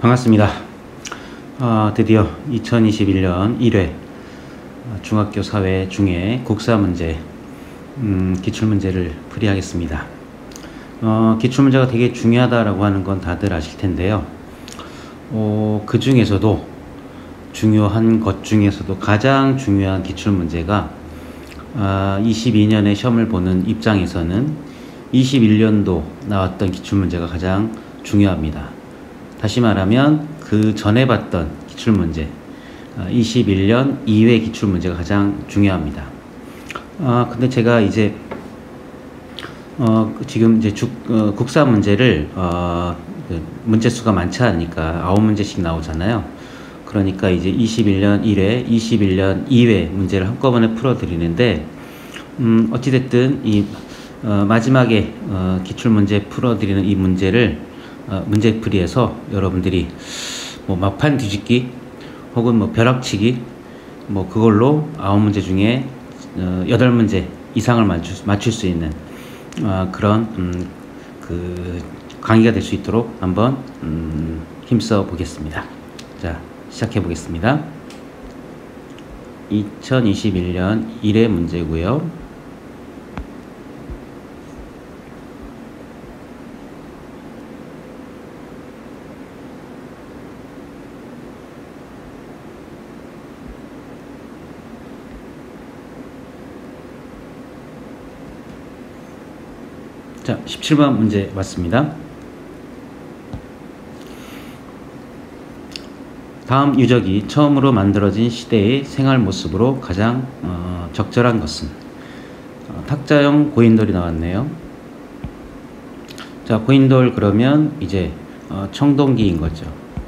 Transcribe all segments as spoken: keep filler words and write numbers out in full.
반갑습니다. 어, 드디어 이천이십일 년 일 회 중학교 사회 중에 국사 문제 음, 기출문제를 풀이하겠습니다. 어, 기출문제가 되게 중요하다라고 하는 건 다들 아실 텐데요. 어, 그 중에서도 중요한 것 중에서도 가장 중요한 기출문제가 어, 이십이 년에 시험을 보는 입장에서는 이십일 년도 나왔던 기출문제가 가장 중요합니다. 다시 말하면 그 전에 봤던 기출문제, 이십일 년 이 회 기출문제가 가장 중요합니다. 아, 근데 제가 이제, 어, 지금 이제 주, 어, 국사 문제를, 어, 그 문제 수가 많지 않으니까 아홉 문제씩 나오잖아요. 그러니까 이제 이십일 년 일 회, 이십일 년 이 회 문제를 한꺼번에 풀어드리는데, 음, 어찌됐든 이, 어, 마지막에, 어, 기출문제 풀어드리는 이 문제를 어, 문제풀이에서 여러분들이 뭐 막판 뒤집기 혹은 뭐 벼락치기 뭐 그걸로 아홉 문제 중에 어, 여덟 문제 이상을 맞출, 맞출 수 있는 어, 그런 음, 그 강의가 될 수 있도록 한번 음, 힘써 보겠습니다. 자, 시작해 보겠습니다. 이천이십일 년 일 회 문제고요. 자, 십칠 번 문제 맞습니다. 다음 유적이 처음으로 만들어진 시대의 생활 모습으로 가장 어, 적절한 것은? 어, 탁자형 고인돌이 나왔네요. 자, 고인돌 그러면 이제 어, 청동기인 거죠.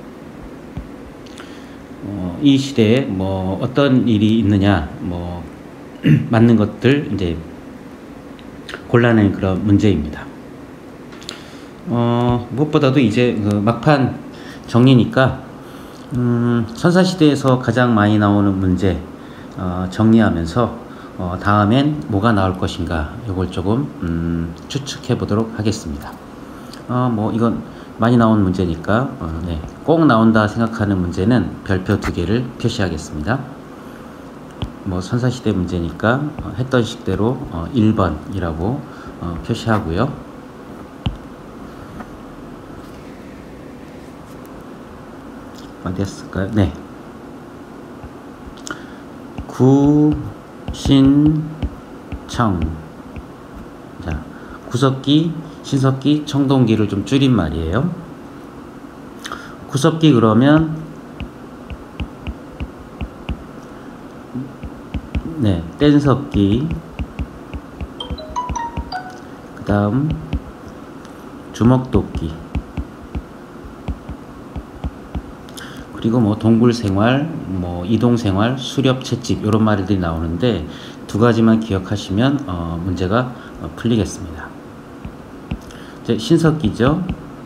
어, 이 시대에 뭐 어떤 일이 있느냐, 뭐 맞는 것들 이제 곤란한 그런 문제입니다. 어, 무엇보다도 이제 그 막판 정리니까 음, 선사시대에서 가장 많이 나오는 문제 어, 정리하면서 어, 다음엔 뭐가 나올 것인가 이걸 조금 음, 추측해 보도록 하겠습니다. 어, 뭐 이건 많이 나온 문제니까 어, 네, 꼭 나온다 생각하는 문제는 별표 두 개를 표시하겠습니다. 뭐 선사시대 문제니까 어, 했던 식대로 어, 일 번이라고 어, 표시하고요. 어디 했을까요? 네. 구신청. 자, 구석기, 신석기, 청동기를 좀 줄인 말이에요. 구석기 그러면 네, 뗀석기, 그 다음 주먹도끼, 그리고 뭐 동굴생활, 뭐 이동생활, 수렵, 채집 이런 말들이 나오는데 두 가지만 기억하시면 어, 문제가 어, 풀리겠습니다. 이제 신석기죠.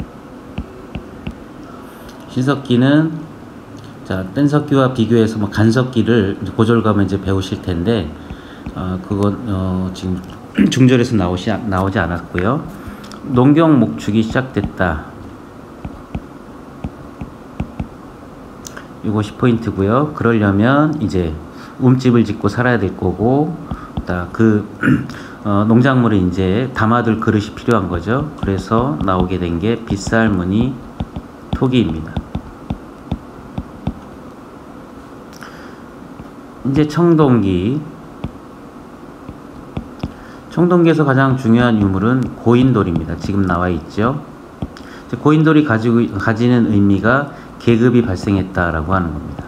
신석기는 자, 뗀석기와 비교해서 뭐 간석기를 고졸 가면 이제 배우실 텐데, 어, 그건, 어, 지금 중절에서 나오시, 나오지 않았고요. 농경 목축이 시작됐다. 이것이 포인트고요. 그러려면 이제 움집을 짓고 살아야 될 거고, 그, 어, 농작물을 이제 담아둘 그릇이 필요한 거죠. 그래서 나오게 된 게 빗살무늬 토기입니다. 이제 청동기. 청동기에서 가장 중요한 유물은 고인돌입니다. 지금 나와 있죠. 고인돌이 가지고, 가지는 의미가 계급이 발생했다라고 하는 겁니다.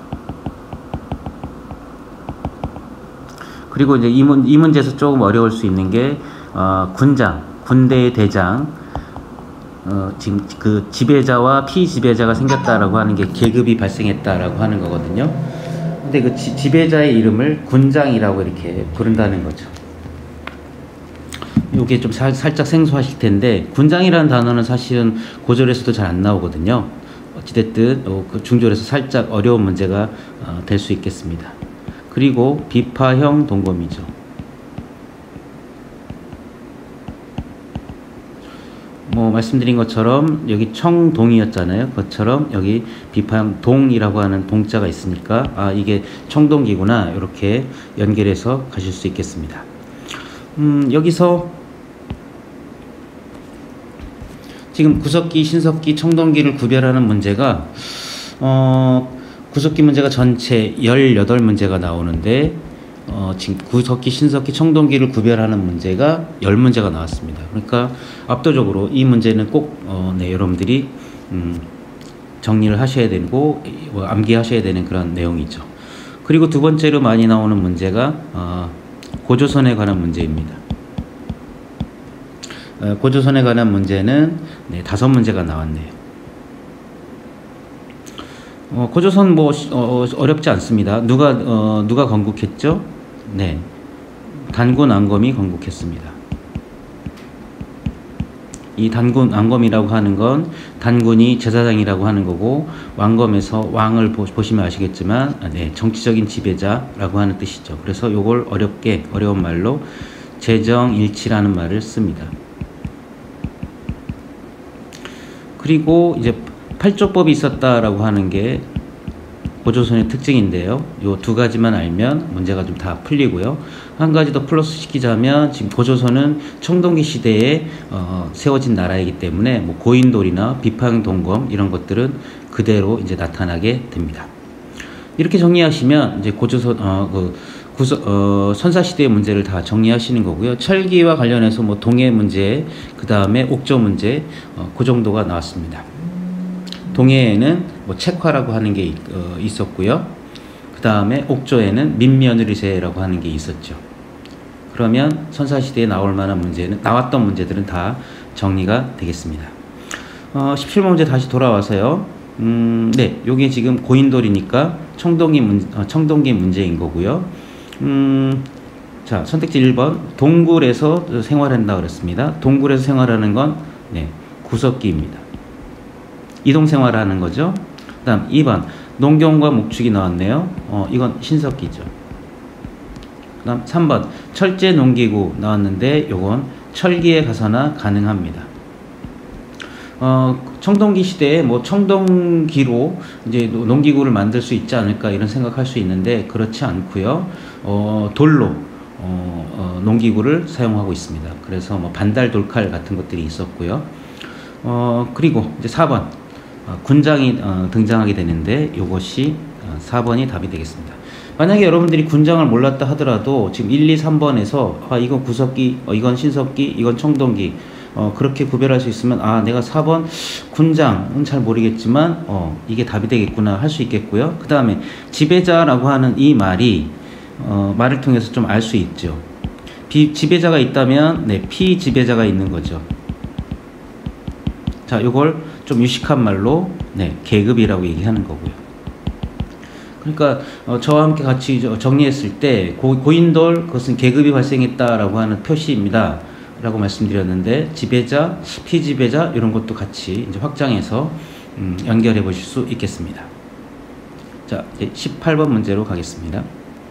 그리고 이제 이, 문, 이 문제에서 조금 어려울 수 있는 게, 어, 군장, 군대의 대장, 어, 지금 그 지배자와 피지배자가 생겼다라고 하는 게 계급이 발생했다라고 하는 거거든요. 근데 그 지, 지배자의 이름을 군장이라고 이렇게 부른다는 거죠. 이게 좀 살, 살짝 생소하실 텐데, 군장이라는 단어는 사실은 고졸에서도 잘 안 나오거든요. 어찌됐든 어, 그 중졸에서 살짝 어려운 문제가 어, 될 수 있겠습니다. 그리고 비파형 동검이죠. 뭐 뭐 말씀드린 것처럼 여기 청동이었잖아요. 그것처럼 여기 비파동이라고 하는 동자가 있으니까 아 이게 청동기구나 이렇게 연결해서 가실 수 있겠습니다. 음, 여기서 지금 구석기, 신석기, 청동기를 구별하는 문제가 어, 구석기 문제가 전체 열여덟 문제가 나오는데 어, 지금 구석기, 신석기, 청동기를 구별하는 문제가 십 문제가 나왔습니다. 그러니까 압도적으로 이 문제는 꼭 어, 네, 여러분들이 음, 정리를 하셔야 되고 뭐, 암기하셔야 되는 그런 내용이죠. 그리고 두 번째로 많이 나오는 문제가 어, 고조선에 관한 문제입니다. 어, 고조선에 관한 문제는 네, 다섯 문제가 나왔네요. 어, 고조선 뭐 어, 어렵지 않습니다. 누가 어, 누가 건국했죠? 네, 단군 앙검이 건국했습니다. 이 단군 앙검이라고 하는 건 단군이 제사장이라고 하는 거고 왕검에서 왕을 보, 보시면 아시겠지만 네, 정치적인 지배자라고 하는 뜻이죠. 그래서 요걸 어렵게 어려운 말로 제정일치라는 말을 씁니다. 그리고 이제 팔조법이 있었다라고 하는 게 고조선의 특징인데요. 요 두 가지만 알면 문제가 좀 다 풀리고요. 한 가지 더 플러스 시키자면 지금 고조선은 청동기 시대에 어, 세워진 나라이기 때문에 뭐 고인돌이나 비파동검 이런 것들은 그대로 이제 나타나게 됩니다. 이렇게 정리하시면 이제 고조선 어, 그 구서, 어, 선사시대의 문제를 다 정리하시는 거고요. 철기와 관련해서 뭐 동해 문제, 그 다음에 옥조 문제, 어, 그 정도가 나왔습니다. 동해에는 뭐 책화라고 하는 게 어, 있었고요. 그 다음에 옥조에는 민며느리세라고 하는 게 있었죠. 그러면 선사시대에 나올 만한 문제는, 나왔던 문제들은 다 정리가 되겠습니다. 어, 십칠 번 문제 다시 돌아와서요. 음, 네, 요게 지금 고인돌이니까 청동기, 문, 어, 청동기 문제인 거고요. 음, 자, 선택지 일 번. 동굴에서 생활한다 그랬습니다. 동굴에서 생활하는 건, 네, 구석기입니다. 이동생활하는 거죠. 그 다음 이 번. 농경과 목축이 나왔네요. 어, 이건 신석기죠. 그 다음 삼 번. 철제 농기구 나왔는데, 요건 철기에 가서나 가능합니다. 어, 청동기 시대에 뭐 청동기로 이제 농기구를 만들 수 있지 않을까 이런 생각할 수 있는데 그렇지 않고요. 어, 돌로 어, 어, 농기구를 사용하고 있습니다. 그래서 뭐 반달 돌칼 같은 것들이 있었고요. 어, 그리고 이제 사 번 어, 군장이 어, 등장하게 되는데 이것이 어, 사 번이 답이 되겠습니다. 만약에 여러분들이 군장을 몰랐다 하더라도 지금 일, 이, 삼 번에서 아, 이건 구석기, 어, 이건 신석기, 이건 청동기 어, 그렇게 구별할 수 있으면 아 내가 사 번 군장은 잘 모르겠지만 어, 이게 답이 되겠구나 할 수 있겠고요. 그 다음에 지배자라고 하는 이 말이 어, 말을 통해서 좀 알 수 있죠. 비, 지배자가 있다면 네, 피지배자가 있는 거죠. 자, 이걸 좀 유식한 말로 네, 계급이라고 얘기하는 거고요. 그러니까 어, 저와 함께 같이 정리했을 때 고, 고인돌 그것은 계급이 발생했다라고 하는 표시입니다. 라고 말씀드렸는데 지배자, 피지배자 이런 것도 같이 이제 확장해서 음, 연결해 보실 수 있겠습니다. 자, 이제 십팔 번 문제로 가겠습니다.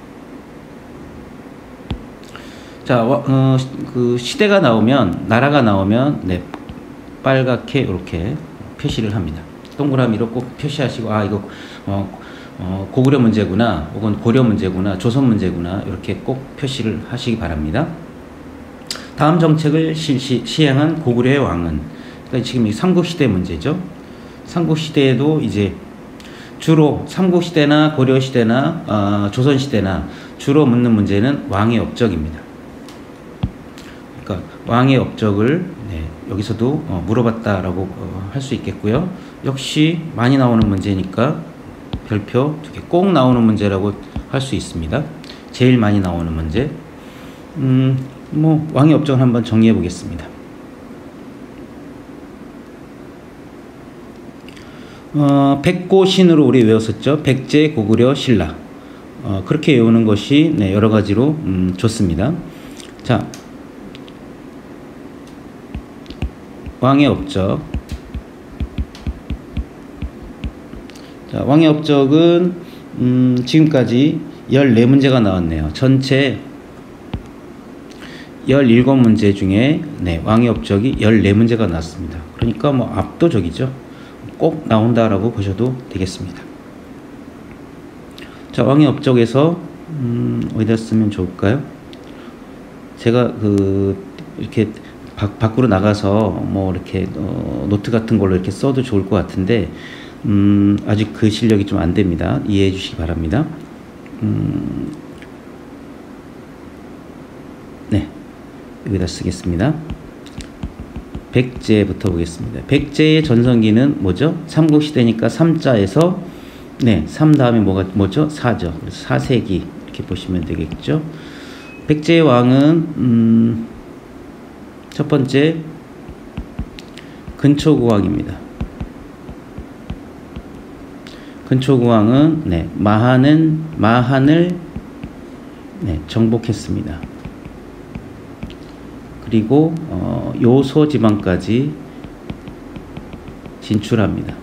자, 어, 그 시대가 나오면 나라가 나오면 네, 빨갛게 이렇게 표시를 합니다. 동그라미로 꼭 표시하시고 아 이거 어, 어, 고구려 문제구나 혹은 고려 문제구나 조선 문제구나 이렇게 꼭 표시를 하시기 바랍니다. 다음 정책을 시, 시, 시행한 고구려의 왕은 그러니까 지금 이 삼국시대 문제죠. 삼국시대에도 이제 주로 삼국시대나 고려시대나 어, 조선시대나 주로 묻는 문제는 왕의 업적입니다. 그러니까 왕의 업적을 네, 여기서도 어, 물어봤다라고 어, 할 수 있겠고요. 역시 많이 나오는 문제니까 별표 두 개 꼭 나오는 문제라고 할 수 있습니다. 제일 많이 나오는 문제. 음, 뭐 왕의 업적을 한번 정리해 보겠습니다. 어, 백고신으로 우리 외웠었죠. 백제, 고구려, 신라. 어, 그렇게 외우는 것이 네, 여러 가지로 음, 좋습니다. 자, 왕의 업적. 자, 왕의 업적은 음, 지금까지 열네 문제가 나왔네요. 전체 열일곱 문제 중에 네, 왕의 업적이 열네 문제가 나왔습니다. 그러니까 뭐 압도적이죠. 꼭 나온다라고 보셔도 되겠습니다. 자, 왕의 업적에서 음, 어디다 쓰면 좋을까요? 제가 그 이렇게 밖, 밖으로 나가서 뭐 이렇게 어, 노트 같은 걸로 이렇게 써도 좋을 것 같은데 음, 아직 그 실력이 좀 안 됩니다. 이해해 주시기 바랍니다. 음, 네, 여기다 쓰겠습니다. 백제부터 보겠습니다. 백제의 전성기는 뭐죠? 삼국시대니까 삼자에서 네, 삼 다음에 뭐가 뭐죠? 사죠. 그래서 사 세기 이렇게 보시면 되겠죠. 백제의 왕은 음, 첫 번째 근초고왕입니다. 근초고왕은 네, 마한은 마한을 네, 정복했습니다. 그리고 어, 요소 지방까지 진출합니다.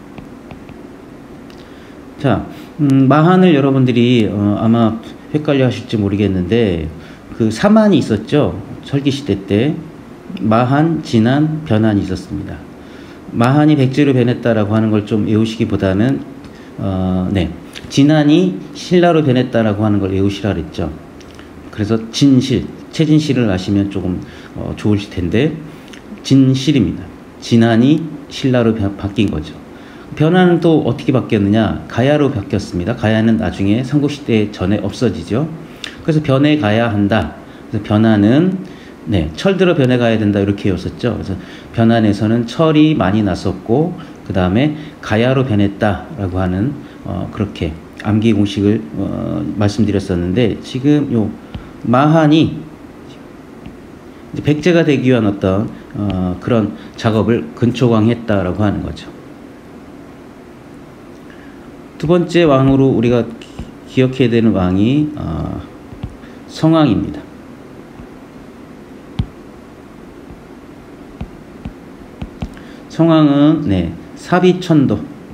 자, 음, 마한을 여러분들이 어, 아마 헷갈려 하실지 모르겠는데 그 사만이 있었죠. 철기시대 때 마한, 진한, 변한이 있었습니다. 마한이 백제로 변했다라고 하는 걸 좀 외우시기보다는 어, 네, 진한이 신라로 변했다라고 하는 걸 외우시라 그랬죠. 그래서 진실, 최진실을 아시면 조금 어, 좋으실 텐데 진실입니다. 진한이 신라로 바뀐 거죠. 변화는 또 어떻게 바뀌었느냐? 가야로 바뀌었습니다. 가야는 나중에 삼국시대 전에 없어지죠. 그래서 변해 가야 한다. 그래서 변화는 네, 철들어 변해 가야 된다 이렇게 외웠었죠. 그래서 변환에서는 철이 많이 났었고 그 다음에 가야로 변했다라고 하는 어, 그렇게 암기 공식을 어, 말씀드렸었는데 지금 요 마한이 이제 백제가 되기 위한 어떤 어, 그런 작업을 근초광했다라고 하는 거죠. 두 번째 왕으로 우리가 기억해야 되는 왕이 어, 성왕입니다. 성왕은 네, 사비천도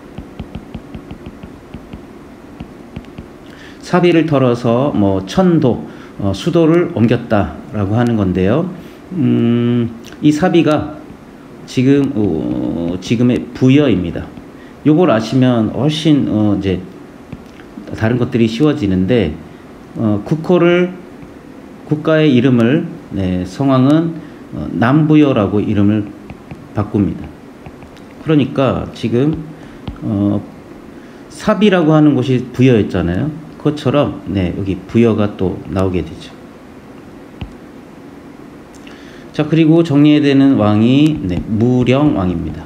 사비를 털어서 뭐 천도 어, 수도를 옮겼다라고 하는 건데요. 음, 이 사비가 지금 어, 지금의 부여입니다. 요걸 아시면 훨씬 어, 이제 다른 것들이 쉬워지는데 어, 국호를 국가의 이름을 네, 성왕은 어, 남부여라고 이름을 바꿉니다. 그러니까 지금 어, 사비라고 하는 곳이 부여였잖아요. 그것처럼 네, 여기 부여가 또 나오게 되죠. 자, 그리고 정리해야 되는 왕이 네, 무령왕입니다.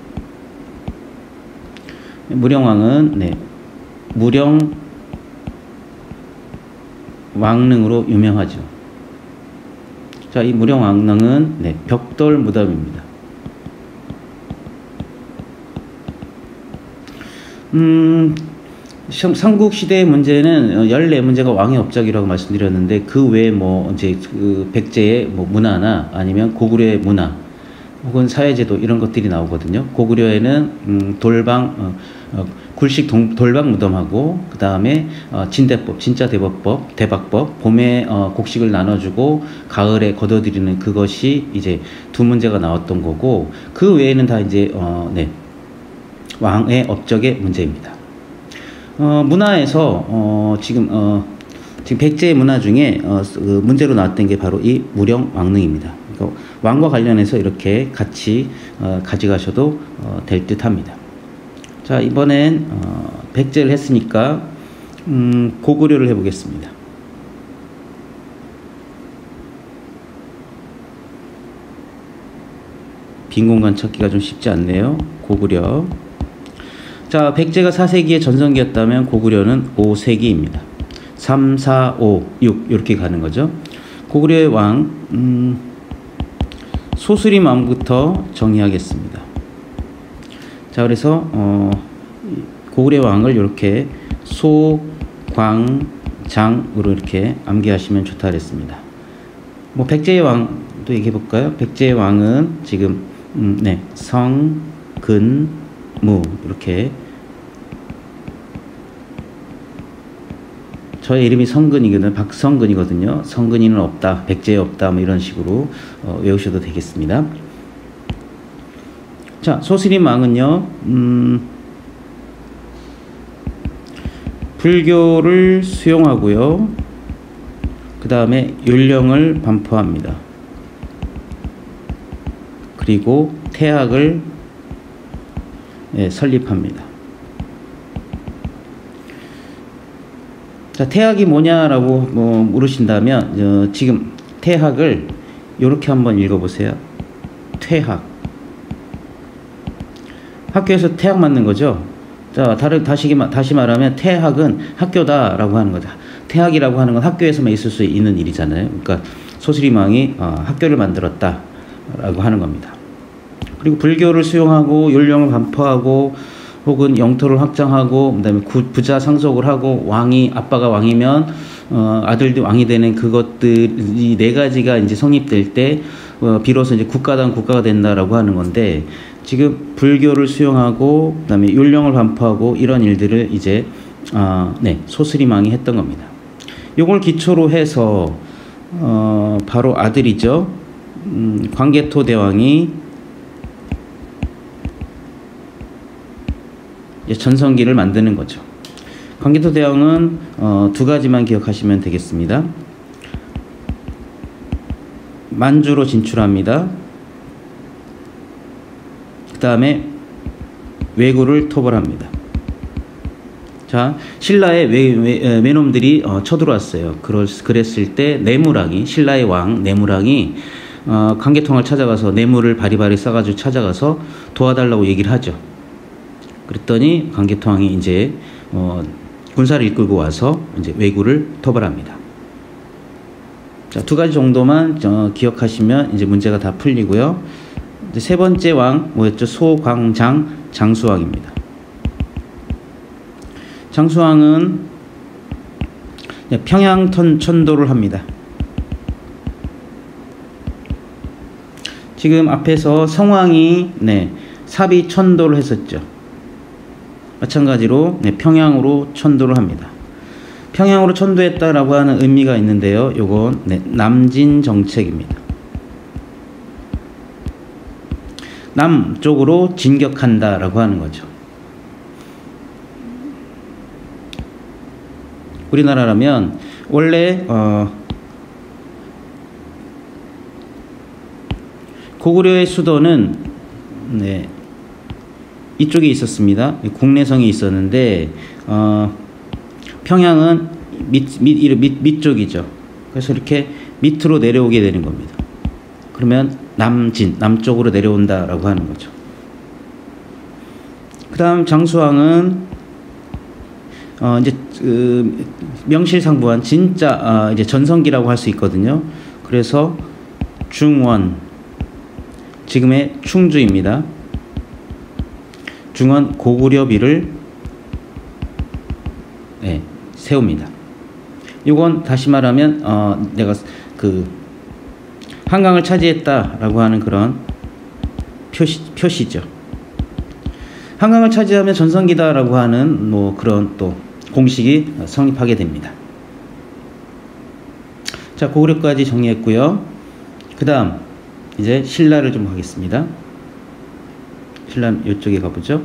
무령왕은 네, 무령 왕릉으로 유명하죠. 자, 이 무령왕릉은 네, 벽돌 무덤입니다. 음, 삼국시대의 문제는 열네 문제가 왕의 업적이라고 말씀드렸는데 그 외에 뭐 이제 그 백제의 뭐 문화나 아니면 고구려의 문화 혹은 사회제도 이런 것들이 나오거든요. 고구려에는 음, 돌방 어, 어, 굴식 동, 돌방 무덤하고 그 다음에 어, 진대법, 진짜 대법법, 대박법, 봄에 어, 곡식을 나눠주고 가을에 거둬들이는 그것이 이제 두 문제가 나왔던 거고 그 외에는 다 이제 어, 네, 왕의 업적의 문제입니다. 어, 문화에서 어, 지금 어, 지금 백제의 문화 중에 어, 그 문제로 나왔던 게 바로 이 무령왕릉입니다. 그러니까 왕과 관련해서 이렇게 같이 어, 가져가셔도 어, 될 듯합니다. 자, 이번엔 어, 백제를 했으니까 음, 고구려를 해보겠습니다. 빈 공간 찾기가 좀 쉽지 않네요. 고구려. 자, 백제가 사 세기의 전성기였다면 고구려는 오 세기입니다. 삼, 사, 오, 육 이렇게 가는 거죠. 고구려의 왕 음, 소수림 왕부터 정의하겠습니다. 자, 그래서 어, 고구려 왕을 이렇게 소, 광, 장으로 이렇게 암기하시면 좋다 그랬습니다. 뭐 백제의 왕도 얘기해 볼까요? 백제의 왕은 지금 음, 네, 성, 근, 무 이렇게 저의 이름이 성근이거든요. 박성근이거든요. 성근이는 없다, 백제에 없다, 뭐 이런 식으로 어, 외우셔도 되겠습니다. 자, 소스리망은요, 음, 불교를 수용하고요. 그 다음에 율령을 반포합니다. 그리고 태학을 예, 설립합니다. 자, 태학이 뭐냐라고 뭐 물으신다면 어, 지금 태학을 이렇게 한번 읽어보세요. 퇴학. 학교에서 태학 맞는 거죠. 자, 다른 다시 다시 말하면 태학은 학교다라고 하는 거다. 태학이라고 하는 건 학교에서만 있을 수 있는 일이잖아요. 그러니까 소스리망이 어, 학교를 만들었다라고 하는 겁니다. 그리고 불교를 수용하고 율령을 반포하고 혹은 영토를 확장하고 그다음에 부자 상속을 하고 왕이 아빠가 왕이면 어, 아들도 왕이 되는 그것들 이 네 가지가 이제 성립될 때 어, 비로소 이제 국가당 국가가 된다라고 하는 건데 지금 불교를 수용하고 그다음에 율령을 반포하고 이런 일들을 이제 어, 네 소스리망이 했던 겁니다. 요걸 기초로 해서 어, 바로 아들이죠. 음, 광개토 대왕이 전성기를 만드는 거죠. 광개토 대왕은 어, 두 가지만 기억하시면 되겠습니다. 만주로 진출합니다. 그 다음에 왜구를 토벌합니다. 자, 신라의 외, 외, 외놈들이 어, 쳐들어왔어요. 그럴, 그랬을 때 내무랑이, 신라의 왕 내무랑이 어, 광개토왕을 찾아가서 뇌물을 바리바리 싸가지고 찾아가서 도와달라고 얘기를 하죠. 그랬더니 광개토왕이 이제 어, 군사를 이끌고 와서 이제 왜구를 토벌합니다. 자, 두 가지 정도만 어, 기억하시면 이제 문제가 다 풀리고요. 이제 세 번째 왕 뭐였죠? 소광장 장수왕입니다. 장수왕은 평양 천도를 합니다. 지금 앞에서 성왕이 네, 사비 천도를 했었죠. 마찬가지로 네, 평양으로 천도를 합니다. 평양으로 천도했다라고 하는 의미가 있는데요. 요건 네, 남진 정책입니다. 남쪽으로 진격한다라고 하는 거죠. 우리나라라면 원래 어, 고구려의 수도는 네, 이쪽에 있었습니다. 국내성이 있었는데 어, 평양은 밑, 밑, 밑, 밑쪽이죠. 그래서 이렇게 밑으로 내려오게 되는 겁니다. 그러면 남진, 남쪽으로 내려온다라고 하는 거죠. 그 다음 장수왕은 어, 이제 그 명실상부한 진짜 어, 이제 전성기라고 할 수 있거든요. 그래서 중원, 지금의 충주입니다. 중원 고구려비를 네, 세웁니다. 이건 다시 말하면 어, 내가 그 한강을 차지했다라고 하는 그런 표시, 표시죠. 한강을 차지하면 전성기다라고 하는 뭐 그런 또 공식이 성립하게 됩니다. 자, 고구려까지 정리했고요. 그 다음 이제 신라를 좀 하겠습니다. 신라는 이쪽에 가보죠.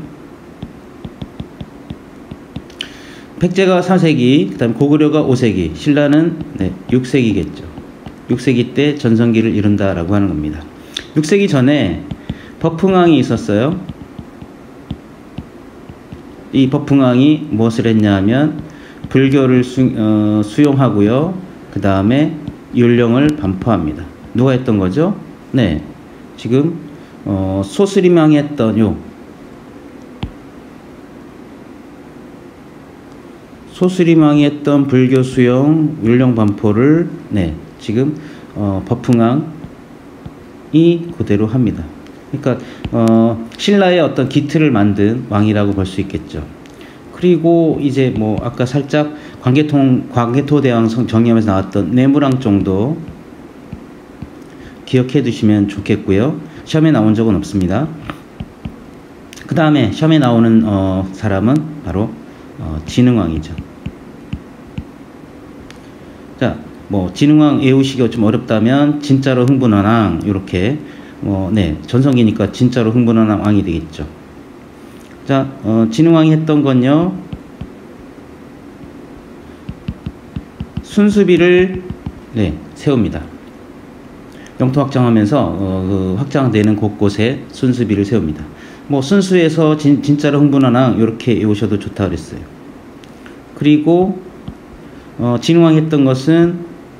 백제가 사 세기, 그 다음 고구려가 오 세기, 신라는 네, 육 세기겠죠. 육 세기 때 전성기를 이룬다라고 하는 겁니다. 육 세기 전에 법흥왕이 있었어요. 이 법흥왕이 무엇을 했냐 하면 불교를 수, 어, 수용하고요. 그 다음에 율령을 반포합니다. 누가 했던 거죠? 네, 지금 어, 소스리망이 했던 요 소스리망이 했던 불교 수용 율령 반포를 네, 지금 어, 법흥왕이 그대로 합니다. 그러니까 어, 신라의 어떤 기틀을 만든 왕이라고 볼 수 있겠죠. 그리고 이제 뭐 아까 살짝 광개통 광개토 대왕 정리하면서 나왔던 내무랑 정도 기억해 두시면 좋겠고요. 시험에 나온 적은 없습니다. 그 다음에 시험에 나오는 어, 사람은 바로 어, 진흥왕이죠. 뭐 진흥왕 외우시기가 좀 어렵다면 진짜로 흥분한 왕 이렇게 뭐 네 전성기니까 진짜로 흥분한 왕이 되겠죠. 자, 어, 진흥왕이 했던 건요, 순수비를 네 세웁니다. 영토 확장하면서 어, 그 확장되는 곳곳에 순수비를 세웁니다. 뭐 순수에서 진, 진짜로 흥분한 왕 이렇게 외우셔도 좋다 그랬어요. 그리고 어, 진흥왕이 했던 것은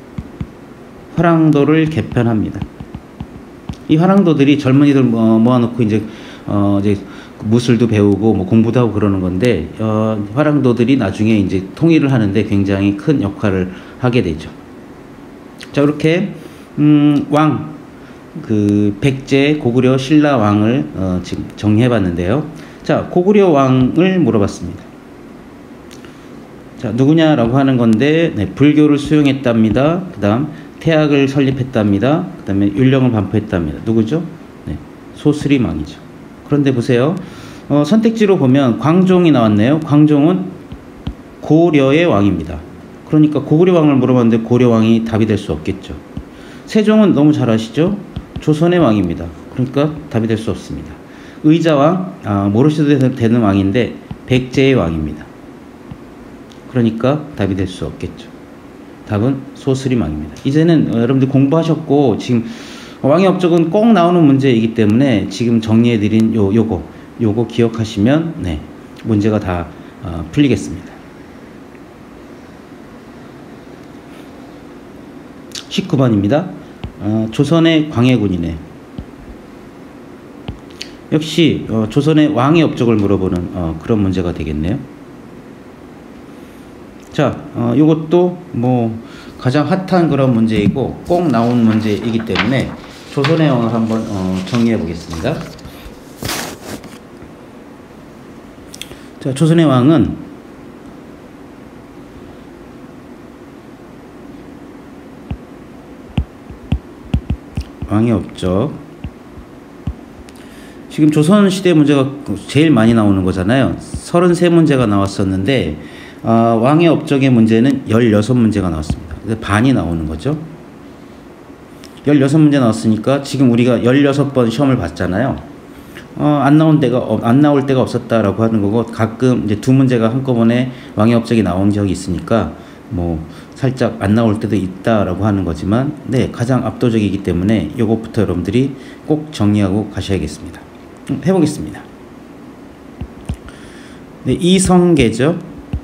화랑도를 개편합니다. 이 화랑도들이 젊은이들 뭐, 모아놓고 이제 어, 이제 무술도 배우고 뭐 공부도 하고 그러는 건데, 어, 화랑도들이 나중에 이제 통일을 하는데 굉장히 큰 역할을 하게 되죠. 자, 이렇게 음, 왕, 그 백제 고구려 신라 왕을 어, 지금 정리해봤는데요. 자, 고구려 왕을 물어봤습니다. 자, 누구냐라고 하는 건데, 네, 불교를 수용했답니다. 그 다음 태학을 설립했답니다. 그 다음에 율령을 반포했답니다. 누구죠? 네, 소스림 왕이죠. 그런데 보세요. 어, 선택지로 보면 광종이 나왔네요. 광종은 고려의 왕입니다. 그러니까 고구려 왕을 물어봤는데 고려 왕이 답이 될 수 없겠죠. 세종은 너무 잘 아시죠? 조선의 왕입니다. 그러니까 답이 될 수 없습니다. 의자왕, 아, 모르셔도 되는 왕인데 백제의 왕입니다. 그러니까 답이 될 수 없겠죠. 답은 소스림 왕입니다. 이제는 어, 여러분들 공부하셨고 지금 왕의 업적은 꼭 나오는 문제이기 때문에 지금 정리해드린 요, 요거 요거 기억하시면 네, 문제가 다 어, 풀리겠습니다. 십구 번입니다. 어, 조선의 광해군이네. 역시 어, 조선의 왕의 업적을 물어보는 어, 그런 문제가 되겠네요. 자, 어, 이것도 뭐 가장 핫한 그런 문제이고 꼭 나온 문제이기 때문에 조선의 왕을 한번 어, 정리해 보겠습니다. 자, 조선의 왕은 왕의 업적, 지금 조선시대 문제가 제일 많이 나오는 거잖아요. 서른세 문제가 나왔었는데 어, 왕의 업적의 문제는 열여섯 문제가 나왔습니다. 반이 나오는 거죠. 열여섯 문제 나왔으니까 지금 우리가 열여섯 번 시험을 봤잖아요. 어, 안 나온 데가, 안 나올 때가 없었다라고 하는 거고, 가끔 이제 두 문제가 한꺼번에 왕의 업적이 나온 적이 있으니까 뭐 살짝 안 나올 때도 있다라고 하는 거지만, 네, 가장 압도적이기 때문에 요것부터 여러분들이 꼭 정리하고 가셔야겠습니다. 음, 해보겠습니다. 네, 이성계죠.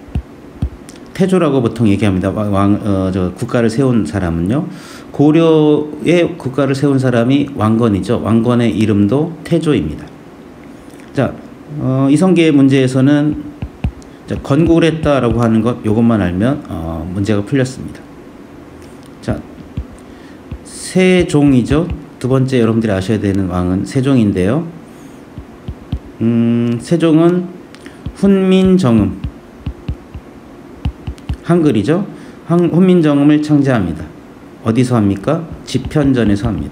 태조라고 보통 얘기합니다. 왕, 어, 저 국가를 세운 사람은요. 고려의 국가를 세운 사람이 왕건이죠. 왕건의 이름도 태조입니다. 자, 어, 이성계의 문제에서는 자, 건국을 했다라고 하는 것, 요것만 알면 어, 문제가 풀렸습니다. 자, 세종이죠. 두 번째 여러분들이 아셔야 되는 왕은 세종인데요. 음, 세종은 훈민정음, 한글이죠. 훈민정음을 창제합니다. 어디서 합니까? 집현전에서 합니다.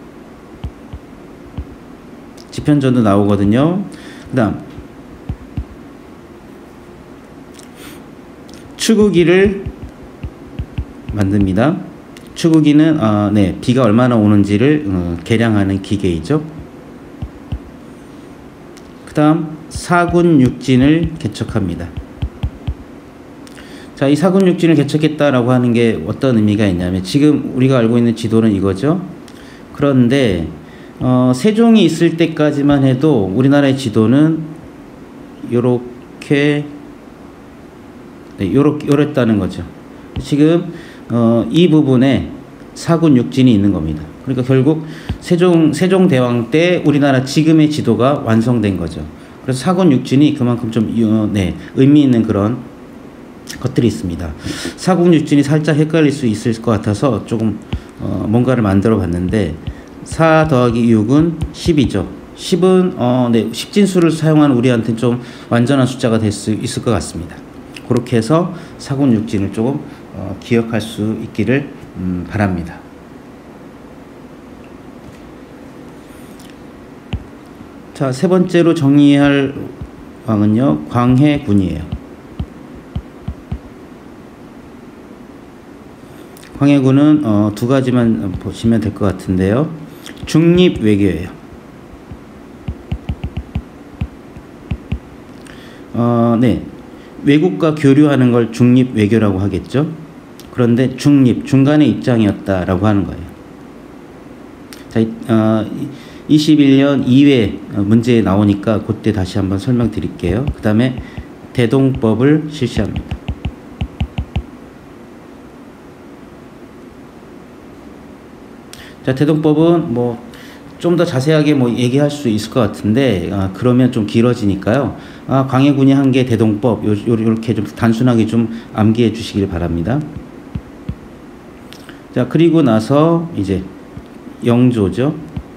집현전도 나오거든요. 그 다음 추구기를 만듭니다. 추구기는 어, 네, 비가 얼마나 오는지를 어, 계량하는 기계이죠. 그 다음 사군육진을 개척합니다. 자, 이 사군육진을 개척했다라고 하는 게 어떤 의미가 있냐면, 지금 우리가 알고 있는 지도는 이거죠. 그런데 어, 세종이 있을 때까지만 해도 우리나라의 지도는 요렇게 네, 요렇게 요랬다는 거죠. 지금 어, 이 부분에 사군육진이 있는 겁니다. 그러니까 결국 세종 세종대왕 때 우리나라 지금의 지도가 완성된 거죠. 그래서 사군육진이 그만큼 좀 어, 네, 의미 있는 그런 것들이 있습니다. 사군육진이 살짝 헷갈릴 수 있을 것 같아서 조금 어, 뭔가를 만들어 봤는데, 사 더하기 육은 십이죠. 십은 어, 네, 십진수를 사용한 우리한테는 좀 완전한 숫자가 될 수 있을 것 같습니다. 그렇게 해서 사군육진을 조금 어, 기억할 수 있기를 음, 바랍니다. 자, 세 번째로 정리할 왕은요, 광해군이에요. 광해군은 어, 두 가지만 보시면 될 것 같은데요. 중립 외교예요. 어, 네. 외국과 교류하는 걸 중립 외교라고 하겠죠. 그런데 중립, 중간의 입장이었다라고 하는 거예요. 자, 어, 이십일 년 이 회 문제에 나오니까 그때 다시 한번 설명드릴게요. 그 다음에 대동법을 실시합니다. 자, 대동법은 뭐 좀 더 자세하게 뭐 얘기할 수 있을 것 같은데, 아, 그러면 좀 길어지니까요. 아, 광해군이 한 게 대동법, 요, 요, 요렇게 좀 단순하게 좀 암기해 주시길 바랍니다. 자, 그리고 나서 이제 영조죠.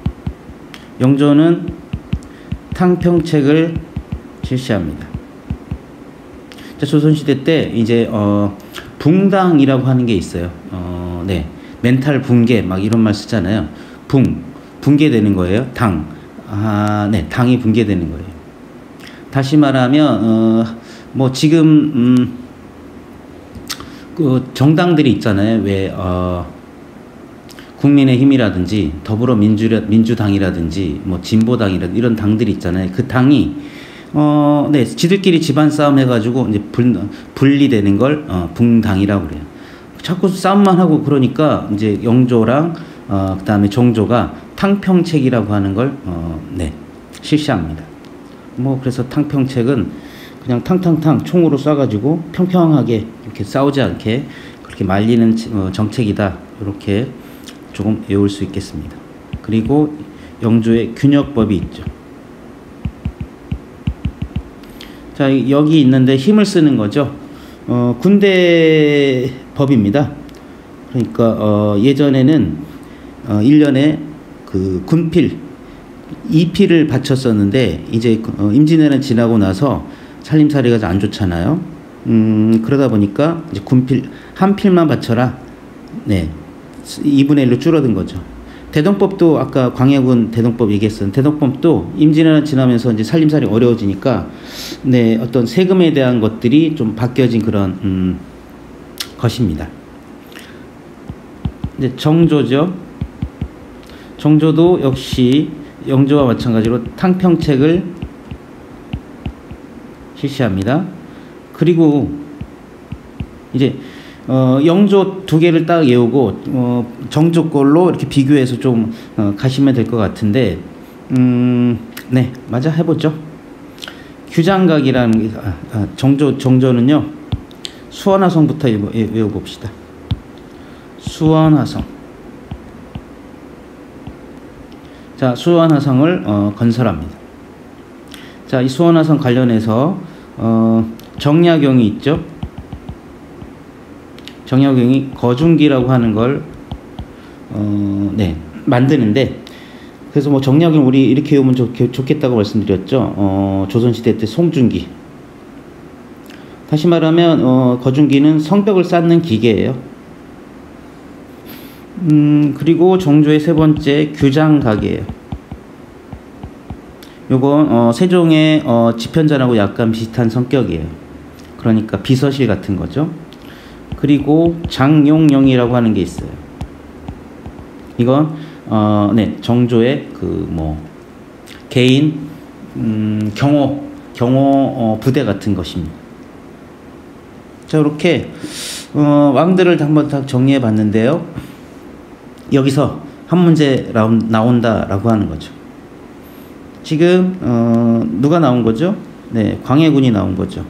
영조는 탕평책을 실시합니다. 자, 조선시대 때 이제 어, 붕당이라고 하는 게 있어요. 어, 네, 멘탈 붕괴 막 이런 말 쓰잖아요. 붕, 붕괴되는 거예요. 당, 아, 네, 당이 붕괴되는 거예요. 다시 말하면 어, 뭐 지금 음, 그 정당들이 있잖아요. 왜 어, 국민의힘이라든지 더불어민주 민주당이라든지 뭐 진보당이라든지 이런 당들이 있잖아요. 그 당이 어, 네, 지들끼리 집안 싸움 해가지고 이제 불, 분리되는 걸 어, 붕당이라고 그래요. 자꾸 싸움만 하고 그러니까 이제 영조랑 어, 그 다음에 정조가 탕평책이라고 하는 걸 어, 네, 실시합니다. 뭐 그래서 탕평책은 그냥 탕탕탕 총으로 쏴가지고 평평하게 이렇게 싸우지 않게 그렇게 말리는 어, 정책이다. 이렇게 조금 외울 수 있겠습니다. 그리고 영조의 균역법이 있죠. 자, 여기 있는데 힘을 쓰는 거죠. 어, 군대 법입니다. 그러니까 어, 예전에는 어, 일 년에 그 군필 이 필을 바쳤었는데 이제 어, 임진왜란 지나고 나서 살림살이가 안 좋잖아요. 음, 그러다 보니까 이제 군필 한 필만 바쳐라. 네, 이분의 일로 줄어든 거죠. 대동법도 아까 광해군 대동법 얘기했었는데 대동법도 임진왜란 지나면서 이제 살림살이 어려워지니까 네, 어떤 세금에 대한 것들이 좀 바뀌어진 그런 음, 것입니다. 이제 정조죠. 정조도 역시 영조와 마찬가지로 탕평책을 실시합니다. 그리고 이제 어, 영조 두 개를 딱 외우고 어, 정조 걸로 이렇게 비교해서 좀 어, 가시면 될 것 같은데, 음, 네, 맞아 해보죠. 규장각이라는 게 아, 아, 정조 정조는요 수원화성부터 외워봅시다. 수원화성. 자, 수원화성을 어, 건설합니다. 자, 이 수원화성 관련해서 어, 정약용이 있죠. 정약용이 거중기라고 하는 걸 어, 네, 만드는데, 그래서 뭐 정약용 우리 이렇게 외우면 좋, 좋겠다고 말씀드렸죠. 어, 조선시대 때 송중기. 다시 말하면 어, 거중기는 성벽을 쌓는 기계예요. 음, 그리고 정조의 세 번째 규장각이에요. 요건 어, 세종의 어, 집현전하고 약간 비슷한 성격이에요. 그러니까 비서실 같은 거죠. 그리고 장용영이라고 하는 게 있어요. 이건 어, 네, 정조의 그 뭐 개인 음, 경호 경호 어, 부대 같은 것입니다. 자, 이렇게 어, 왕들을 한번 다 정리해 봤는데요. 여기서 한 문제 나온다라고 하는 거죠. 지금 어, 누가 나온 거죠? 네, 광해군이 나온 거죠.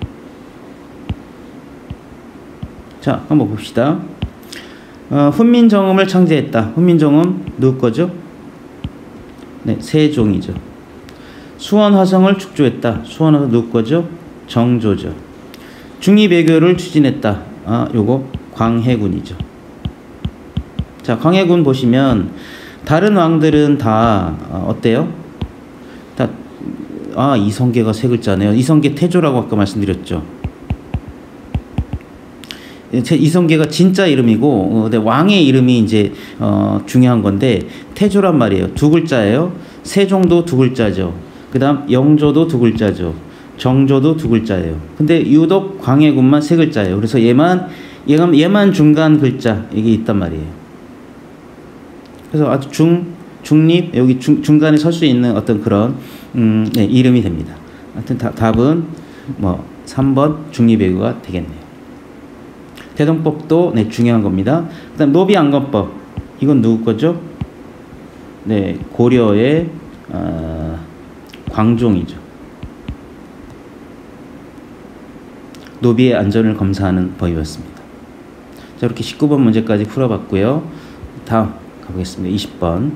자, 한번 봅시다. 어, 훈민정음을 창제했다. 훈민정음 누구 거죠? 네, 세종이죠. 수원화성을 축조했다. 수원화성 누구 거죠? 정조죠. 중립외교를 추진했다. 아, 요거 광해군이죠. 자, 광해군 보시면 다른 왕들은 다 어, 어때요? 다 아, 이성계가 세 글자네요. 이성계 태조라고 아까 말씀드렸죠. 이성계가 진짜 이름이고 어, 근데 왕의 이름이 이제 어, 중요한 건데 태조란 말이에요. 두 글자예요. 세종도 두 글자죠. 그다음 영조도 두 글자죠. 정조도 두 글자예요. 근데 유독 광해군만 세 글자예요. 그래서 얘만 얘가, 얘만 중간 글자, 이게 있단 말이에요. 그래서 아주 중, 중립, 여기 중, 중간에 설 수 있는 어떤 그런, 음, 네, 이름이 됩니다. 하여튼 다, 답은 뭐, 삼 번 중립외교가 되겠네요. 대동법도, 네, 중요한 겁니다. 그 다음, 노비안건법. 이건 누구 거죠? 네, 고려의, 어, 광종이죠. 노비의 안전을 검사하는 법이었습니다. 자, 이렇게 십구 번 문제까지 풀어봤고요. 다음 가보겠습니다. 이십 번.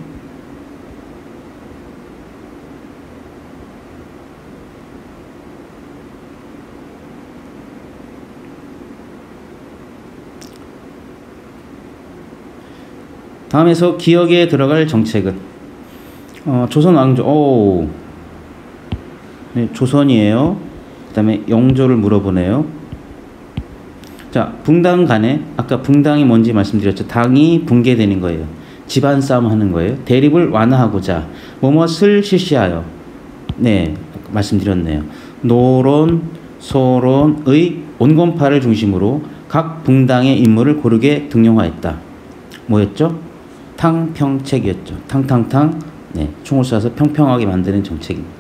다음에서 기억에 들어갈 정책은 어, 조선 왕조. 오, 네, 조선이에요. 그 다음에 영조를 물어보네요. 자, 붕당 간에 아까 붕당이 뭔지 말씀드렸죠. 당이 붕괴되는 거예요. 집안 싸움 하는 거예요. 대립을 완화하고자 무엇을 실시하여, 네, 말씀드렸네요. 노론, 소론의 온건파를 중심으로 각 붕당의 인물을 고르게 등용하였다. 뭐였죠? 탕평책이었죠. 탕탕탕, 네, 총을 쏴서 평평하게 만드는 정책입니다.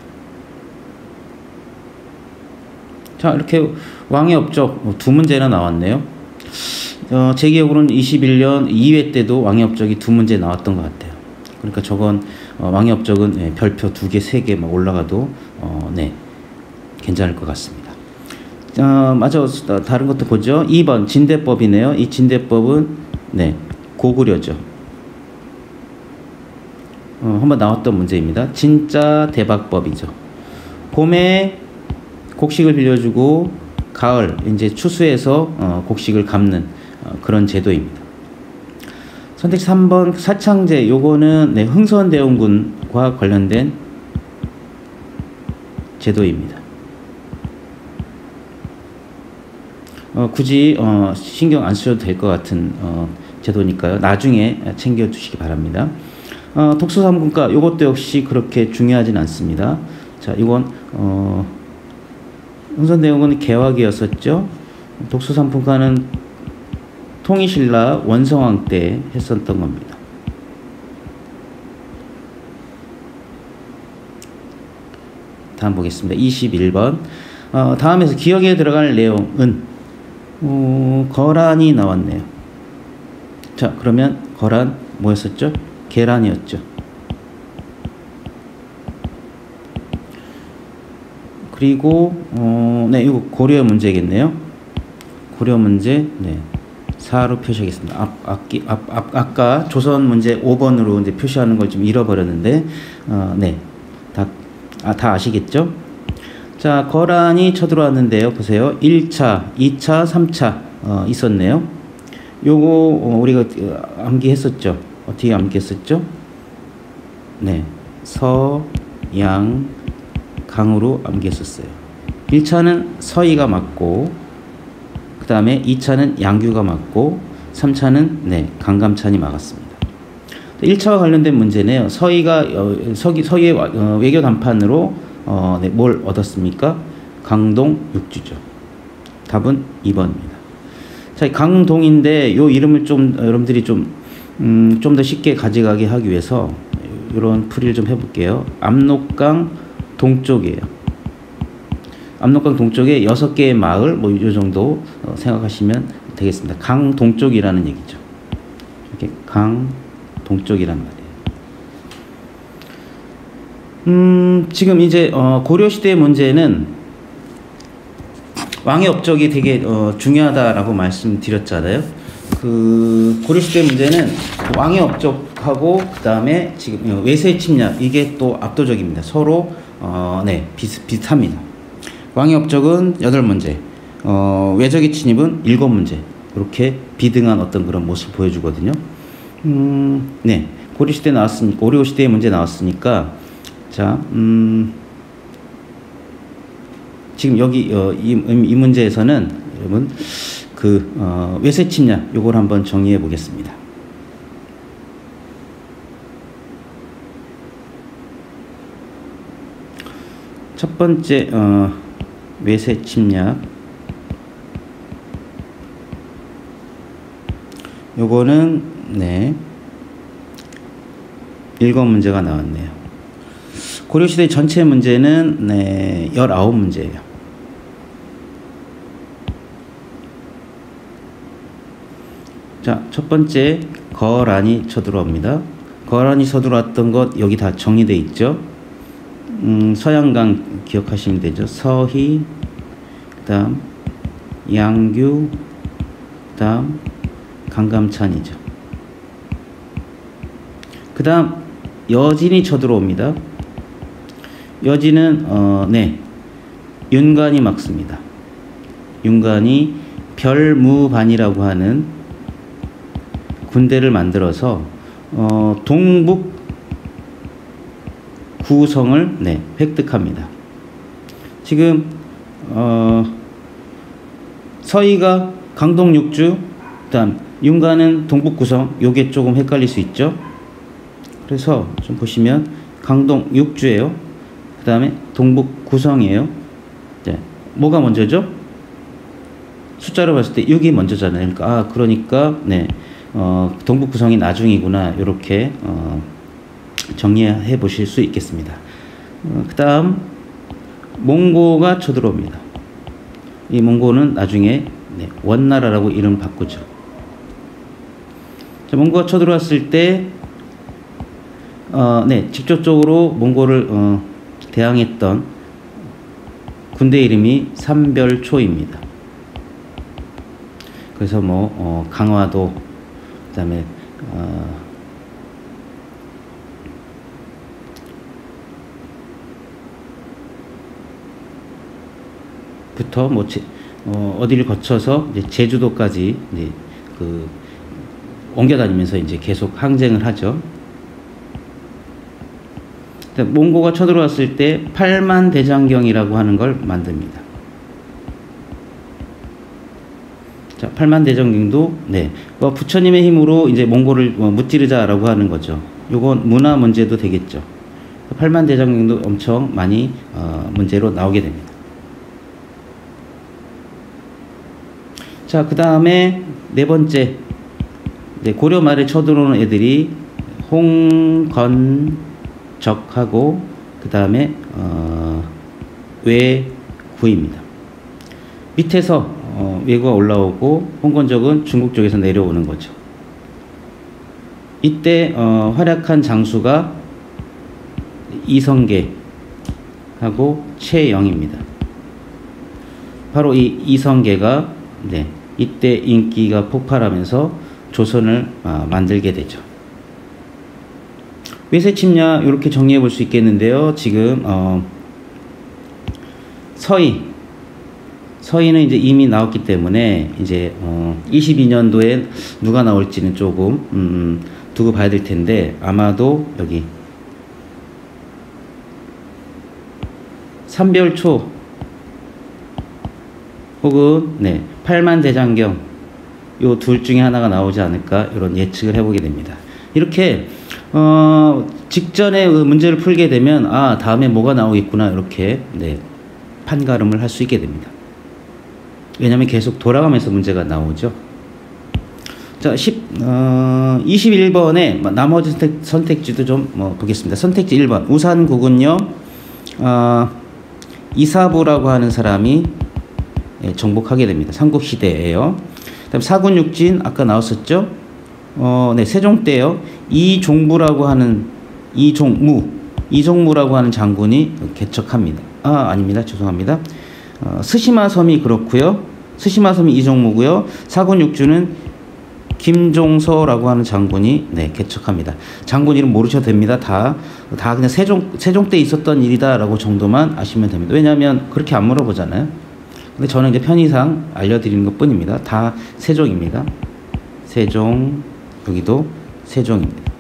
자, 이렇게 왕의 업적 두 문제나 나왔네요. 어, 제 기억으로는 이십일 년 이 회 때도 왕의 업적이 두 문제 나왔던 것 같아요. 그러니까 저건 어, 왕의 업적은 네, 별표 두 개, 세 개 막 올라가도 어, 네, 괜찮을 것 같습니다. 어, 맞아, 다른 것도 보죠. 이 번 진대법이네요. 이 진대법은 네, 고구려죠. 어, 한번 나왔던 문제입니다. 진짜 대박법이죠. 봄에 곡식을 빌려주고 가을 이제 추수해서 어, 곡식을 갚는 어, 그런 제도입니다. 선택 삼 번 사창제. 요거는 네, 흥선대원군과 관련된 제도입니다. 어, 굳이 어, 신경 안 쓰셔도 될 것 같은 어, 제도니까요. 나중에 챙겨주시기 바랍니다. 어, 독서삼군과 요것도 역시 그렇게 중요하진 않습니다. 자, 이건 어, 흥선대원군은 개화기였었죠. 독서삼분과는 통일신라 원성왕 때 했었던 겁니다. 다음 보겠습니다. 이십일 번. 어, 다음에서 기억에 들어갈 내용은 어, 거란이 나왔네요. 자, 그러면 거란 뭐였었죠? 계란이었죠. 그리고 어, 네, 이거 고려 문제겠네요. 고려 문제, 네, 사로 표시하겠습니다. 앞, 앞기, 앞, 앞, 아까 조선 문제 오 번으로 이제 표시하는 걸 좀 잃어버렸는데, 어, 네, 다, 아, 다 아시겠죠? 자, 거란이 쳐들어왔는데요. 보세요. 일 차, 이 차, 삼 차 어, 있었네요. 요거 어, 우리가 암기했었죠. 어떻게 암기했었죠? 네, 서, 양, 강으로 암기했었어요. 일 차는 서희가 맞고, 그 다음에 이 차는 양규가 맞고, 삼 차는 네, 강감찬이 막았습니다. 일 차와 관련된 문제네요. 서희가 어, 서기, 서희의 어, 외교 단판으로 어, 네, 뭘 얻었습니까? 강동 육주죠. 답은 이 번입니다. 자, 강동인데 요 이름을 좀 여러분들이 좀 음, 좀 더 쉽게 가져가게 하기 위해서 이런 풀이를 좀 해볼게요. 압록강 동쪽이에요. 압록강 동쪽에 여섯 개의 마을, 뭐, 이 정도 생각하시면 되겠습니다. 강 동쪽이라는 얘기죠. 이렇게 강 동쪽이란 말이에요. 음, 지금 이제, 어, 고려시대의 문제는 왕의 업적이 되게, 어, 중요하다라고 말씀드렸잖아요. 그, 고려시대 문제는 왕의 업적하고, 그 다음에 지금 외세 침략, 이게 또 압도적입니다. 서로, 어, 네, 비슷, 비슷합니다. 왕의 업적은 여덟 문제, 어, 외적의 침입은 일곱 문제, 이렇게 비등한 어떤 그런 모습을 보여주거든요. 음, 네, 고려시대 나왔으니까, 고려시대의 문제 나왔으니까, 자, 음, 지금 여기, 어, 이, 이 문제에서는 여러분, 그, 어, 외세 침략, 요걸 한번 정리해 보겠습니다. 첫 번째, 어, 외세 침략. 요거는 네 일곱 문제가 나왔네요. 고려시대 전체 문제는 네 열아홉 문제예요. 자, 첫 번째 거란이 쳐들어옵니다. 거란이 쳐들어왔던 것 여기 다 정리되어 있죠. 음, 서양강 기억하시면 되죠. 서희, 그 다음 양규, 그 다음 강감찬이죠. 그 다음 여진이 쳐들어옵니다. 여진은 어, 네 윤관이 막습니다. 윤관이 별무반이라고 하는 군대를 만들어서 어, 동북 구성을 네, 획득합니다. 지금 어, 서희가 강동 육주, 그다음 윤관은 동북 구성, 요게 조금 헷갈릴 수 있죠. 그래서 좀 보시면 강동 육주예요. 그 다음에 동북 구성이에요. 네, 뭐가 먼저죠? 숫자로 봤을 때 육이 먼저잖아요. 그러니까 아 그러니까 네. 어, 동북 구성이 나중이구나 이렇게 어, 정리해 보실 수 있겠습니다. 어, 그 다음 몽고가 쳐들어옵니다. 이 몽고는 나중에 네, 원나라라고 이름 바꾸죠. 자, 몽고가 쳐들어왔을 때 어, 네, 직접적으로 몽고를 어, 대항했던 군대 이름이 삼별초입니다. 그래서 뭐 어, 강화도 그 다음에 어, 부터 뭐 제, 어, 어디를 거쳐서 이제 제주도까지 이제 그 옮겨 다니면서 이제 계속 항쟁을 하죠. 몽고가 쳐들어왔을 때 팔만 대장경이라고 하는 걸 만듭니다. 자, 팔만 대장경도 네, 뭐 부처님의 힘으로 이제 몽고를 뭐 무찌르자라고 하는 거죠. 요건 문화 문제도 되겠죠. 팔만 대장경도 엄청 많이 어, 문제로 나오게 됩니다. 자, 그 다음에 네 번째 네, 고려 말에 쳐들어오는 애들이 홍건적하고 그 다음에 어, 외구입니다. 밑에서 어, 외구가 올라오고 홍건적은 중국 쪽에서 내려오는 거죠. 이때 어, 활약한 장수가 이성계하고 최영입니다. 바로 이 이성계가 네, 이때 인기가 폭발하면서 조선을 어, 만들게 되죠. 왜 세침냐 이렇게 정리해 볼 수 있겠는데요. 지금 어, 서희 서희는 이제 이미 나왔기 때문에 이제 어, 이십이 년도에 누가 나올지는 조금 음, 두고 봐야 될 텐데 아마도 여기 삼별초 혹은 네, 팔만 대장경 요 둘 중에 하나가 나오지 않을까 이런 예측을 해보게 됩니다. 이렇게 어, 직전에 문제를 풀게 되면 아 다음에 뭐가 나오겠구나 이렇게 네, 판가름을 할 수 있게 됩니다. 왜냐하면 계속 돌아가면서 문제가 나오죠. 자, 십, 어, 이십일 번에 나머지 선택, 선택지도 좀 뭐 보겠습니다. 선택지 일 번 우산국은요 어, 이사부라고 하는 사람이 예, 정복하게 됩니다. 삼국시대예요. 그다음 사군육진 아까 나왔었죠. 어, 네, 세종 때요. 이종부라고 하는 이종무 이종무라고 하는 장군이 개척합니다. 아 아닙니다. 죄송합니다. 어, 스시마섬이 그렇고요. 스시마섬이 이종무고요. 사군육주는 김종서라고 하는 장군이 네, 개척합니다. 장군 이름 모르셔도 됩니다. 다, 다 그냥 세종, 세종 때 있었던 일이다라고 정도만 아시면 됩니다. 왜냐하면 그렇게 안 물어보잖아요. 근데 저는 이제 편의상 알려드리는 것 뿐입니다. 다 세종입니다. 세종, 여기도 세종입니다.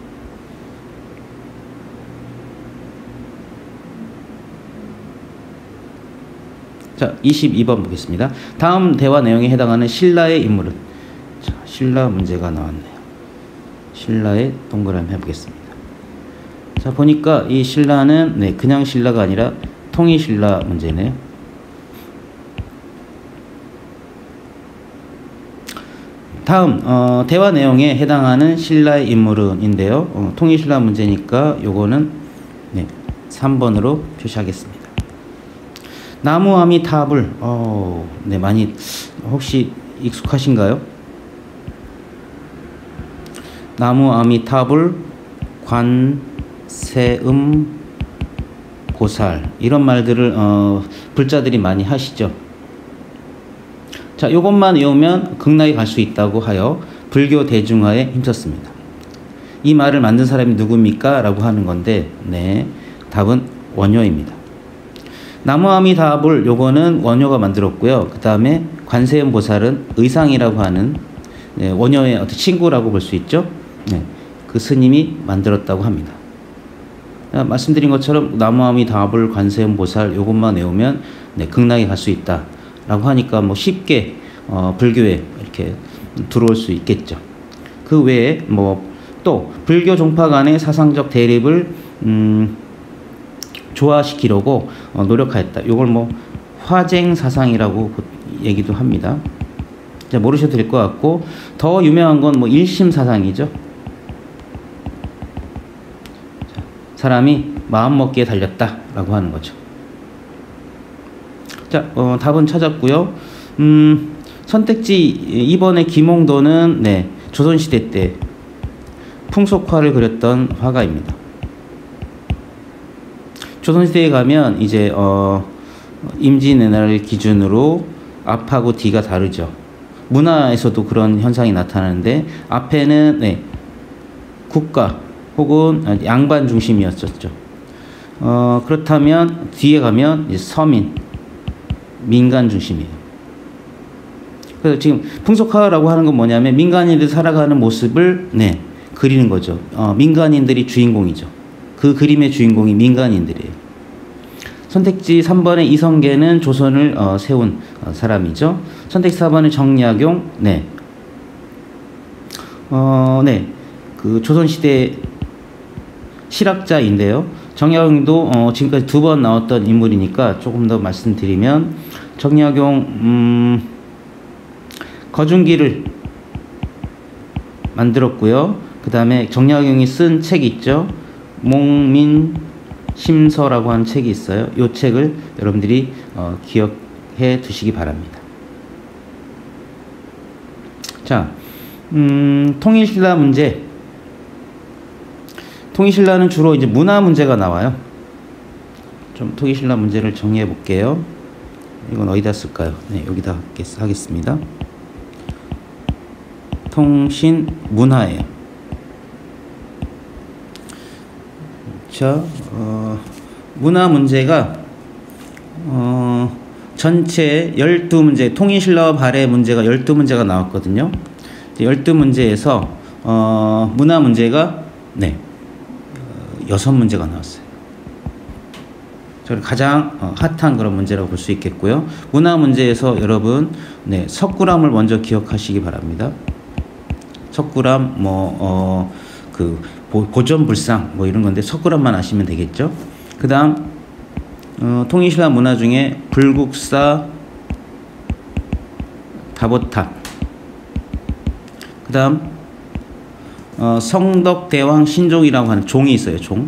자, 이십이 번 보겠습니다. 다음 대화 내용에 해당하는 신라의 인물은? 자, 신라 문제가 나왔네요. 신라의 동그라미 해보겠습니다. 자, 보니까 이 신라는 네, 그냥 신라가 아니라 통일신라 문제네요. 다음 어, 대화 내용에 해당하는 신라의 인물은인데요. 어, 통일신라 문제니까 요거는 네, 삼 번으로 표시하겠습니다. 나무아미타불 어, 네, 많이 혹시 익숙하신가요? 나무아미타불 관세음 보살 이런 말들을 어, 불자들이 많이 하시죠. 자, 요것만 외우면 극락에 갈 수 있다고 하여 불교 대중화에 힘썼습니다. 이 말을 만든 사람이 누굽니까? 라고 하는 건데, 네, 답은 원효입니다. 나무아미타불 요거는 원효가 만들었고요. 그 다음에 관세음 보살은 의상이라고 하는 네, 원효의 어떤 친구라고 볼 수 있죠. 네, 그 스님이 만들었다고 합니다. 아, 말씀드린 것처럼 나무아미타불 관세음 보살 요것만 외우면 네, 극락에 갈 수 있다. 라고 하니까 뭐 쉽게 어, 불교에 이렇게 들어올 수 있겠죠. 그 외에 뭐 또 불교 종파 간의 사상적 대립을 음, 조화시키려고 어, 노력하였다. 이걸 뭐 화쟁 사상이라고 얘기도 합니다. 자, 모르셔도 될 것 같고 더 유명한 건 뭐 일심 사상이죠. 자, 사람이 마음 먹기에 달렸다라고 하는 거죠. 자, 어, 답은 찾았고요. 음, 선택지 이 번의 김홍도는 네, 조선시대 때 풍속화를 그렸던 화가입니다. 조선시대에 가면 이제 어, 임진왜란을 기준으로 앞하고 뒤가 다르죠. 문화에서도 그런 현상이 나타나는데 앞에는 네, 국가 혹은 양반 중심이었었죠. 어, 그렇다면 뒤에 가면 이제 서민 민간 중심이에요. 그래서 지금 풍속화라고 하는 건 뭐냐면 민간인들이 살아가는 모습을 네, 그리는 거죠. 어, 민간인들이 주인공이죠. 그 그림의 주인공이 민간인들이에요. 선택지 삼 번의 이성계는 조선을 어, 세운 어, 사람이죠. 선택지 사 번의 정약용, 네, 어, 네, 그 조선시대 실학자인데요. 정약용도 어, 지금까지 두 번 나왔던 인물이니까 조금 더 말씀드리면 정약용 음, 거중기를 만들었고요. 그 다음에 정약용이 쓴 책이 있죠. 몽민심서라고 하는 책이 있어요. 이 책을 여러분들이 어, 기억해 두시기 바랍니다. 자, 음, 통일신라 문제. 통일신라는 주로 이제 문화 문제가 나와요. 좀 통일신라 문제를 정리해 볼게요. 이건 어디다 쓸까요? 네, 여기다 하겠습니다. 통신 문화예요. 자, 어, 문화 문제가 어, 전체 열두 문제, 통일신라와 발해 문제가 열두 문제가 나왔거든요. 열두 문제에서 어, 문화 문제가 네, 여섯 문제가 나왔어요. 가장 어, 핫한 그런 문제라고 볼 수 있겠고요. 문화 문제에서 여러분 네, 석굴암을 먼저 기억하시기 바랍니다. 석굴암 뭐 어, 그 보존불상 뭐 이런 건데 석굴암만 아시면 되겠죠. 그 다음 어, 통일신라 문화 중에 불국사 다보탑, 그 다음 어, 성덕대왕 신종이라고 하는 종이 있어요. 종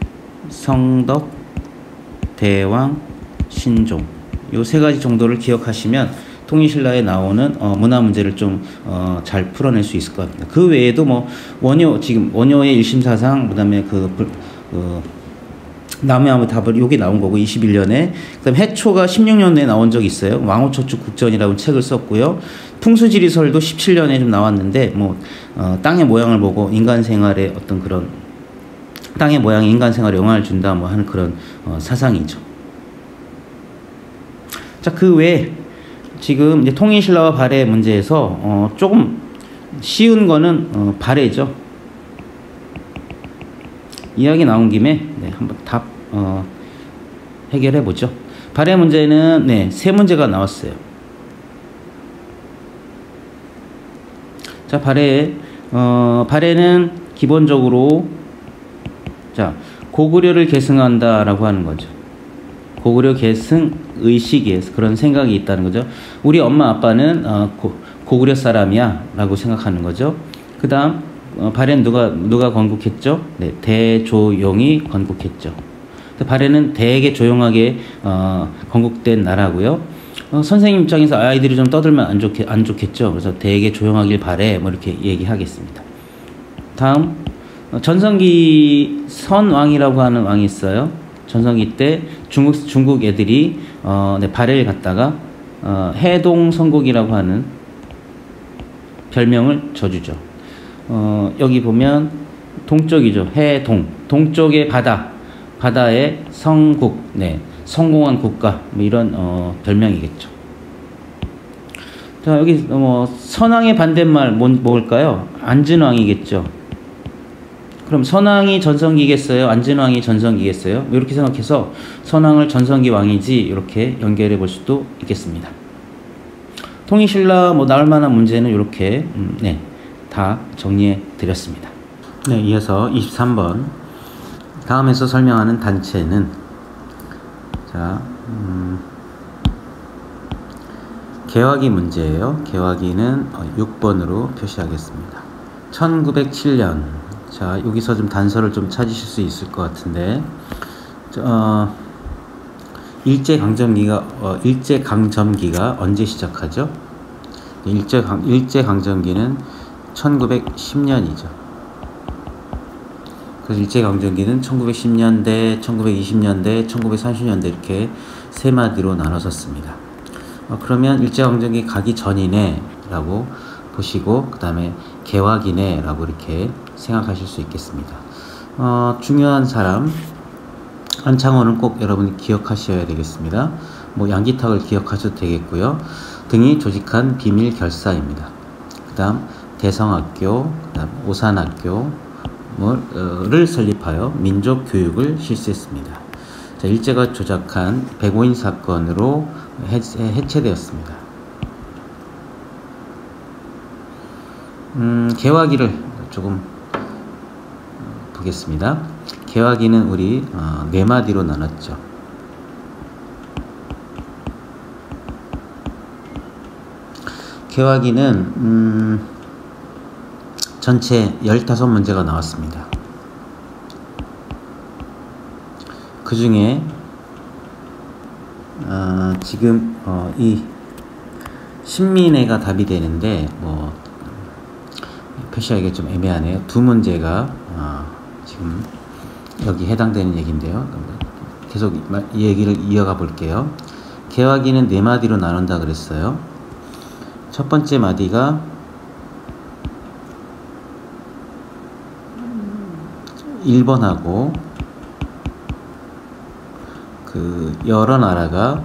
성덕대왕 신종 요 세 가지 정도를 기억하시면 통일신라에 나오는 어, 문화 문제를 좀 어, 잘 풀어낼 수 있을 것 같습니다. 그 외에도 뭐 원효 지금 원효의 일심사상, 그다음에 그, 그 나무아미타불 요게 나온 거고 이십일 년에 그다음 해초가 십육 년에 나온 적이 있어요. 왕후초축 국전이라고 책을 썼고요. 풍수지리설도 십칠 년에 좀 나왔는데 뭐 어, 땅의 모양을 보고 인간 생활에 어떤 그런 땅의 모양이 인간 생활에 영향을 준다 뭐 하는 그런 어, 사상이죠. 자, 그 외에 지금 이제 통일신라와 발해 문제에서 어, 조금 쉬운 거는 어, 발해죠. 이야기 나온 김에 네, 한번 답 어, 해결해 보죠. 발해 문제는 네, 세 문제가 나왔어요. 자, 발해 어, 발해는 기본적으로 자, 고구려를 계승한다라고 하는 거죠. 고구려 계승 의식에 그런 생각이 있다는 거죠. 우리 엄마 아빠는 어, 고, 고구려 사람이야 라고 생각하는 거죠. 그 다음 어, 발해는 누가 누가 건국했죠? 네, 대조용이 건국했죠. 발해는 되게 조용하게 어, 건국된 나라고요. 어, 선생님 입장에서 아이들이 좀 떠들면 안 좋겠 안 좋겠죠. 그래서 되게 조용하길 바래 뭐 이렇게 얘기하겠습니다. 다음 어, 전성기 선왕이라고 하는 왕이 있어요. 전성기 때 중국 중국 애들이 어, 네, 발해를 갖다가 어, 해동성국이라고 하는 별명을 줘주죠. 어, 여기 보면 동쪽이죠. 해동. 동쪽의 바다. 바다의 성국. 네. 성공한 국가. 뭐 이런 어, 별명이겠죠. 자, 여기 뭐 선왕의 반대말 뭐, 뭘까요? 안진왕이겠죠. 그럼 선왕이 전성기겠어요? 안진왕이 전성기겠어요? 이렇게 생각해서 선왕을 전성기 왕이지 이렇게 연결해 볼 수도 있겠습니다. 통일신라 뭐 나올 만한 문제는 이렇게 음, 네, 다 정리해 드렸습니다. 네, 이어서 이십삼 번 다음에서 설명하는 단체는 자 음, 개화기 문제예요. 개화기는 육 번으로 표시하겠습니다. 천구백칠 년 자 여기서 좀 단서를 좀 찾으실 수 있을 것 같은데 어, 일제강점기가 어, 일제강점기가 언제 시작하죠? 일제강, 일제강점기는 천구백십 년이죠. 그래서 일제강점기는 천구백십 년대, 천구백이십 년대, 천구백삼십 년대 이렇게 세 마디로 나눠졌습니다. 어, 그러면 일제강점기 가기 전이네 라고 보시고 그 다음에 개화기네 라고 이렇게 생각하실 수 있겠습니다. 어, 중요한 사람 안창호는 꼭 여러분이 기억하셔야 되겠습니다. 뭐 양기탁을 기억하셔도 되겠고요. 등이 조직한 비밀 결사입니다. 그 다음 대성학교, 그 다음 오산학교를 설립하여 민족교육을 실시했습니다. 자, 일제가 조작한 백오인 사건으로 해체되었습니다. 음, 개화기를 조금 보겠습니다. 개화기는 우리 어, 네 마디로 나눴죠. 개화기는 음, 전체 열다섯 문제가 나왔습니다. 그 중에 어, 지금 어, 이 신민회가 답이 되는데 뭐 표시하기가 좀 애매하네요. 두 문제가 어, 지금 여기 해당되는 얘기인데요. 계속 이 얘기를 이어가 볼게요. 개화기는 네 마디로 나눈다 그랬어요. 첫 번째 마디가 일본하고 그 여러 나라가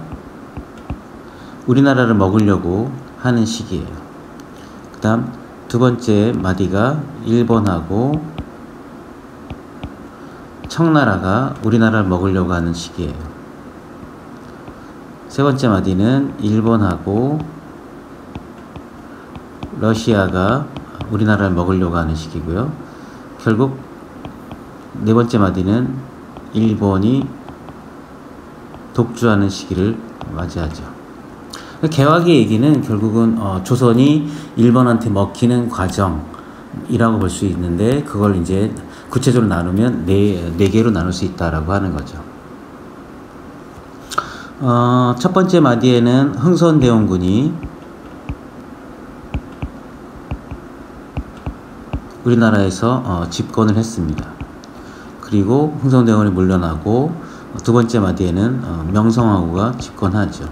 우리나라를 먹으려고 하는 시기예요. 그 다음 두 번째 마디가 일본하고 청나라가 우리나라를 먹으려고 하는 시기예요. 세 번째 마디는 일본하고 러시아가 우리나라를 먹으려고 하는 시기고요. 결국 네 번째 마디는 일본이 독주하는 시기를 맞이하죠. 개화기 얘기는 결국은 어, 조선이 일본한테 먹히는 과정이라고 볼 수 있는데 그걸 이제 구체적으로 나누면 네, 네 개로 나눌 수 있다라고 하는 거죠. 어, 첫 번째 마디에는 흥선대원군이 우리나라에서 어, 집권을 했습니다. 그리고 흥선대원이 물러나고 두 번째 마디에는 어, 명성황후가 집권하죠.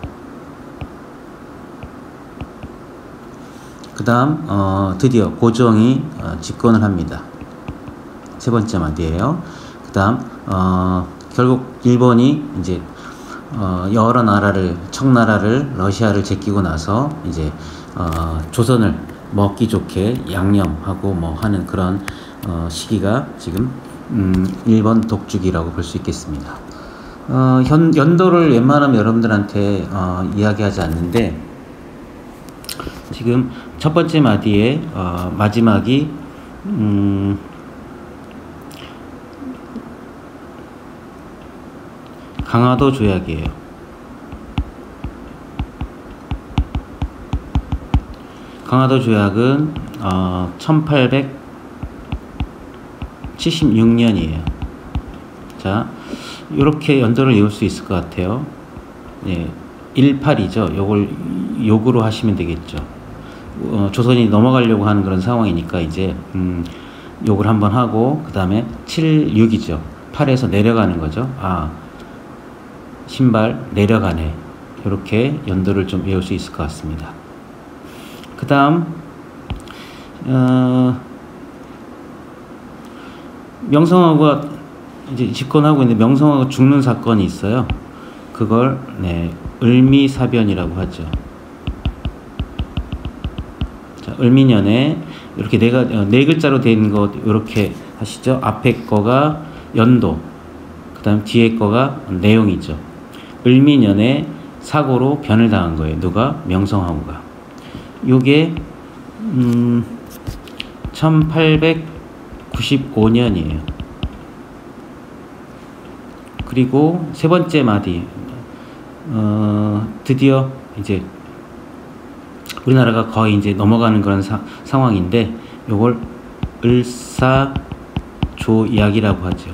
그 다음 어, 드디어 고종이 어, 집권을 합니다. 세 번째 마디예요. 그 다음 어, 결국 일본이 이제 어, 여러 나라를 청나라를 러시아를 제끼고 나서 이제 어, 조선을 먹기 좋게 양념하고 뭐 하는 그런 어, 시기가 지금 음, 일본 독주기라고 볼 수 있겠습니다. 어, 현, 연도를 웬만하면 여러분들한테 어, 이야기하지 않는데 지금 첫 번째 마디에 어, 마지막이 음, 강화도 조약이에요. 강화도 조약은 어, 천팔백칠십육 년이에요. 자, 이렇게 연도를 외울 수 있을 것 같아요. 예, 십팔이죠. 요걸 욕으로 하시면 되겠죠. 어, 조선이 넘어가려고 하는 그런 상황이니까 이제 음, 욕을 한번 하고 그 다음에 칠십육이죠. 팔에서 내려가는 거죠. 아, 신발 내려가네. 이렇게 연도를 좀 외울 수 있을 것 같습니다. 그 다음 어, 명성황후가 이제 집권하고 있는데 명성황후가 죽는 사건이 있어요. 그걸 네, 을미사변이라고 하죠. 자, 을미년에 이렇게 네, 네 글자로 된 것 이렇게 하시죠. 앞에 거가 연도, 그 다음 뒤에 거가 내용이죠. 을미년에 사고로 변을 당한 거예요. 누가? 명성황후가. 요게 음, 천팔백구십오 년이에요. 그리고 세 번째 마디, 어, 드디어 이제 우리나라가 거의 이제 넘어가는 그런 사, 상황인데 요걸 을사조약이라고 하죠.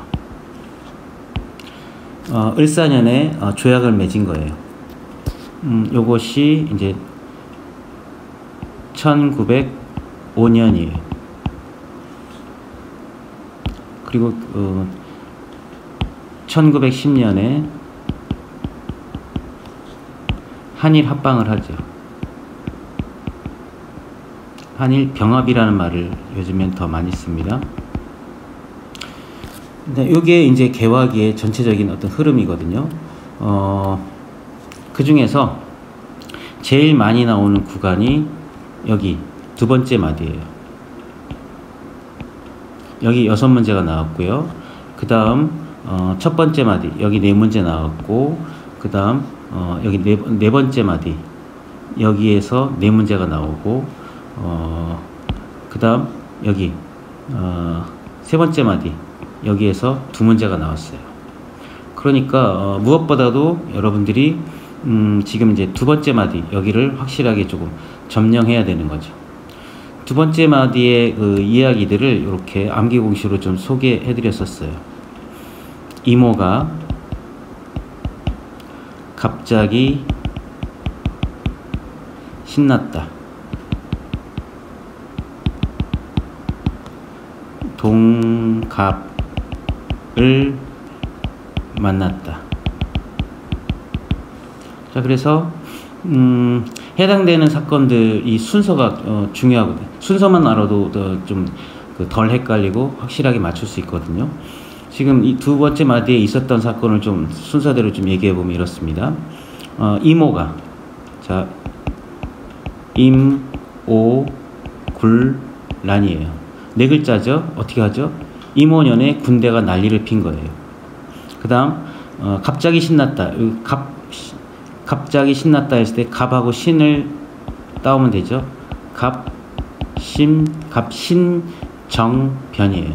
어, 을사년에 어, 조약을 맺은 거예요. 음, 요것이 이제 천구백오 년이에요. 그리고 어, 천구백십 년에 한일 합방을 하죠. 한일 병합이라는 말을 요즘엔 더 많이 씁니다. 근데 이게 이제 개화기의 전체적인 어떤 흐름이거든요. 어, 그 중에서 제일 많이 나오는 구간이 여기 두 번째 마디예요. 여기 여섯 문제가 나왔고요. 그 다음 어, 첫 번째 마디 여기 네 문제 나왔고, 그 다음 어, 여기 네, 네 번째 마디 여기에서 네 문제가 나오고, 어, 그 다음 여기 어, 세 번째 마디 여기에서 두 문제가 나왔어요. 그러니까 어, 무엇보다도 여러분들이 음, 지금 이제 두 번째 마디 여기를 확실하게 조금 점령해야 되는 거죠. 두 번째 마디의 그 이야기들을 이렇게 암기 공식으로 좀 소개해 드렸었어요. 이모가 갑자기 신났다. 동갑을 만났다. 자, 그래서 음, 해당되는 사건들 이 순서가 어, 중요하거든요. 순서만 알아도 좀 덜 헷갈리고 확실하게 맞출 수 있거든요. 지금 이 두 번째 마디에 있었던 사건을 좀 순서대로 좀 얘기해 보면 이렇습니다. 어, 이모가, 자, 임오굴란이에요. 네 글자죠. 어떻게 하죠? 임오년에 군대가 난리를 핀 거예요. 그 다음 어, 갑자기 신났다. 갑, 갑자기 신났다 했을 때 갑하고 신을 따오면 되죠. 갑, 신, 갑신정변이에요.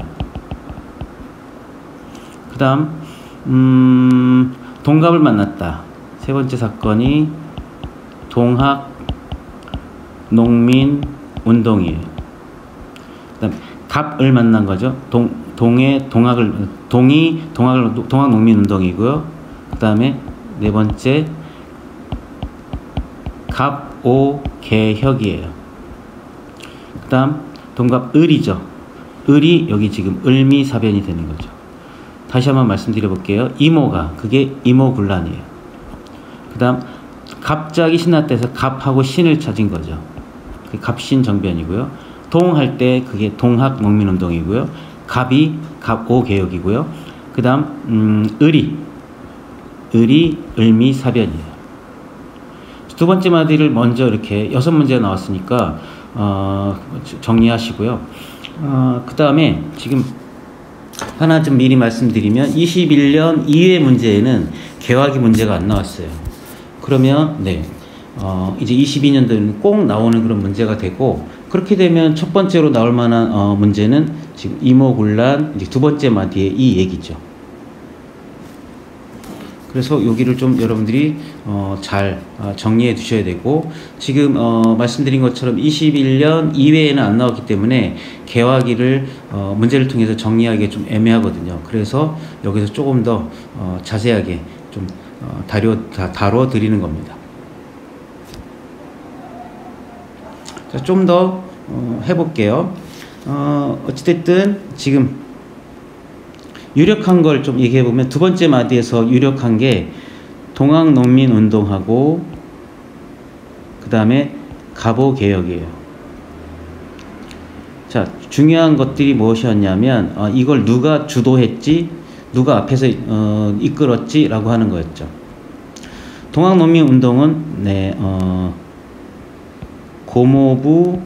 그 다음 음, 동갑을 만났다. 세 번째 사건이 동학 농민운동이에요. 그 다음 갑을 만난 거죠. 동, 동의 동학을, 동이 동학을, 동학농민운동이고요. 그 다음에 네 번째 갑오개혁이에요. 그 다음 동갑을이죠. 을이 여기 지금 을미사변이 되는 거죠. 다시 한번 말씀드려 볼게요. 이모가, 그게 이모군란이에요. 그 다음 갑자기 신났다 해서 갑하고 신을 찾은 거죠. 그게 갑신정변이고요. 동할 때 그게 동학농민운동이고요. 갑이 갑오개혁이고요. 그 다음 음, 을이 을이 을미사변이에요. 두 번째 마디를 먼저 이렇게 여섯 문제가 나왔으니까 어, 정리하시고요. 어, 그 다음에 지금 하나 좀 미리 말씀드리면 이십일 년 이회 문제에는 개화기 문제가 안 나왔어요. 그러면 네, 어, 이제 이십이 년도에는 꼭 나오는 그런 문제가 되고, 그렇게 되면 첫 번째로 나올 만한 어, 문제는 지금 이모군란 이제 두 번째 마디의 이 얘기죠. 그래서 여기를 좀 여러분들이 어, 잘 어, 정리해 두셔야 되고, 지금 어, 말씀드린 것처럼 이십일 년 이외에는 안 나왔기 때문에 개화기를 어, 문제를 통해서 정리하기 좀 애매하거든요. 그래서 여기서 조금 더 어, 자세하게 좀 어, 다뤄, 다, 다뤄 드리는 겁니다. 자, 좀 더 어, 해볼게요. 어, 어찌됐든 지금 유력한 걸 좀 얘기해 보면, 두 번째 마디에서 유력한 게 동학농민운동하고 그 다음에 갑오개혁이에요. 자, 중요한 것들이 무엇이었냐면 어, 이걸 누가 주도했지, 누가 앞에서 어, 이끌었지 라고 하는 거였죠. 동학농민운동은 네, 어, 고모부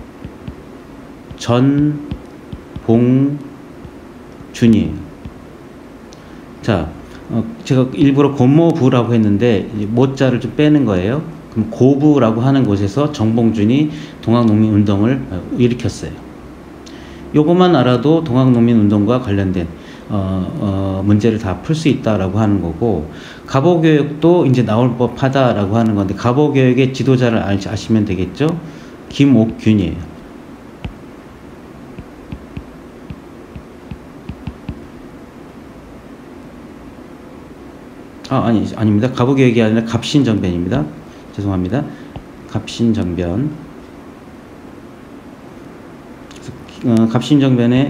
전봉준이에요. 자, 어, 제가 일부러 고모부라고 했는데 모자를 좀 빼는 거예요. 그럼 고부라고 하는 곳에서 정봉준이 동학농민운동을 일으켰어요. 요것만 알아도 동학농민운동과 관련된 어, 어, 문제를 다 풀 수 있다라고 하는 거고, 갑오개혁도 이제 나올 법하다라고 하는 건데, 갑오개혁의 지도자를 아시면 되겠죠. 김옥균이에요. 아, 아니, 아닙니다. 갑오개혁이 아니라 갑신정변입니다. 죄송합니다. 갑신정변. 어, 갑신정변에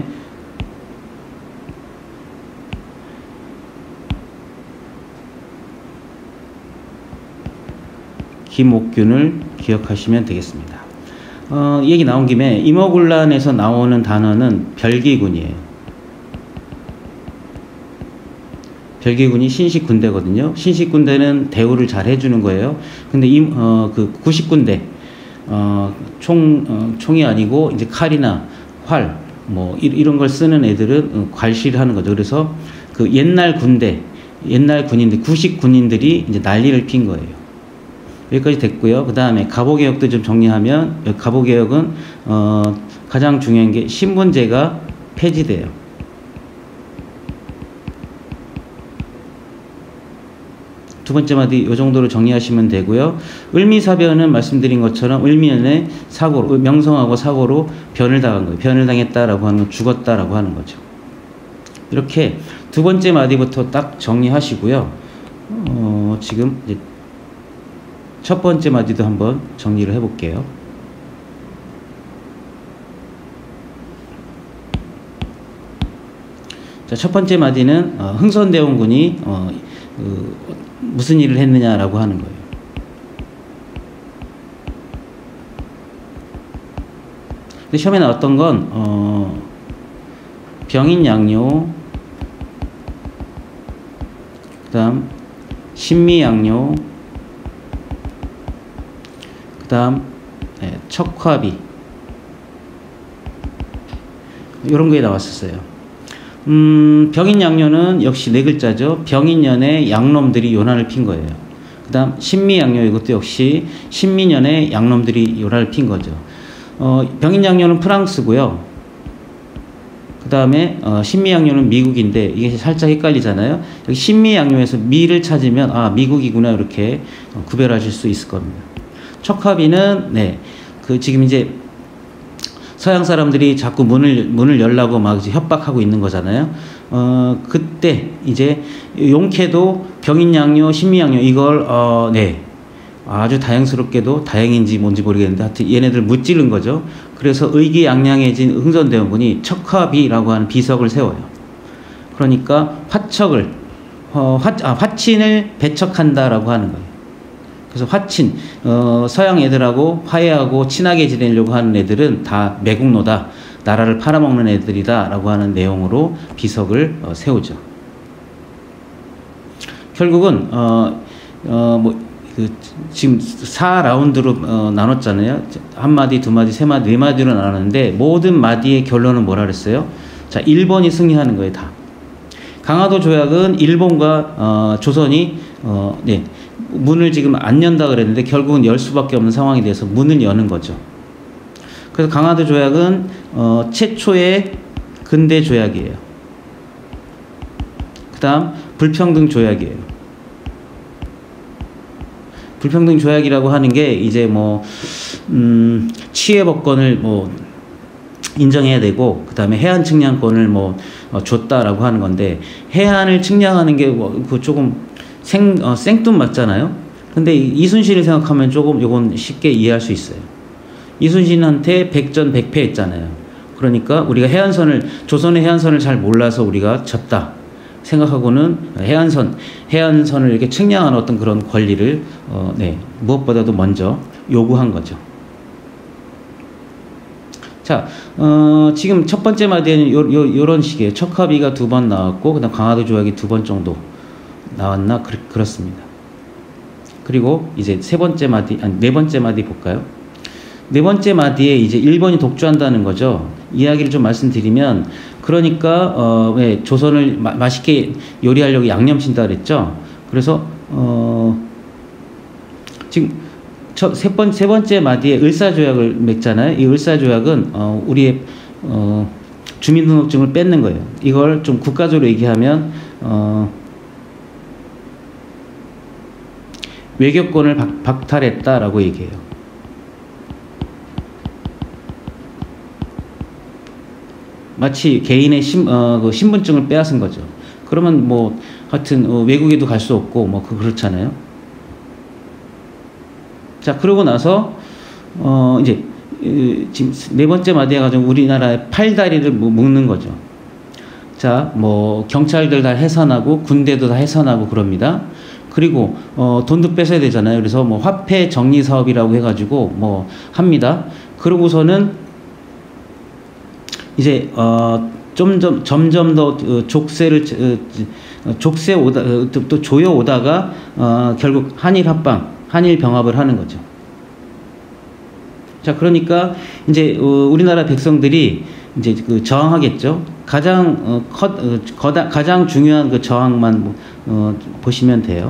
김옥균을 기억하시면 되겠습니다. 어, 얘기 나온 김에 임어군란에서 나오는 단어는 별기군이에요. 별기군이 신식군대거든요. 신식군대는 대우를 잘 해주는 거예요. 근데 이, 어, 그 구식군대, 어, 총, 어, 총이 아니고 이제 칼이나 활, 뭐, 이, 이런 걸 쓰는 애들은 괄시를 하는 거죠. 그래서 그 옛날 군대, 옛날 군인들, 구식 군인들이 이제 난리를 핀 거예요. 여기까지 됐고요. 그 다음에 갑오개혁도 좀 정리하면, 갑오개혁은, 어, 가장 중요한 게 신분제가 폐지돼요. 두 번째 마디 이 정도로 정리하시면 되고요. 을미사변은 말씀드린 것처럼 을미연의 사고로, 명성하고 사고로 변을 당한 거예요. 변을 당했다라고 하는 건 죽었다라고 하는 거죠. 이렇게 두 번째 마디부터 딱 정리하시고요. 어, 지금 이제 첫 번째 마디도 한번 정리를 해볼게요. 자, 첫 번째 마디는 어, 흥선대원군이 어, 그, 무슨 일을 했느냐라고 하는 거예요. 근데 시험에 나왔던 건 어, 병인양요, 그 다음 신미양요, 그 다음 네, 척화비, 이런 거에 나왔었어요. 음, 병인양요는 역시 네 글자죠. 병인년에 양놈들이 요난을 핀 거예요. 그 다음 신미양요, 이것도 역시 신미년에 양놈들이 요난을 핀 거죠. 어, 병인양요는 프랑스고요. 그 다음에 어, 신미양요는 미국인데 이게 살짝 헷갈리잖아요. 여기 신미양요에서 미를 찾으면 아, 미국이구나, 이렇게 어, 구별하실 수 있을 겁니다. 척화비는 네, 그 지금 이제 서양 사람들이 자꾸 문을, 문을 열라고 막 이제 협박하고 있는 거잖아요. 어, 그때 이제 용케도 병인양요, 신미양요, 이걸, 어, 네. 아주 다행스럽게도, 다행인지 뭔지 모르겠는데, 하여튼 얘네들 무찌른 거죠. 그래서 의기양양해진 흥선대원군이 척화비라고 하는 비석을 세워요. 그러니까 화척을, 어, 화, 아, 화친을 배척한다라고 하는 거예요. 그래서 화친, 어, 서양 애들하고 화해하고 친하게 지내려고 하는 애들은 다 매국노다, 나라를 팔아먹는 애들이다 라고 하는 내용으로 비석을 어, 세우죠. 결국은 어, 어, 뭐, 그, 지금 사 라운드로 어, 나눴잖아요. 한 마디, 두 마디, 세 마디, 네 마디로 나눴는데 모든 마디의 결론은 뭐라 그랬어요? 자, 일본이 승리하는 거예요, 다. 강화도 조약은 일본과 어, 조선이 어, 네, 문을 지금 안 연다 그랬는데 결국은 열 수밖에 없는 상황이 돼서 문을 여는 거죠. 그래서 강화도 조약은 어, 최초의 근대 조약이에요. 그 다음 불평등 조약이에요. 불평등 조약이라고 하는 게 이제 뭐 음, 치해법권을 뭐 인정해야 되고, 그 다음에 해안 측량권을 뭐 어, 줬다라고 하는 건데, 해안을 측량하는 게 뭐 그 조금 생 어, 생뚱맞잖아요. 근데 이순신을 생각하면 조금 요건 쉽게 이해할 수 있어요. 이순신한테 백전백패 했잖아요. 그러니까 우리가 해안선을, 조선의 해안선을 잘 몰라서 우리가 졌다 생각하고는 해안선, 해안선을 이렇게 측량하는 어떤 그런 권리를 어, 네, 무엇보다도 먼저 요구한 거죠. 자, 어, 지금 첫 번째 마디에는 요, 요, 요런 식이에요. 척합의가 두 번 나왔고, 그 다음 강화도 조약이 두 번 정도 나왔나? 그, 그렇습니다. 그리고 이제 세 번째 마디, 아니, 네 번째 마디 볼까요? 네 번째 마디에 이제 일본이 독주한다는 거죠. 이야기를 좀 말씀드리면, 그러니까, 어, 왜 조선을 마, 맛있게 요리하려고 양념친다 그랬죠? 그래서, 어, 지금, 첫, 세, 번, 세 번째 마디에 을사조약을 맺잖아요. 이 을사조약은, 어, 우리의, 어, 주민등록증을 뺏는 거예요. 이걸 좀 국가적으로 얘기하면, 어, 외교권을 박, 박탈했다라고 얘기해요. 마치 개인의 신, 어, 그 신분증을 빼앗은 거죠. 그러면 뭐 하여튼 어, 외국에도 갈 수 없고 뭐 그, 그렇잖아요. 자, 그러고 나서 어, 이제 어, 지금 네 번째 마디에 가지고 우리나라의 팔다리를 묶는 거죠. 자, 뭐 경찰들 다 해산하고 군대도 다 해산하고 그럽니다. 그리고 어, 돈도 뺏어야 되잖아요. 그래서 뭐 화폐 정리 사업이라고 해가지고 뭐 합니다. 그러고서는 이제 어, 점점 점점 더 족쇄를 어, 족쇄 오다 어, 또 조여 오다가 어, 결국 한일 합방, 한일 병합을 하는 거죠. 자, 그러니까 이제 어, 우리나라 백성들이 이제 그 저항하겠죠. 가장 어, 커, 어, 거다, 가장 중요한 그 저항만 어, 보시면 돼요.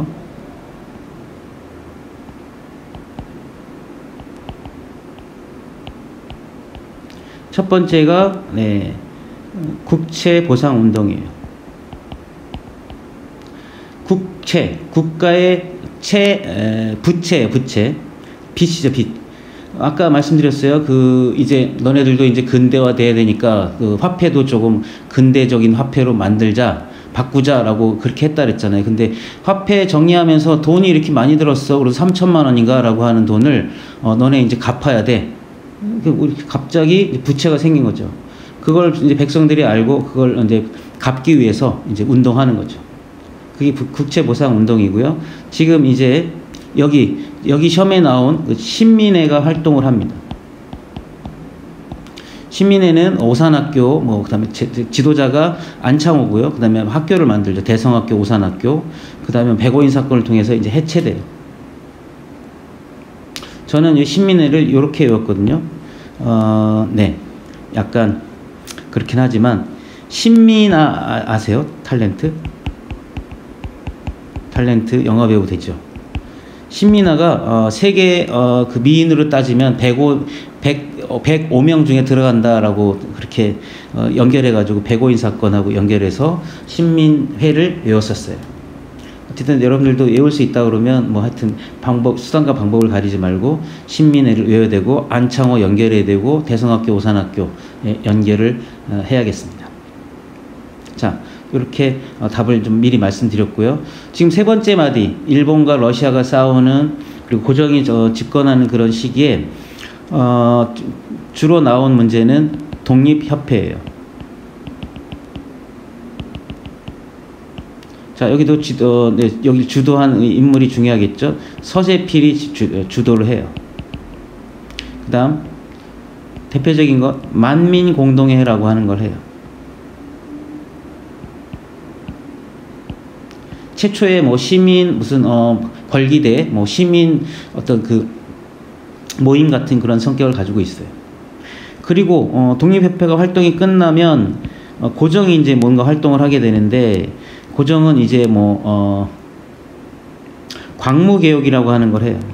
첫 번째가 네, 국채 보상 운동이에요. 국채, 국가의 채, 에, 부채, 부채, 빚이죠, 빚. 아까 말씀드렸어요. 그 이제 너네들도 이제 근대화돼야 되니까 그 화폐도 조금 근대적인 화폐로 만들자, 바꾸자라고 그렇게 했다 그랬잖아요. 근데 화폐 정리하면서 돈이 이렇게 많이 들었어. 그래서 삼천만 원인가라고 하는 돈을 어, 너네 이제 갚아야 돼. 갑자기 부채가 생긴 거죠. 그걸 이제 백성들이 알고 그걸 이제 갚기 위해서 이제 운동하는 거죠. 그게 국채 보상 운동이고요. 지금 이제 여기 여기 시험에 나온 신민회가 활동을 합니다. 신민회는 오산학교, 뭐 그다음에 지도자가 안창호고요. 그다음에 학교를 만들죠. 대성학교, 오산학교. 그다음에 백오인 사건을 통해서 이제 해체돼요. 저는 이 신민회를 이렇게 외웠거든요. 어, 네, 약간 그렇긴 하지만 신민아 아세요? 탤런트? 탤런트 영화배우 되죠. 신민아가 어, 세계 어, 그 미인으로 따지면 백오, 백, 어, 백오 명 중에 들어간다라고 그렇게 어, 연결해가지고 백오인 사건하고 연결해서 신민회를 외웠었어요. 어쨌든 여러분들도 외울 수 있다 그러면 뭐 하여튼 방법, 수단과 방법을 가리지 말고 신민회를 외워야 되고 안창호 연결해야 되고 대성학교, 오산학교 연결을 어, 해야겠습니다. 자, 이렇게 어, 답을 좀 미리 말씀드렸고요. 지금 세 번째 마디, 일본과 러시아가 싸우는 그리고 고정이 어, 집권하는 그런 시기에 어, 주로 나온 문제는 독립협회예요. 자, 여기도 주, 어, 네, 여기 주도한 인물이 중요하겠죠. 서재필이 주, 주도를 해요. 그 다음 대표적인 것 만민공동회라고 하는 걸 해요. 최초의 뭐 시민 무슨 어 걸기대 뭐 시민 어떤 그 모임 같은 그런 성격을 가지고 있어요. 그리고 어 독립협회가 활동이 끝나면 어 고정이 이제 뭔가 활동을 하게 되는데 고정은 이제 뭐 어 광무개혁이라고 하는 걸 해요.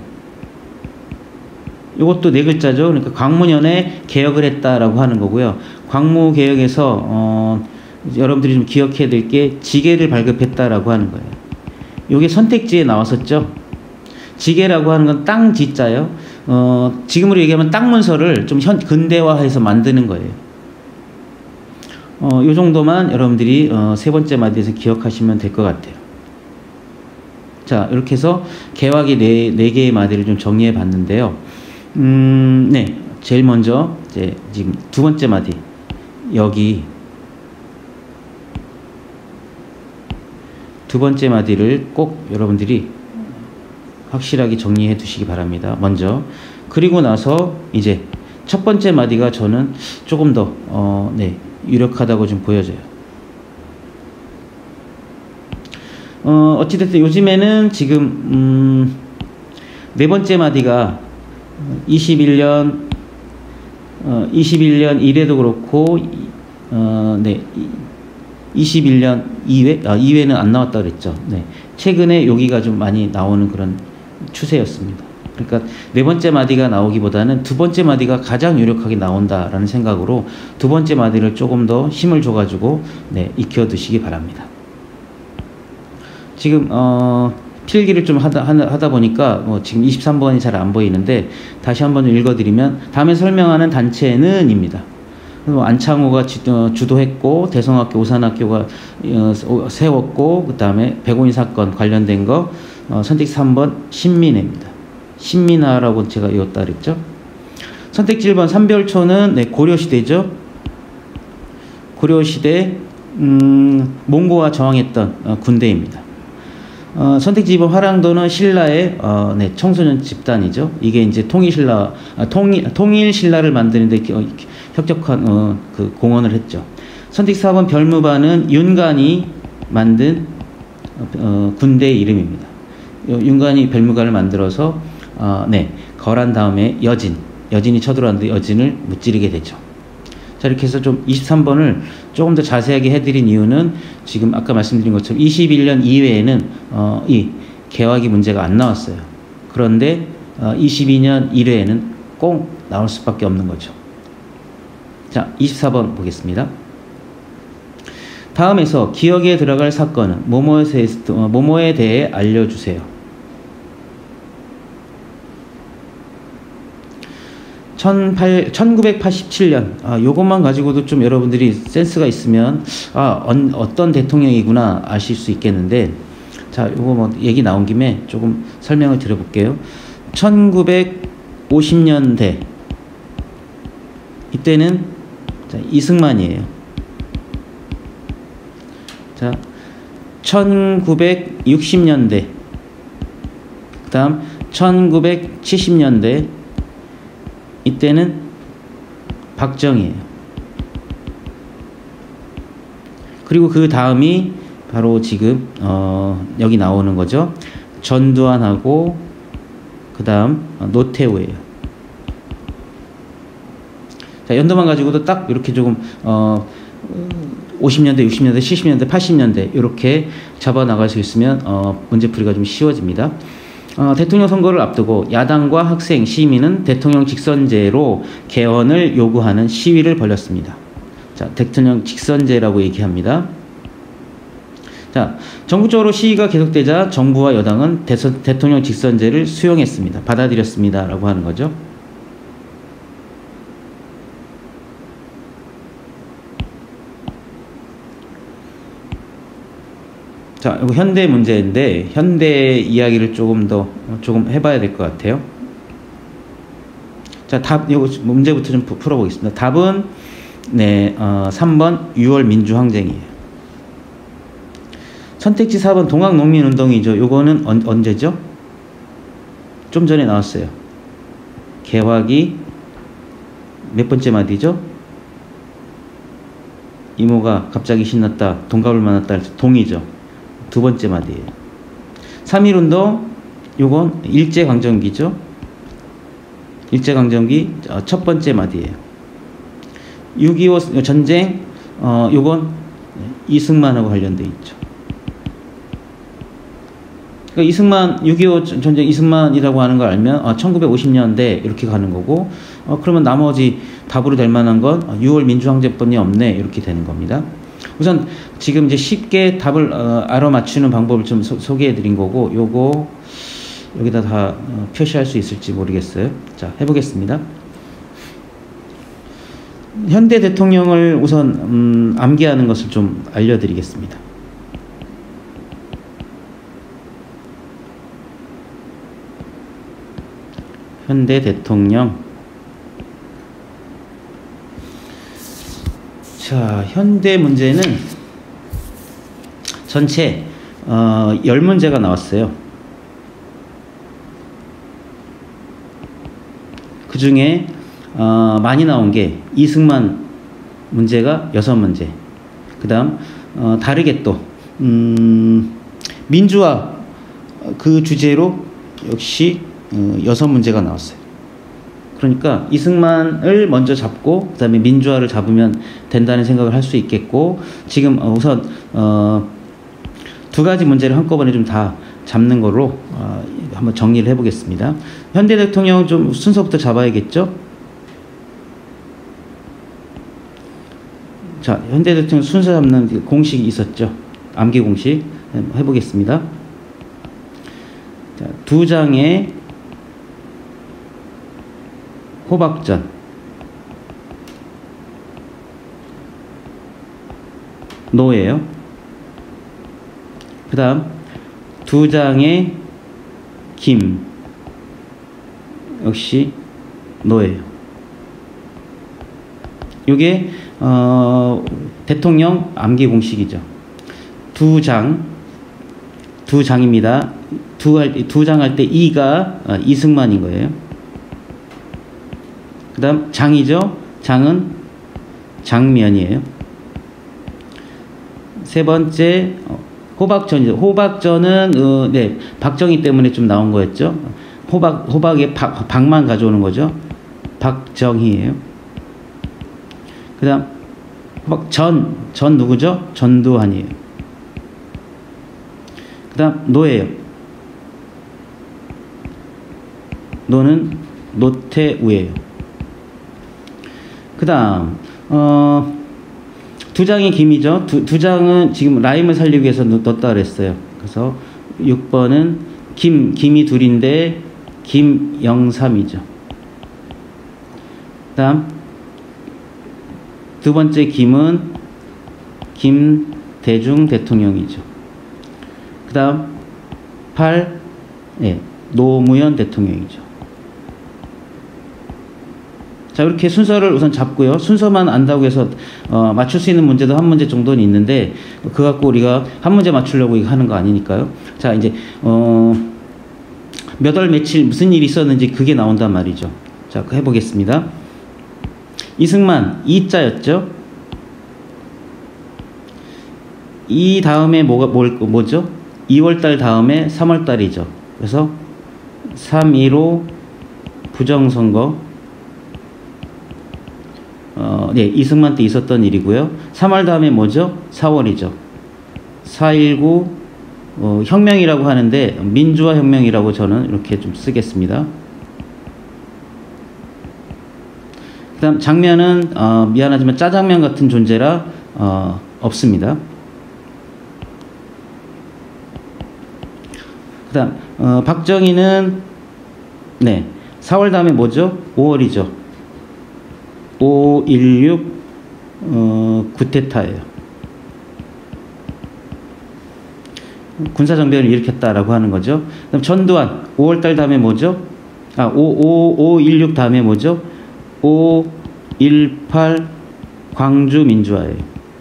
이것도 네 글자죠. 그러니까 광무년에 개혁을 했다라고 하는 거고요. 광무개혁에서 어 여러분들이 좀 기억해야 될 게 지계를 발급했다라고 하는 거예요. 이게 선택지에 나왔었죠. 지게라고 하는 건 땅 지자요. 어, 지금으로 얘기하면 땅 문서를 좀 현, 근대화해서 만드는 거예요. 어, 요 정도만 여러분들이 어, 세 번째 마디에서 기억하시면 될 것 같아요. 자, 이렇게 해서 개화기 네, 네 개의 마디를 좀 정리해 봤는데요. 음, 네. 제일 먼저, 이제, 지금 두 번째 마디. 여기, 두 번째 마디를 꼭 여러분들이 확실하게 정리해 두시기 바랍니다. 먼저. 그리고 나서, 이제, 첫 번째 마디가 저는 조금 더, 어, 네, 유력하다고 좀 보여져요. 어, 어찌됐든 요즘에는 지금, 음, 네 번째 마디가 이십일 년, 어, 이십일 년 일 회도 그렇고, 어, 네, 이십일 년 이 회, 아, 이 회는 안 나왔다 그랬죠. 네. 최근에 여기가 좀 많이 나오는 그런 추세였습니다. 그러니까 네 번째 마디가 나오기보다는 두 번째 마디가 가장 유력하게 나온다라는 생각으로 두 번째 마디를 조금 더 힘을 줘가지고, 네, 익혀두시기 바랍니다. 지금 어, 필기를 좀 하다, 하다 보니까 뭐 지금 이십삼 번이 잘 안 보이는데 다시 한번 읽어드리면, 다음에 설명하는 단체는 입니다. 안창호가 주도했고 대성학교, 오산학교가 세웠고, 그 다음에 백오인 사건 관련된 거 어, 선택지 삼 번 신민회입니다. 신민화라고 제가 이었다 그랬죠. 선택지 일 번 삼별초는, 네, 고려시대죠. 고려시대 음, 몽고와 저항했던 어, 군대입니다. 어, 선택지 이 번 화랑도는 신라의 어, 네, 청소년 집단이죠. 이게 이제 통일신라, 아, 통일, 통일신라를 만드는데 어, 혁혁한 어, 그 공헌을 했죠. 선택지 사 번 별무반은 윤관이 만든 어, 군대의 이름입니다. 윤관이 별무관을 만들어서 어, 네, 거란 다음에 여진, 여진이 쳐들어왔는데 여진을 무찌르게 되죠. 자, 이렇게 해서 좀 이십삼 번을 조금 더 자세하게 해드린 이유는 지금 아까 말씀드린 것처럼 이십일 년 이외에는 어, 이 개화기 문제가 안 나왔어요. 그런데 어, 이십이 년 일 회에는 꼭 나올 수밖에 없는 거죠. 자, 이십사 번 보겠습니다. 다음에서 기억에 들어갈 사건은 뭐뭐에 대해, 어, 뭐뭐에 대해 알려주세요. 천구백팔십칠 년, 아, 요것만 가지고도 좀 여러분들이 센스가 있으면, 아, 언, 어떤 대통령이구나 아실 수 있겠는데, 자, 요거 뭐 얘기 나온 김에 조금 설명을 드려볼게요. 천구백오십 년대, 이때는, 자, 이승만이에요. 자, 천구백육십 년대, 그 다음 천구백칠십 년대, 이때는 박정희예요. 그리고 그 다음이 바로 지금 어, 여기 나오는 거죠. 전두환하고 그 다음 노태우예요. 자, 연도만 가지고도 딱 이렇게 조금 어, 오십 년대, 육십 년대, 칠십 년대, 팔십 년대 이렇게 잡아 나갈 수 있으면 어, 문제풀이가 좀 쉬워집니다. 어, 대통령 선거를 앞두고 야당과 학생, 시민은 대통령 직선제로 개헌을 요구하는 시위를 벌였습니다. 자, 대통령 직선제라고 얘기합니다. 자, 전국적으로 시위가 계속되자 정부와 여당은 대선, 대통령 직선제를 수용했습니다. 받아들였습니다. 라고 하는 거죠. 자, 이거 현대 문제인데 현대 이야기를 조금 더 조금 해봐야 될 것 같아요. 자, 답 이거 문제부터 좀 풀어보겠습니다. 답은 네, 어, 삼 번 유월 민주항쟁이에요. 선택지 사 번 동학농민운동이죠. 요거는 언, 언제죠? 좀 전에 나왔어요. 개화기 몇 번째 마디죠? 이모가 갑자기 신났다, 동갑을 만났다, 동이죠. 두 번째 마디예요. 삼일운동, 요건 일제강점기죠. 일제강점기 첫 번째 마디예요. 육이오 전쟁, 어, 요건 이승만하고 관련돼 있죠. 그러니까 이승만, 육이오 전쟁 이승만이라고 하는 걸 알면 어, 천구백오십 년대 이렇게 가는 거고, 어, 그러면 나머지 답으로 될 만한 건 유월 민주항쟁뿐이 없네 이렇게 되는 겁니다. 우선 지금 이제 쉽게 답을 어, 알아맞추는 방법을 좀 소, 소개해 드린 거고, 요거 여기다 다 어, 표시할 수 있을지 모르겠어요. 자, 해보겠습니다. 현대 대통령을 우선 음, 암기하는 것을 좀 알려드리겠습니다. 현대 대통령. 자, 현대 문제는 전체 어, 열 문제가 나왔어요. 그 중에 어, 많이 나온 게 이승만 문제가 여섯 문제. 그 다음 어, 다르게 또 음, 민주화 그 주제로 역시 어, 여섯 문제가 나왔어요. 그러니까 이승만을 먼저 잡고 그 다음에 민주화를 잡으면 된다는 생각을 할 수 있겠고, 지금 우선 어, 두 가지 문제를 한꺼번에 좀 다 잡는 걸로 어, 한번 정리를 해보겠습니다. 현대 대통령 좀 순서부터 잡아야겠죠? 자, 현대 대통령 순서 잡는 공식이 있었죠. 암기 공식 해보겠습니다. 자, 두 장의 호박전, 노예요. 그 다음 두 장의 김, 역시 노예요. 이게 어, 대통령 암기 공식이죠. 두 장, 두 장입니다. 두, 두 장 할 때 이가 어, 이승만인 거예요. 그 다음 장이죠. 장은 장면이에요. 세 번째 어, 호박전이죠. 호박전은 어, 네, 박정희 때문에 좀 나온 거였죠. 호박, 호박에 박, 박만 가져오는 거죠. 박정희예요. 그 다음 호박전, 전 누구죠? 전두환이에요. 그 다음 노예요. 노는 노태우예요. 그 다음 어, 두 장의 김이죠. 두, 두 장은 지금 라임을 살리기 위해서 넣었다 그랬어요. 그래서 육 번은 김, 김이 둘인데 김영삼이죠. 그 다음 두 번째 김은 김대중 대통령이죠. 그 다음 팔, 네, 노무현 대통령이죠. 자, 이렇게 순서를 우선 잡고요. 순서만 안다고 해서 어, 맞출 수 있는 문제도 한 문제 정도는 있는데, 그거 갖고 우리가 한 문제 맞추려고 이거 하는 거 아니니까요. 자, 이제 어, 몇 월 며칠 무슨 일이 있었는지 그게 나온단 말이죠. 자, 해보겠습니다. 이승만 이자였죠. 이 다음에 뭐가 뭘, 뭐죠? 이월달 다음에 삼월달이죠. 그래서 삼 일오 부정선거. 어, 네, 이승만 때 있었던 일이고요. 삼월 다음에 뭐죠? 사월이죠. 사 일구 어, 혁명이라고 하는데 민주화 혁명이라고 저는 이렇게 좀 쓰겠습니다. 그 다음 장면은 어, 미안하지만 짜장면 같은 존재라 어, 없습니다. 그 다음 어, 박정희는 네, 사월 다음에 뭐죠? 오월이죠. 오일육 어, 구테타예요. 군사정변을 일으켰다라고 하는 거죠. 그럼 전두환 오월달 다음에 뭐죠? 아, 오일육 다음에 뭐죠? 오일팔 광주 민주화예요.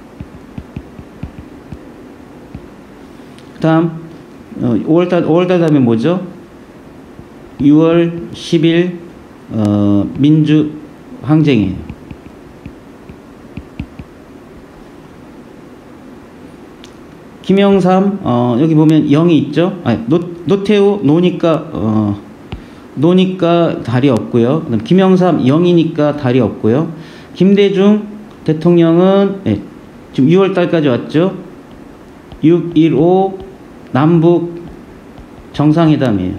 그 다음 어, 오월달, 오월달 다음에 뭐죠? 유월 십일 어, 민주 항쟁이에요. 김영삼 어, 여기 보면 영이 있죠. 아니, 노, 노태우 노니까 어, 노니까 달이 없고요. 그다음 김영삼 영이니까 달이 없고요. 김대중 대통령은 네, 지금 유월 달까지 왔죠. 육 일오 남북 정상회담이에요.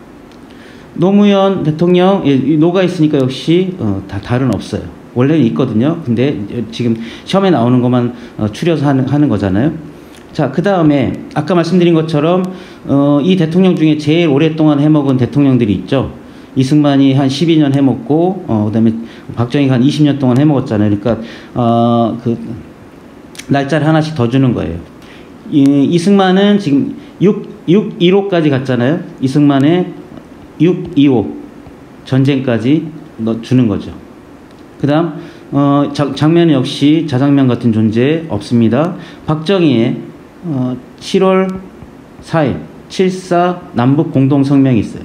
노무현 대통령 예, 노가 있으니까 역시 어, 다 달은 없어요. 원래는 있거든요. 근데 지금 시험에 나오는 것만 어, 추려서 하는, 하는 거잖아요. 자, 그 다음에 아까 말씀드린 것처럼 어, 이 대통령 중에 제일 오랫동안 해먹은 대통령들이 있죠. 이승만이 한 십이 년 해먹고 어, 그다음에 박정희가 한 이십 년 동안 해먹었잖아요. 그러니까 어, 그 날짜를 하나씩 더 주는 거예요. 이, 이승만은 지금 육 일오까지 갔잖아요. 이승만의 육 이오 전쟁까지 넣, 주는 거죠. 그 다음 어, 장면은 역시 자장면 같은 존재 없습니다. 박정희의 어, 칠월 사일 칠사 남북 공동성명이 있어요.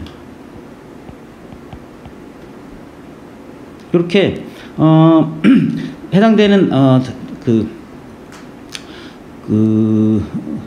이렇게 어, 해당되는 어, 그, 그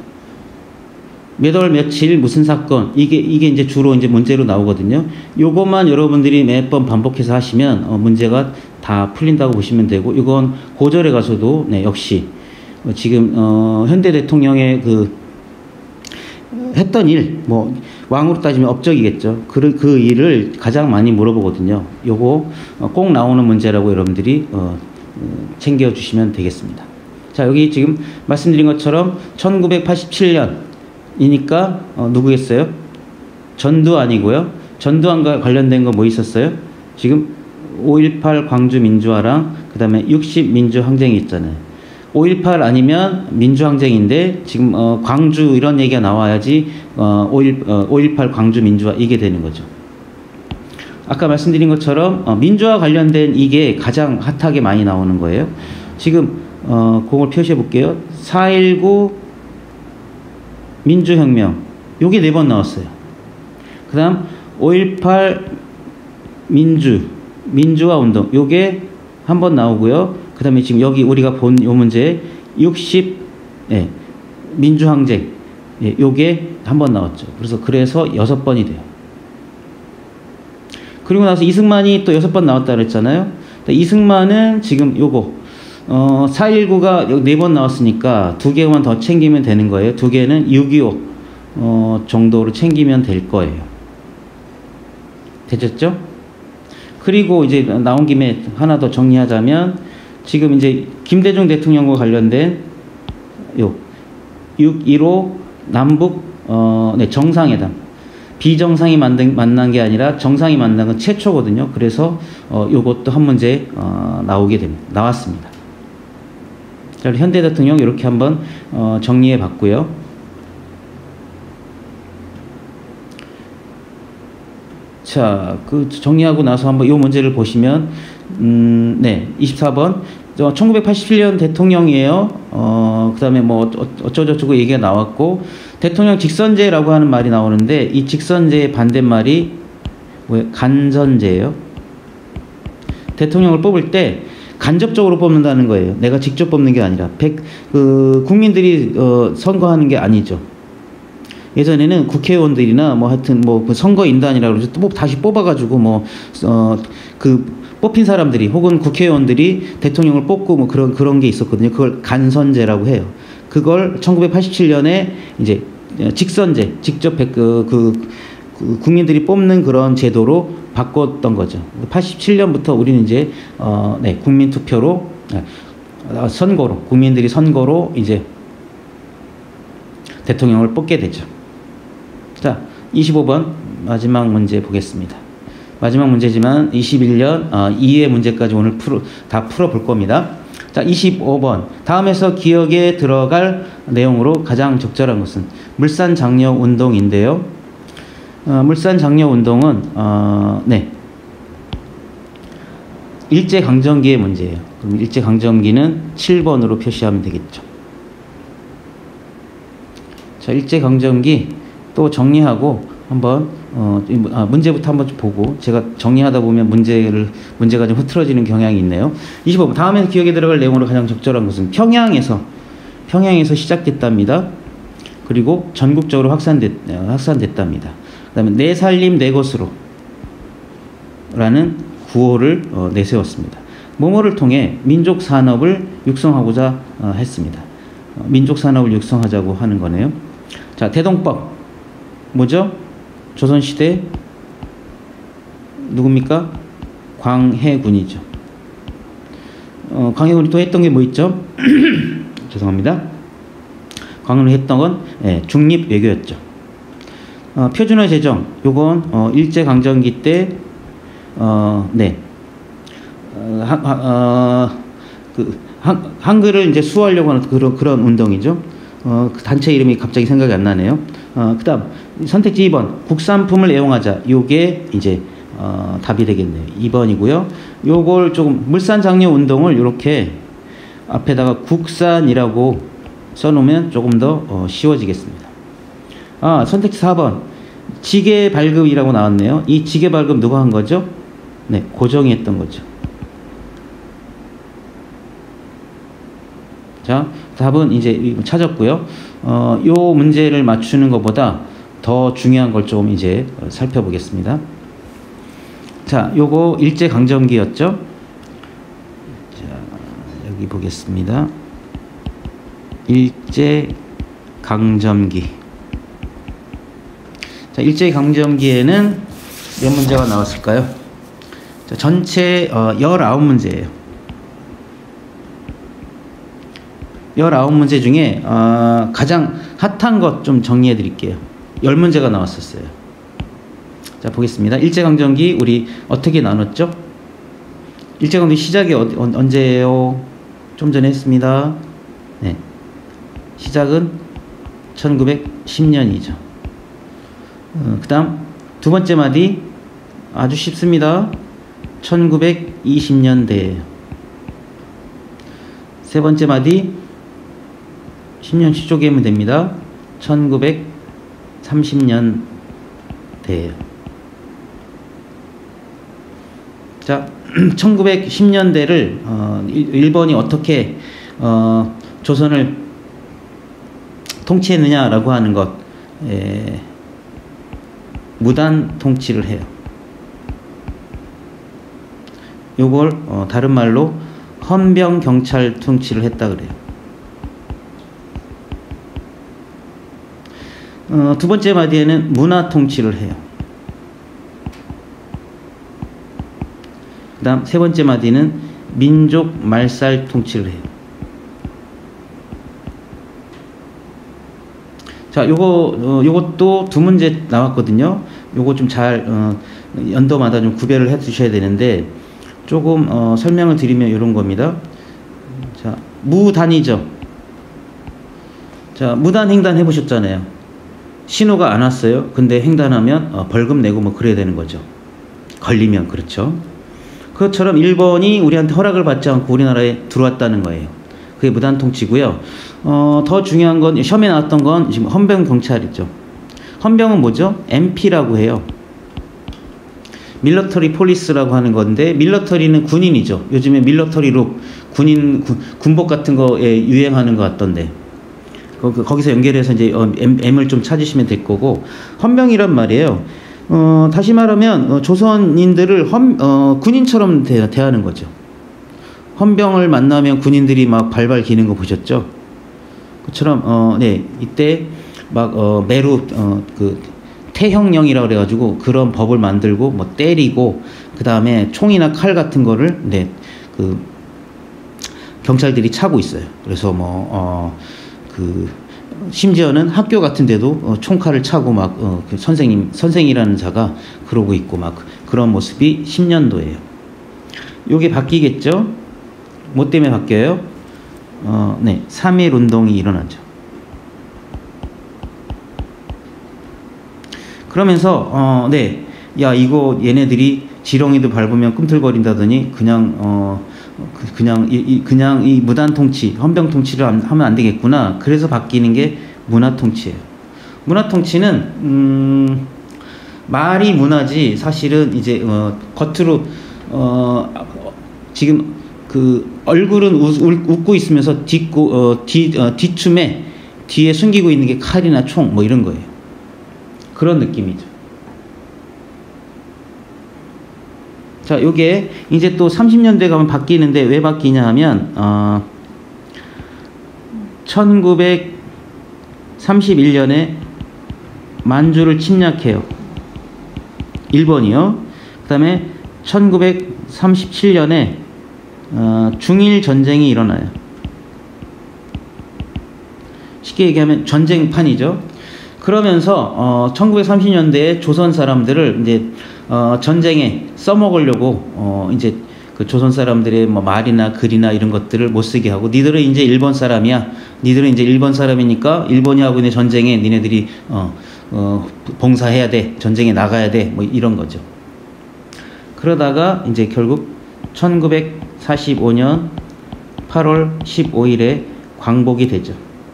몇 월 며칠 무슨 사건 이게 이게 이제 주로 이제 문제로 나오거든요. 요것만 여러분들이 몇 번 반복해서 하시면 어, 문제가 다 풀린다고 보시면 되고, 이건 고절에 가서도 네, 역시 어, 지금 어, 현대 대통령의 그 했던 일, 뭐 왕으로 따지면 업적이겠죠. 그, 그 일을 가장 많이 물어보거든요. 요거 어, 꼭 나오는 문제라고 여러분들이 어, 어, 챙겨주시면 되겠습니다. 자, 여기 지금 말씀드린 것처럼 천구백팔십칠 년이니까 어, 누구겠어요? 전두 아니고요. 전두환과 관련된 거 뭐 있었어요? 지금 오일팔 광주 민주화랑 그 다음에 육십 민주 항쟁이 있잖아요. 오일팔 아니면 민주항쟁인데 지금 어, 광주 이런 얘기가 나와야지 어, 오일팔 광주 민주화 이게 되는 거죠. 아까 말씀드린 것처럼 어, 민주화 관련된 이게 가장 핫하게 많이 나오는 거예요. 지금 어, 그걸 표시해 볼게요. 사 일구 민주혁명 요게 네 번 나왔어요. 그 다음 오일팔 민주 민주화 운동 요게 한 번 나오고요. 그 다음에 지금 여기 우리가 본 요 문제 육십 예, 민주항쟁 예, 요게 한 번 나왔죠. 그래서 그래서 여섯 번이 돼요. 그리고 나서 이승만이 또 여섯 번 나왔다 그랬잖아요. 이승만은 지금 요거 어, 사 일구가 네 번 나왔으니까 두 개만 더 챙기면 되는 거예요. 두 개는 육이오 어, 정도로 챙기면 될 거예요. 되셨죠? 그리고 이제 나온 김에 하나 더 정리하자면 지금 이제 김대중 대통령과 관련된 요 육 일오 남북 어, 네, 정상회담 비정상이 만든, 만난 게 아니라 정상이 만난 건 최초거든요. 그래서 어, 요것도 한 문제 어, 나오게 됩니다. 나왔습니다. 자, 현대 대통령 이렇게 한번 어, 정리해 봤고요. 자, 그 정리하고 나서 한번 이 문제를 보시면, 음, 네, 이십사 번. 천구백팔십칠 년 대통령이에요. 어, 그 다음에 뭐 어쩌고저쩌고 얘기가 나왔고, 대통령 직선제라고 하는 말이 나오는데, 이 직선제의 반대말이 뭐예요? 간선제예요. 대통령을 뽑을 때 간접적으로 뽑는다는 거예요. 내가 직접 뽑는 게 아니라, 백, 그, 국민들이 어, 선거하는 게 아니죠. 예전에는 국회의원들이나 뭐 하여튼 뭐 그 선거인단이라고 그러죠. 또 다시 뽑아가지고 뭐, 어, 그 뽑힌 사람들이 혹은 국회의원들이 대통령을 뽑고 뭐 그런, 그런 게 있었거든요. 그걸 간선제라고 해요. 그걸 천구백팔십칠 년에 이제 직선제, 직접 그, 그, 그 국민들이 뽑는 그런 제도로 바꿨던 거죠. 팔십칠 년부터 우리는 이제, 어, 네, 국민투표로, 어, 선거로, 국민들이 선거로 이제 대통령을 뽑게 되죠. 자, 이십오 번 마지막 문제 보겠습니다. 마지막 문제지만 이십일 년 어, 이해 문제까지 오늘 풀어, 다 풀어볼 겁니다. 자, 이십오 번 다음에서 기억에 들어갈 내용으로 가장 적절한 것은 물산장려운동인데요. 어, 물산장려운동은 어, 네, 일제강점기의 문제예요. 그럼 일제강점기는 칠 번으로 표시하면 되겠죠. 자, 일제강점기 또 정리하고 한번 어, 아, 문제부터 한번 보고 제가 정리하다 보면 문제를 문제가 좀 흐트러지는 경향이 있네요. 이십오 번 다음에 기억에 들어갈 내용으로 가장 적절한 것은 평양에서 평양에서 시작됐답니다. 그리고 전국적으로 확산됐 확산됐답니다. 그다음에 내 살림 내 것으로 라는 구호를 어, 내세웠습니다. 모모를 통해 민족 산업을 육성하고자 어, 했습니다. 어, 민족 산업을 육성하자고 하는 거네요. 자, 대동법 뭐죠? 조선시대 누굽니까? 광해군이죠. 어, 광해군이 또 했던 게 뭐 있죠? 죄송합니다. 강론했던 건 예, 중립 외교였죠. 어, 표준어 제정 요건 어, 일제 강점기 때 어, 네. 어, 하, 하, 어, 그 한, 한글을 이제 수호하려고 하는 그런 그런 운동이죠. 어, 그 단체 이름이 갑자기 생각이 안 나네요. 어, 그다음 선택지 이 번 국산품을 애용하자. 요게 이제 어, 답이 되겠네요. 이 번이고요. 요걸 조금 물산 장려 운동을 이렇게 앞에다가 국산이라고 써놓으면 조금 더 어, 쉬워지겠습니다. 아, 선택지 사 번 지계 발급이라고 나왔네요. 이 지계 발급 누가 한 거죠? 네, 고정이 했던 거죠. 자, 답은 이제 찾았고요. 어, 요 문제를 맞추는 것보다 더 중요한 걸 좀 이제 살펴보겠습니다. 자, 요거 일제강점기였죠. 자, 여기 보겠습니다. 일제강점기. 자, 일제강점기에는 몇 문제가 나왔을까요? 자, 전체 어, 십구 문제예요. 십구 문제 중에 어, 가장 핫한 것 좀 정리해 드릴게요. 십 문제가 나왔었어요. 자, 보겠습니다. 일제강점기 우리 어떻게 나눴죠? 일제강점기 시작이 어, 어, 언제예요? 좀 전에 했습니다. 네. 시작은 천구백십 년이죠. 어, 그 다음 두 번째 마디 아주 쉽습니다. 천구백이십 년대예요. 세 번째 마디 십 년씩 쪼개면 됩니다. 천구백삼십 년대예요. 자, 천구백십 년대를 어, 일본이 어떻게 어, 조선을 통치했느냐라고 하는 것, 에, 무단 통치를 해요. 요걸 어, 다른 말로 헌병 경찰 통치를 했다 그래요. 어, 두 번째 마디에는 문화 통치를 해요. 그 다음 세 번째 마디는 민족 말살 통치를 해요. 자, 요거, 어, 요것도 두 문제 나왔거든요. 요거 좀 잘, 어, 연도마다 좀 구별을 해 두셔야 되는데, 조금, 어, 설명을 드리면 요런 겁니다. 자, 무단이죠. 자, 무단 횡단 해보셨잖아요. 신호가 안 왔어요. 근데 횡단하면, 어, 벌금 내고 뭐 그래야 되는 거죠. 걸리면, 그렇죠. 그것처럼 일본이 우리한테 허락을 받지 않고 우리나라에 들어왔다는 거예요. 그게 무단 통치고요. 어, 더 중요한 건 시험에 나왔던 건 지금 헌병 경찰이죠. 헌병은 뭐죠? 엠피라고 해요. 밀러터리 폴리스라고 하는 건데, 밀러터리는 군인이죠. 요즘에 밀러터리룩 군인 구, 군복 같은 거에 유행하는 것 같던데, 거, 거기서 연결해서 이제 M, M을 좀 찾으시면 될 거고, 헌병이란 말이에요. 어, 다시 말하면 어, 조선인들을 헌, 어, 군인처럼 대, 대하는 거죠. 헌병을 만나면 군인들이 막 발발 기는 거 보셨죠? 그처럼 어, 네, 이때 막 어, 매루 어, 그 태형령이라고 그래가지고 그런 법을 만들고 뭐 때리고, 그 다음에 총이나 칼 같은 거를 네, 그 경찰들이 차고 있어요. 그래서 뭐 어, 그 심지어는 학교 같은 데도 어, 총칼을 차고 막 어, 그 선생님 선생이라는 자가 그러고 있고 막 그런 모습이 십 년도예요. 요게 바뀌겠죠? 뭐 때문에 바뀌어요? 어, 네, 삼일 운동이 일어나죠. 그러면서 어, 네, 야 이거 얘네들이 지렁이도 밟으면 꿈틀거린다더니 그냥 어, 그냥 이, 이 그냥 이 무단 통치, 헌병 통치를 하면 안 되겠구나. 그래서 바뀌는 게 문화 통치예요. 문화 통치는 음, 말이 문화지 사실은 이제 어, 겉으로 어, 지금 그 얼굴은 웃, 웃고 있으면서 뒷고 어, 뒤 어, 뒷춤에 뒤에 숨기고 있는 게 칼이나 총 뭐 이런 거예요. 그런 느낌이죠. 자, 요게 이제 또 삼십 년대 가면 바뀌는데 왜 바뀌냐 하면 어, 천구백삼십일 년에 만주를 침략해요. 일본이요. 그 다음에 천구백삼십칠 년에 어, 중일 전쟁이 일어나요. 쉽게 쉽게 얘기하면 전쟁판이죠. 그러면서 어, 천구백삼십 년대에 조선 사람들을 이제 어, 전쟁에 써먹으려고 어, 이제 그 조선 사람들의 뭐 말이나 글이나 이런 것들을 못 쓰게 하고, 니들은 이제 일본 사람이야. 니들은 이제 일본 사람이니까 일본이 하고 있는 전쟁에 니네들이 어, 어, 봉사해야 돼. 전쟁에 나가야 돼. 뭐 이런 거죠. 그러다가 이제 결국 천구백사십오 년 팔월 십오일에 광복이 되죠.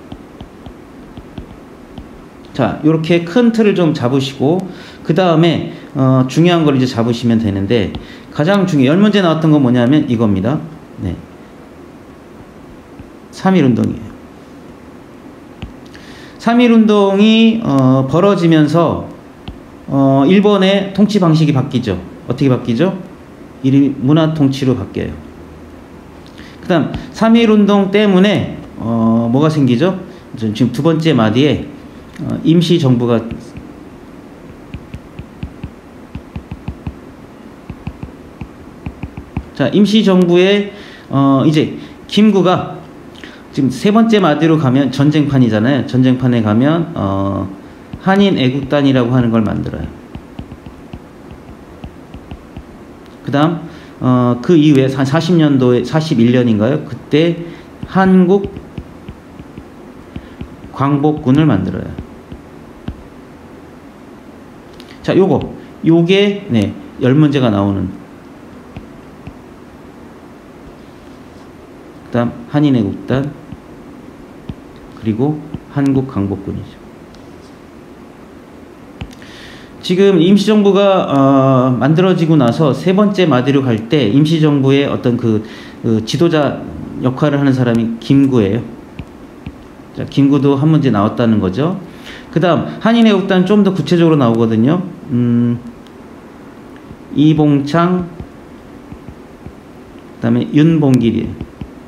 자, 이렇게 큰 틀을 좀 잡으시고 그 다음에 어, 중요한 걸 이제 잡으시면 되는데, 가장 중요 열 문제 나왔던 건 뭐냐면 이겁니다. 네. 삼일운동이에요. 삼일운동이 어, 벌어지면서 어, 일본의 통치 방식이 바뀌죠. 어떻게 바뀌죠? 일 문화 통치로 바뀌어요. 그 다음 삼일운동 때문에 어, 뭐가 생기죠? 지금 두 번째 마디에 어, 임시정부가 자, 임시정부에 어, 이제 김구가 지금 세 번째 마디로 가면 전쟁판이잖아요. 전쟁판에 가면 어, 한인애국단이라고 하는 걸 만들어요. 그 다음 어, 그 이후에 한 사십 년도에 사십일 년인가요? 그때 한국 광복군을 만들어요. 자, 요거 요게 네, 열 문제가 나오는. 그 다음 한인애국단, 그리고 한국 광복군이죠. 지금 임시정부가 어, 만들어지고 나서 세 번째 마디로 갈 때 임시정부의 어떤 그, 그 지도자 역할을 하는 사람이 김구예요. 자, 김구도 한 문제 나왔다는 거죠. 그 다음 한인애국단 좀 더 구체적으로 나오거든요. 음, 이봉창, 그 다음에 윤봉길이에요.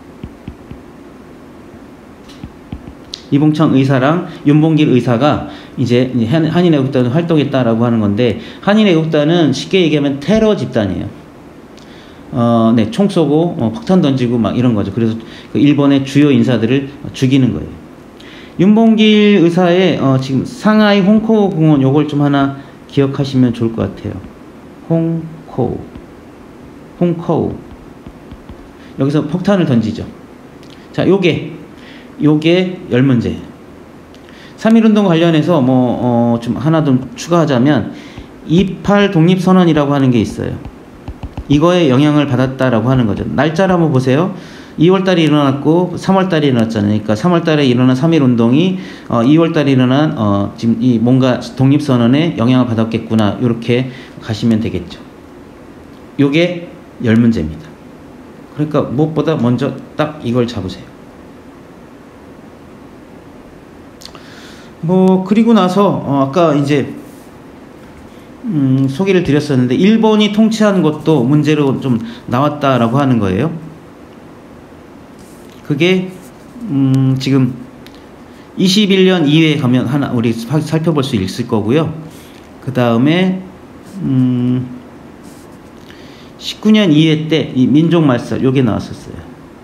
이봉창 의사랑 윤봉길 의사가 이제 한인애국단을 활동했다라고 하는 건데, 한인애국단은 쉽게 얘기하면 테러 집단이에요. 어, 네, 총 쏘고 어, 폭탄 던지고 막 이런 거죠. 그래서 그 일본의 주요 인사들을 죽이는 거예요. 윤봉길 의사의 어, 지금 상하이 홍코우 공원, 요걸 좀 하나 기억하시면 좋을 것 같아요. 홍코우, 홍코우. 여기서 폭탄을 던지죠. 자, 요게 요게 열 문제. 삼일운동 관련해서 뭐, 어, 좀 하나 좀 추가하자면, 이팔 독립선언이라고 하는 게 있어요. 이거에 영향을 받았다라고 하는 거죠. 날짜를 한번 보세요. 이월달에 일어났고, 삼월달에 일어났잖아요. 그러니까 삼월달에 일어난 삼일운동이, 어, 이월달에 일어난, 어, 지금 이 뭔가 독립선언에 영향을 받았겠구나. 요렇게 가시면 되겠죠. 요게 열 문제입니다. 그러니까 무엇보다 먼저 딱 이걸 잡으세요. 뭐 그리고 나서 어 아까 이제 음 소개를 드렸었는데, 일본이 통치한 것도 문제로 좀 나왔다라고 하는 거예요. 그게 음 지금 이십일 년 이후에 가면 하나 우리 살펴볼 수 있을 거고요. 그 다음에 음 십구 년 이회 때 이 민족말살 요게 나왔었어요.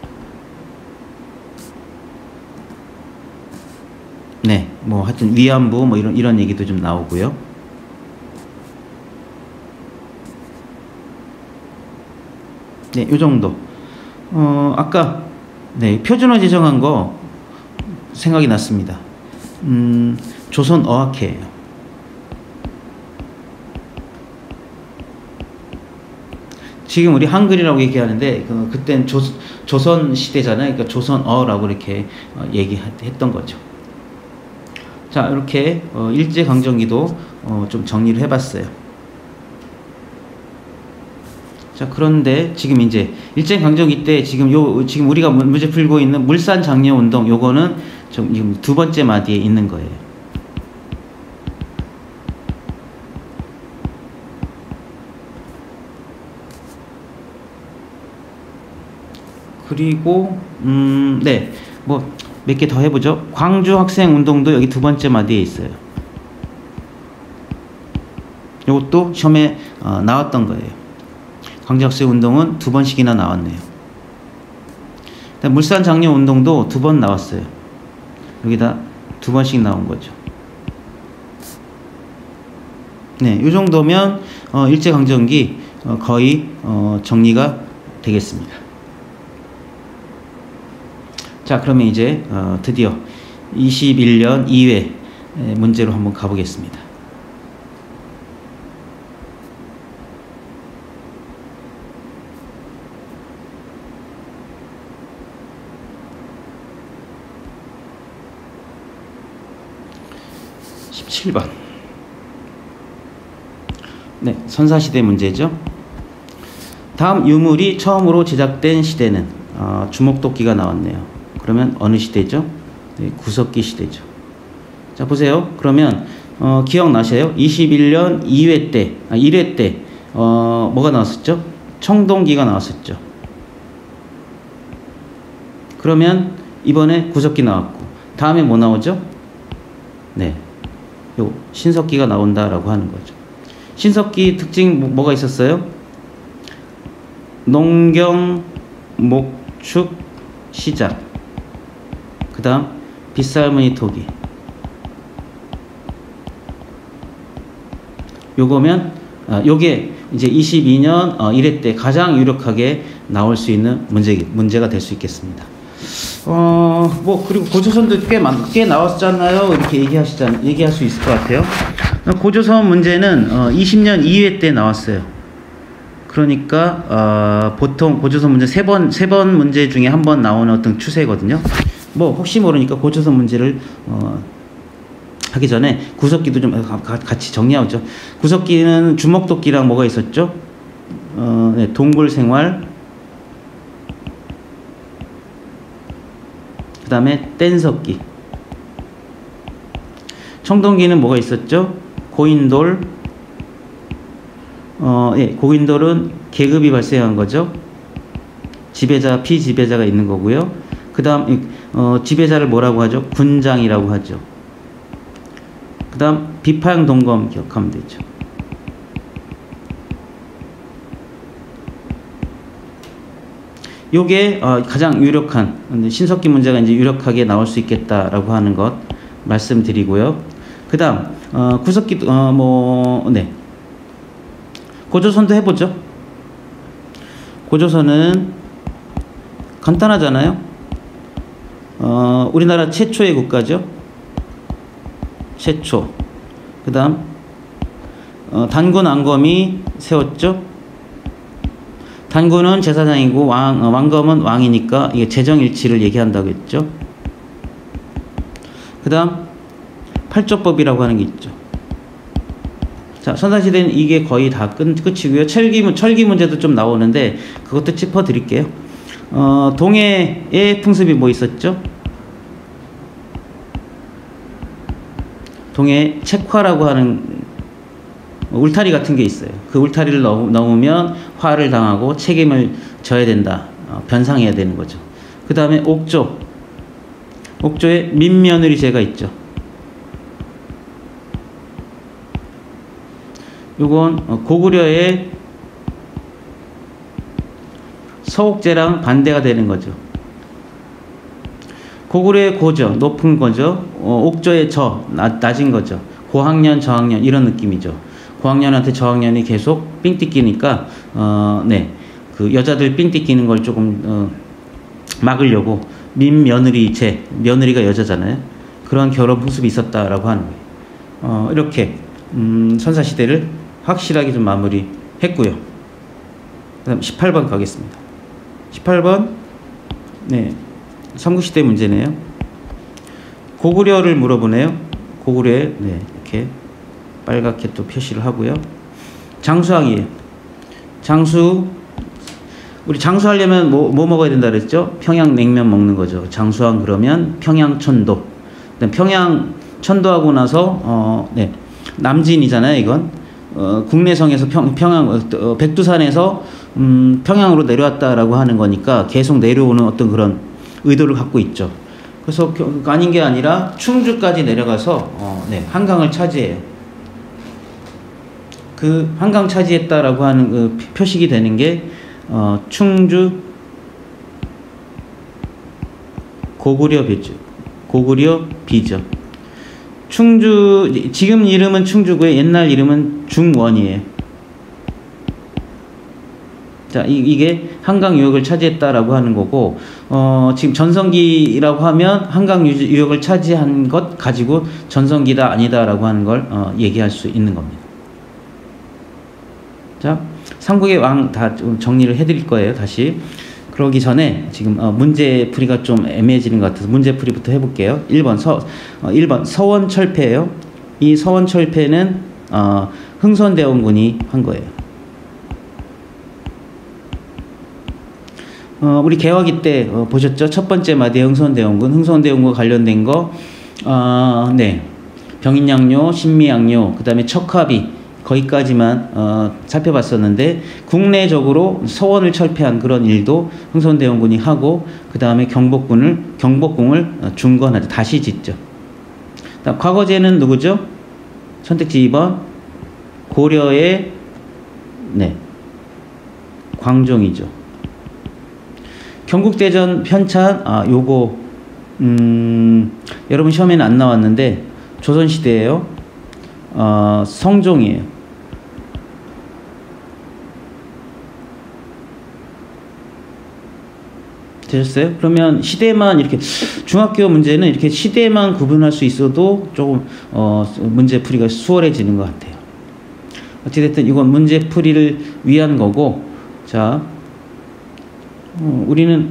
네, 뭐 하여튼 위안부 뭐 이런 이런 얘기도 좀 나오고요. 네, 요 정도. 어, 아까 네, 표준어 지정한 거 생각이 났습니다. 음, 조선 어학회예요. 지금 우리 한글이라고 얘기하는데 그, 그땐 조, 조선 시대잖아요. 그러니까 조선어라고 이렇게 어, 얘기했던 거죠. 자, 이렇게 어, 일제강점기도 어, 좀 정리를 해봤어요. 자, 그런데 지금 이제 일제강점기 때 지금 요 지금 우리가 문제 풀고 있는 물산 장려 운동, 요거는 좀 지금 두 번째 마디에 있는 거예요. 그리고 음, 네, 뭐 몇 개 더 해보죠. 광주 학생 운동도 여기 두 번째 마디에 있어요. 이것도 시험에 어, 나왔던 거예요. 광주 학생 운동은 두 번씩이나 나왔네요. 물산 장려 운동도 두 번 나왔어요. 여기다 두 번씩 나온 거죠. 네, 이 정도면 어, 일제강점기 어, 거의 어, 정리가 되겠습니다. 자, 그러면 이제 어, 드디어 이십일 년 이 회 문제로 한번 가보겠습니다. 십칠 번. 네, 선사시대 문제죠. 다음 유물이 처음으로 제작된 시대는 어, 주먹도끼가 나왔네요. 그러면 어느 시대죠? 네, 구석기 시대죠. 자, 보세요. 그러면 어, 기억나셔요? 이십일 년 이 회 때, 아, 일 회 때 어, 뭐가 나왔었죠? 청동기가 나왔었죠. 그러면 이번에 구석기 나왔고 다음에 뭐 나오죠? 네, 요 신석기가 나온다라고 하는 거죠. 신석기 특징 뭐, 뭐가 있었어요? 농경, 목축, 시작. 그 다음 빗살무늬 토기. 요거면 아, 요게 이제 이십이 년 어, 일 회 때 가장 유력하게 나올 수 있는 문제, 문제가 될 수 있겠습니다. 어, 뭐 그리고 고조선도 꽤, 꽤 나왔잖아요. 이렇게 얘기하시자, 얘기할 수 있을 것 같아요. 고조선 문제는 어, 이십 년 이 회 때 나왔어요. 그러니까 어, 보통 고조선 문제 세 번, 세 번 문제 중에 한 번 나오는 어떤 추세거든요. 뭐 혹시 모르니까 고조선 문제를 어, 하기 전에 구석기도 좀 같이 정리하죠. 구석기는 주먹도끼랑 뭐가 있었죠? 어, 네, 동굴생활, 그 다음에 뗀석기. 청동기는 뭐가 있었죠? 고인돌. 어, 예, 고인돌은 계급이 발생한 거죠. 지배자, 피지배자가 있는 거고요. 그 다음 어, 지배자를 뭐라고 하죠? 군장이라고 하죠. 그 다음 비파양 동검 기억하면 되죠. 요게 어, 가장 유력한 신석기 문제가 이제 유력하게 나올 수 있겠다라고 하는 것 말씀드리고요. 그 다음 어, 구석기 어, 뭐 네. 고조선도 해보죠. 고조선은 간단하잖아요. 어, 우리나라 최초의 국가죠. 최초. 그 다음 어, 단군 앙검이 세웠죠. 단군은 제사장이고 왕, 어, 왕검은 왕이니까 이게 재정일치를 얘기한다고 했죠. 그 다음 팔조법이라고 하는 게 있죠. 자, 선사시대는 이게 거의 다 끝, 끝이고요. 철기, 철기 문제도 좀 나오는데 그것도 짚어드릴게요. 어, 동해의 풍습이 뭐 있었죠? 동해 책화라고 하는 울타리 같은 게 있어요. 그 울타리를 넘, 넘으면 화를 당하고 책임을 져야 된다. 어, 변상해야 되는 거죠. 그 다음에 옥조. 옥조에 민며느리제가 있죠. 요건 고구려의 서옥제랑 반대가 되는 거죠. 고구려의 고저, 높은 거죠. 어, 옥조의 저, 낮, 낮은 거죠. 고학년, 저학년 이런 느낌이죠. 고학년한테 저학년이 계속 삥 뜯기니까 어, 네, 그 여자들 삥 뜯기는 걸 조금 어, 막으려고 민며느리제, 며느리가 여자잖아요. 그런 결혼 풍습이 있었다라고 하는 거예요. 어, 이렇게 음, 선사시대를 확실하게 좀 마무리했고요. 그 다음 십팔 번 가겠습니다. 십팔 번 네, 삼국시대 문제네요. 고구려를 물어보네요. 고구려에 네, 이렇게 빨갛게 또 표시를 하고요. 장수왕이에요. 장수, 우리 장수하려면 뭐, 뭐 먹어야 된다 그랬죠? 평양냉면 먹는 거죠. 장수왕 그러면 평양천도. 평양 천도하고 나서 어, 네, 남진이잖아요. 이건 어, 국내성에서 평, 평양 어, 백두산에서 음, 평양으로 내려왔다라고 하는 거니까 계속 내려오는 어떤 그런 의도를 갖고 있죠. 그래서 아닌 게 아니라 충주까지 내려가서 어, 네, 한강을 차지해요. 그 한강 차지했다라고 하는 그 표식이 되는 게 어, 충주 고구려 비죠. 고구려 비죠. 충주, 지금 이름은 충주고요. 옛날 이름은 중원이에요. 자, 이, 이게 한강 유역을 차지했다라고 하는 거고, 어, 지금 전성기라고 하면 한강 유역을 차지한 것 가지고 전성기다 아니다라고 하는 걸 어, 얘기할 수 있는 겁니다. 자, 삼국의 왕 다 정리를 해드릴 거예요. 다시. 그러기 전에 지금 어, 문제풀이가 좀 애매해지는 것 같아서 문제풀이부터 해볼게요. 일 번 서, 어, 일 번 서원철폐예요. 이 서원철폐는 어, 흥선대원군이 한 거예요. 어, 우리 개화기 때 어, 보셨죠? 첫 번째 마디 흥선대원군, 흥선대원군과 관련된 거, 어, 네, 병인양요, 신미양요, 그 다음에 척화비 거기까지만 어, 살펴봤었는데 국내적으로 서원을 철폐한 그런 일도 흥선대원군이 하고 그 다음에 경복군을 경복궁을 어, 중건하죠. 다시 짓죠. 다음, 과거제는 누구죠? 선택지 이 번 고려의 네 광종이죠. 경국대전 편찬, 아, 요거, 음, 여러분 시험에는 안 나왔는데, 조선시대예요. 어, 성종이에요. 되셨어요? 그러면 시대만 이렇게, 중학교 문제는 이렇게 시대만 구분할 수 있어도 조금, 어, 문제풀이가 수월해지는 것 같아요. 어찌됐든 이건 문제풀이를 위한 거고, 자, 어, 우리는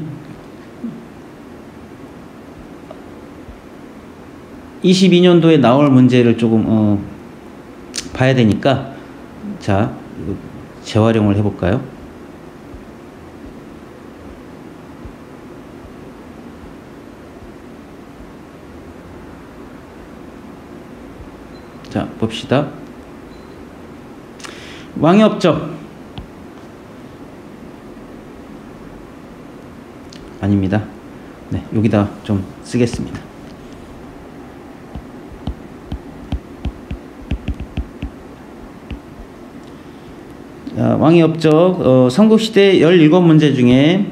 이십이 년도에 나올 문제를 조금 어, 봐야 되니까 자 재활용을 해볼까요? 자 봅시다. 왕의 업적 아닙니다. 네, 여기다 좀 쓰겠습니다. 자, 왕의 업적, 어, 삼국시대 열일곱 문제 중에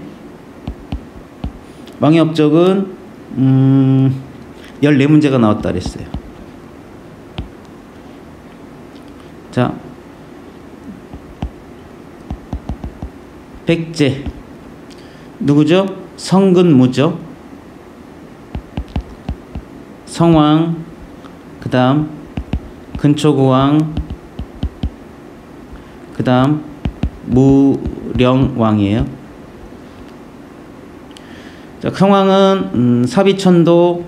왕의 업적은 음, 열네 문제가 나왔다 그랬어요. 자, 백제 누구죠? 성근무죠. 성왕, 그 다음 근초고왕, 그 다음 무령왕이에요. 자, 성왕은 음, 사비천도,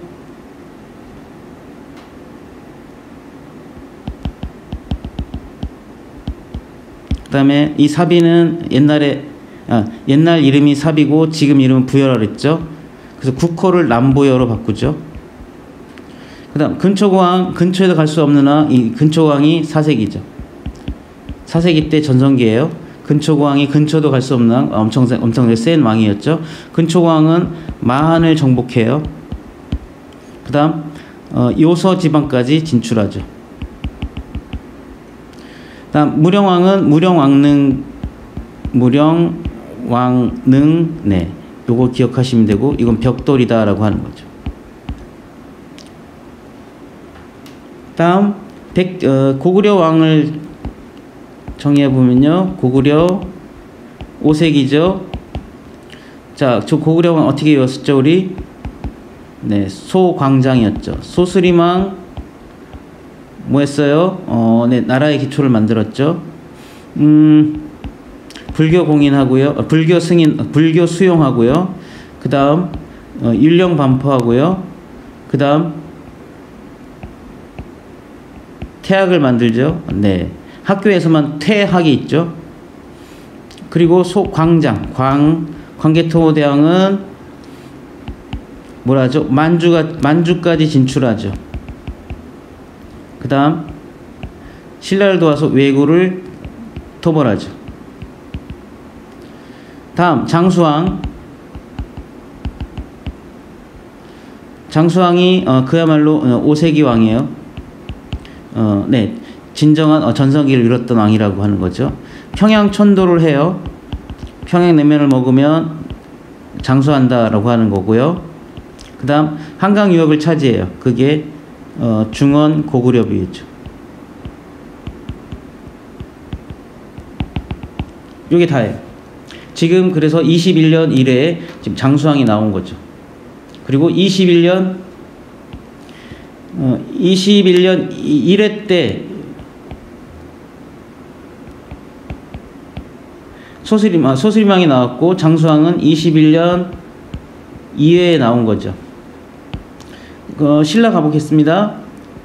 그 다음에 이 사비는 옛날에 아, 옛날 이름이 사비고 지금 이름은 부여라 그랬죠. 그래서 국호를 남부여로 바꾸죠. 그 다음 근초고왕, 근초에도 갈 수 없는 왕, 이 근초고왕이 사세기죠. 사세기 때 전성기예요. 근초고왕이 근초도 갈 수 없는 왕, 엄청 엄청 센 왕이었죠. 근초고왕은 마한을 정복해요. 그 다음 어, 요서 지방까지 진출하죠. 그 다음 무령왕은 무령왕릉 무령 왕능, 네, 요거 기억하시면 되고, 이건 벽돌이다라고 하는 거죠. 다음, 백, 어, 고구려 왕을 정의해 보면요, 고구려 오 세기죠. 자, 저 고구려 왕 어떻게 외웠었죠, 우리? 네, 소광장이었죠. 소수림왕, 뭐 했어요? 어, 네, 나라의 기초를 만들었죠. 음, 불교 공인하고요. 불교 승인, 불교 수용하고요. 그 다음 어, 율령 반포하고요. 그 다음 태학을 만들죠. 네, 학교에서만 퇴학이 있죠. 그리고 소광장, 광 광개토대왕은 뭐라죠? 만주가 만주까지 진출하죠. 그 다음 신라를 도와서 왜구를 토벌하죠. 다음 장수왕. 장수왕이 어, 그야말로 어, 오 세기 왕이에요. 어, 네, 진정한 어, 전성기를 이뤘던 왕이라고 하는 거죠. 평양 천도를 해요. 평양 냉면을 먹으면 장수한다라고 하는 거고요. 그 다음 한강 유역을 차지해요. 그게 어, 중원 고구려 비유죠. 요게 다예요. 지금 그래서 이십일 년 일 회에 지금 장수왕이 나온 거죠. 그리고 이십일 년 어, 이십일 년 일 회 때 소수림, 소수림왕이 나왔고 장수왕은 이십일 년 이 회에 나온 거죠. 어, 신라 가보겠습니다.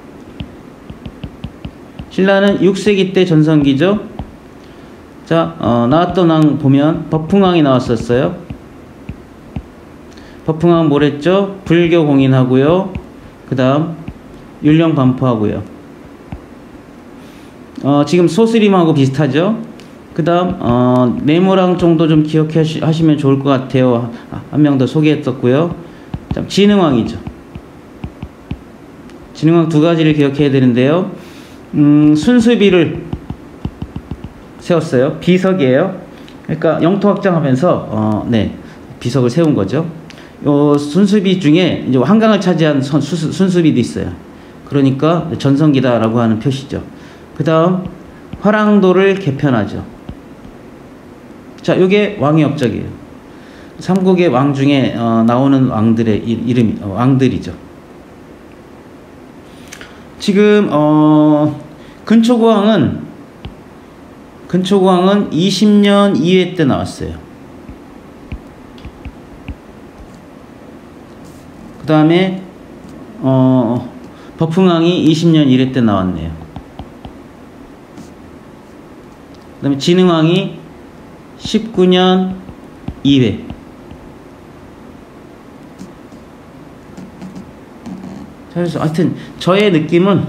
신라는 육 세기 때 전성기죠. 자, 어, 나왔던 왕 보면 법흥왕이 나왔었어요. 법흥왕은 뭐랬죠? 불교 공인하고요. 그 다음 율령 반포하고요. 어, 지금 소스림하고 비슷하죠. 그 다음 어, 네모랑 정도 좀 기억해 하시면 좋을 것 같아요. 한 명 더 소개했었고요. 진흥왕이죠. 진흥왕 두 가지를 기억해야 되는데요. 음, 순수비를 세웠어요. 비석이에요. 그러니까 영토 확장하면서 어, 네, 비석을 세운 거죠. 요 순수비 중에 이제 한강을 차지한 선, 수, 순수비도 있어요. 그러니까 전성기다라고 하는 표시죠. 그 다음 화랑도를 개편하죠. 자, 요게 왕의 업적이에요. 삼국의 왕 중에 어, 나오는 왕들의 이름이 어, 왕들이죠. 지금 어, 근초고왕은 근초고왕은 이십 년 이 회 때 나왔어요. 그 다음에 어, 법흥왕이 이십 년 일 회 때 나왔네요. 그 다음에 진흥왕이 십구 년 이 회. 그래서 하여튼 저의 느낌은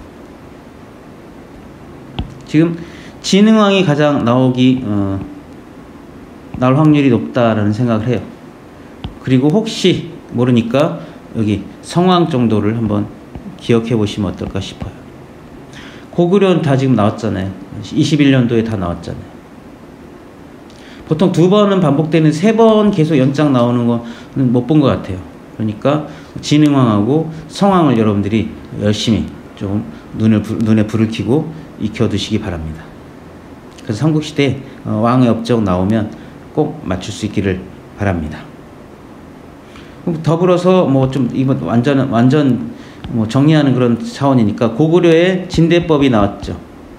지금 진흥왕이 가장 나오기 어, 나올 확률이 높다라는 생각을 해요. 그리고 혹시 모르니까 여기 성왕 정도를 한번 기억해 보시면 어떨까 싶어요. 고구려는 다 지금 나왔잖아요. 이십일 년도에 다 나왔잖아요. 보통 두 번은 반복되는 세 번 계속 연장 나오는 거는 못 본 것 같아요. 그러니까 진흥왕하고 성왕을 여러분들이 열심히 좀 눈을, 눈에 불을 켜고 익혀두시기 바랍니다. 그래서 삼국시대 왕의 업적 나오면 꼭 맞출 수 있기를 바랍니다. 더불어서 뭐 좀 이번 완전 완전 뭐 정리하는 그런 차원이니까 고구려의 진대법이 나왔죠.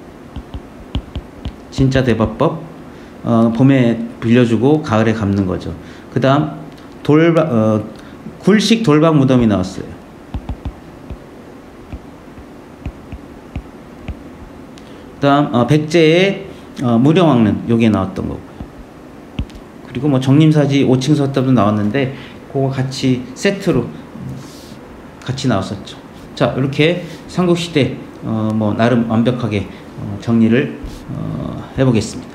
진짜 대법법. 어, 봄에 빌려주고 가을에 갚는 거죠. 그 다음 돌박 어, 굴식 돌박 무덤이 나왔어요. 그 다음 어, 백제의 어, 무령왕릉 요게 나왔던 거고요. 그리고 뭐 정림사지 오 층 서답도 나왔는데 그거 같이 세트로 같이 나왔었죠. 자, 이렇게 삼국시대 어, 뭐 나름 완벽하게 어, 정리를 어, 해보겠습니다.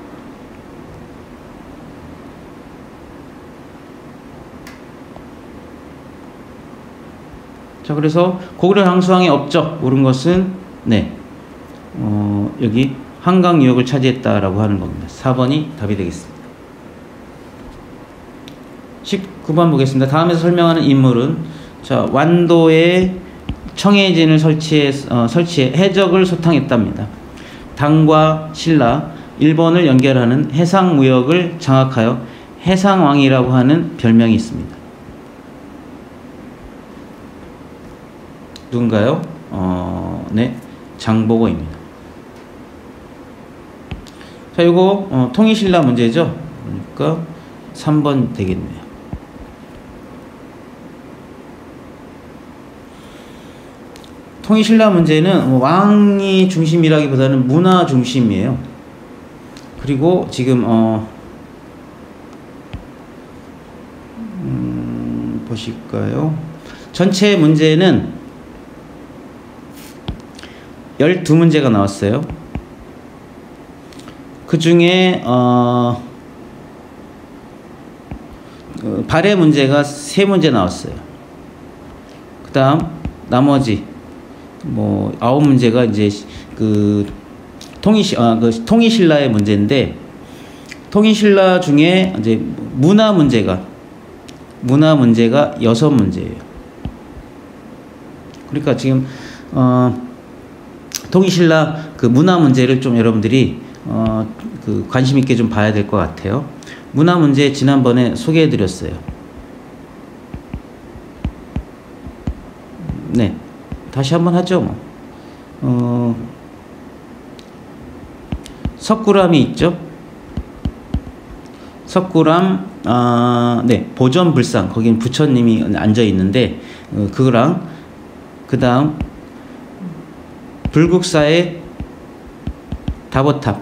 자, 그래서 고구려 장수왕의 업적 옳은 것은 네, 어, 여기 한강 유역을 차지했다라고 하는 겁니다. 사 번이 답이 되겠습니다. 십구 번 보겠습니다. 다음에서 설명하는 인물은 자, 완도에 청해진을 설치해, 어, 설치해 해적을 소탕했답니다. 당과 신라, 일본을 연결하는 해상무역을 장악하여 해상왕이라고 하는 별명이 있습니다. 누군가요? 어, 네, 장보고입니다. 자, 요거 어, 통일신라 문제죠. 그러니까 삼 번 되겠네요. 통일신라 문제는 왕이 중심이라기보다는 문화 중심이에요. 그리고 지금 어, 음, 보실까요? 전체 문제는 열두 문제가 나왔어요. 그 중에 어, 어, 발해 문제가 세 문제 나왔어요. 그 다음 나머지 뭐 아홉 문제가 이제 그 통일 아, 그 통일신라의 문제인데, 통일신라 중에 이제 문화 문제가 문화 문제가 여섯 문제예요. 그러니까 지금 어, 통일신라 그 문화 문제를 좀 여러분들이 어, 그 관심 있게 좀 봐야 될 것 같아요. 문화 문제 지난번에 소개해 드렸어요. 네, 다시 한번 하죠. 뭐. 어, 석굴암이 있죠. 석굴암, 아, 네, 보전불상, 거긴 부처님이 앉아 있는데 어, 그거랑 그 다음 불국사의 다보탑,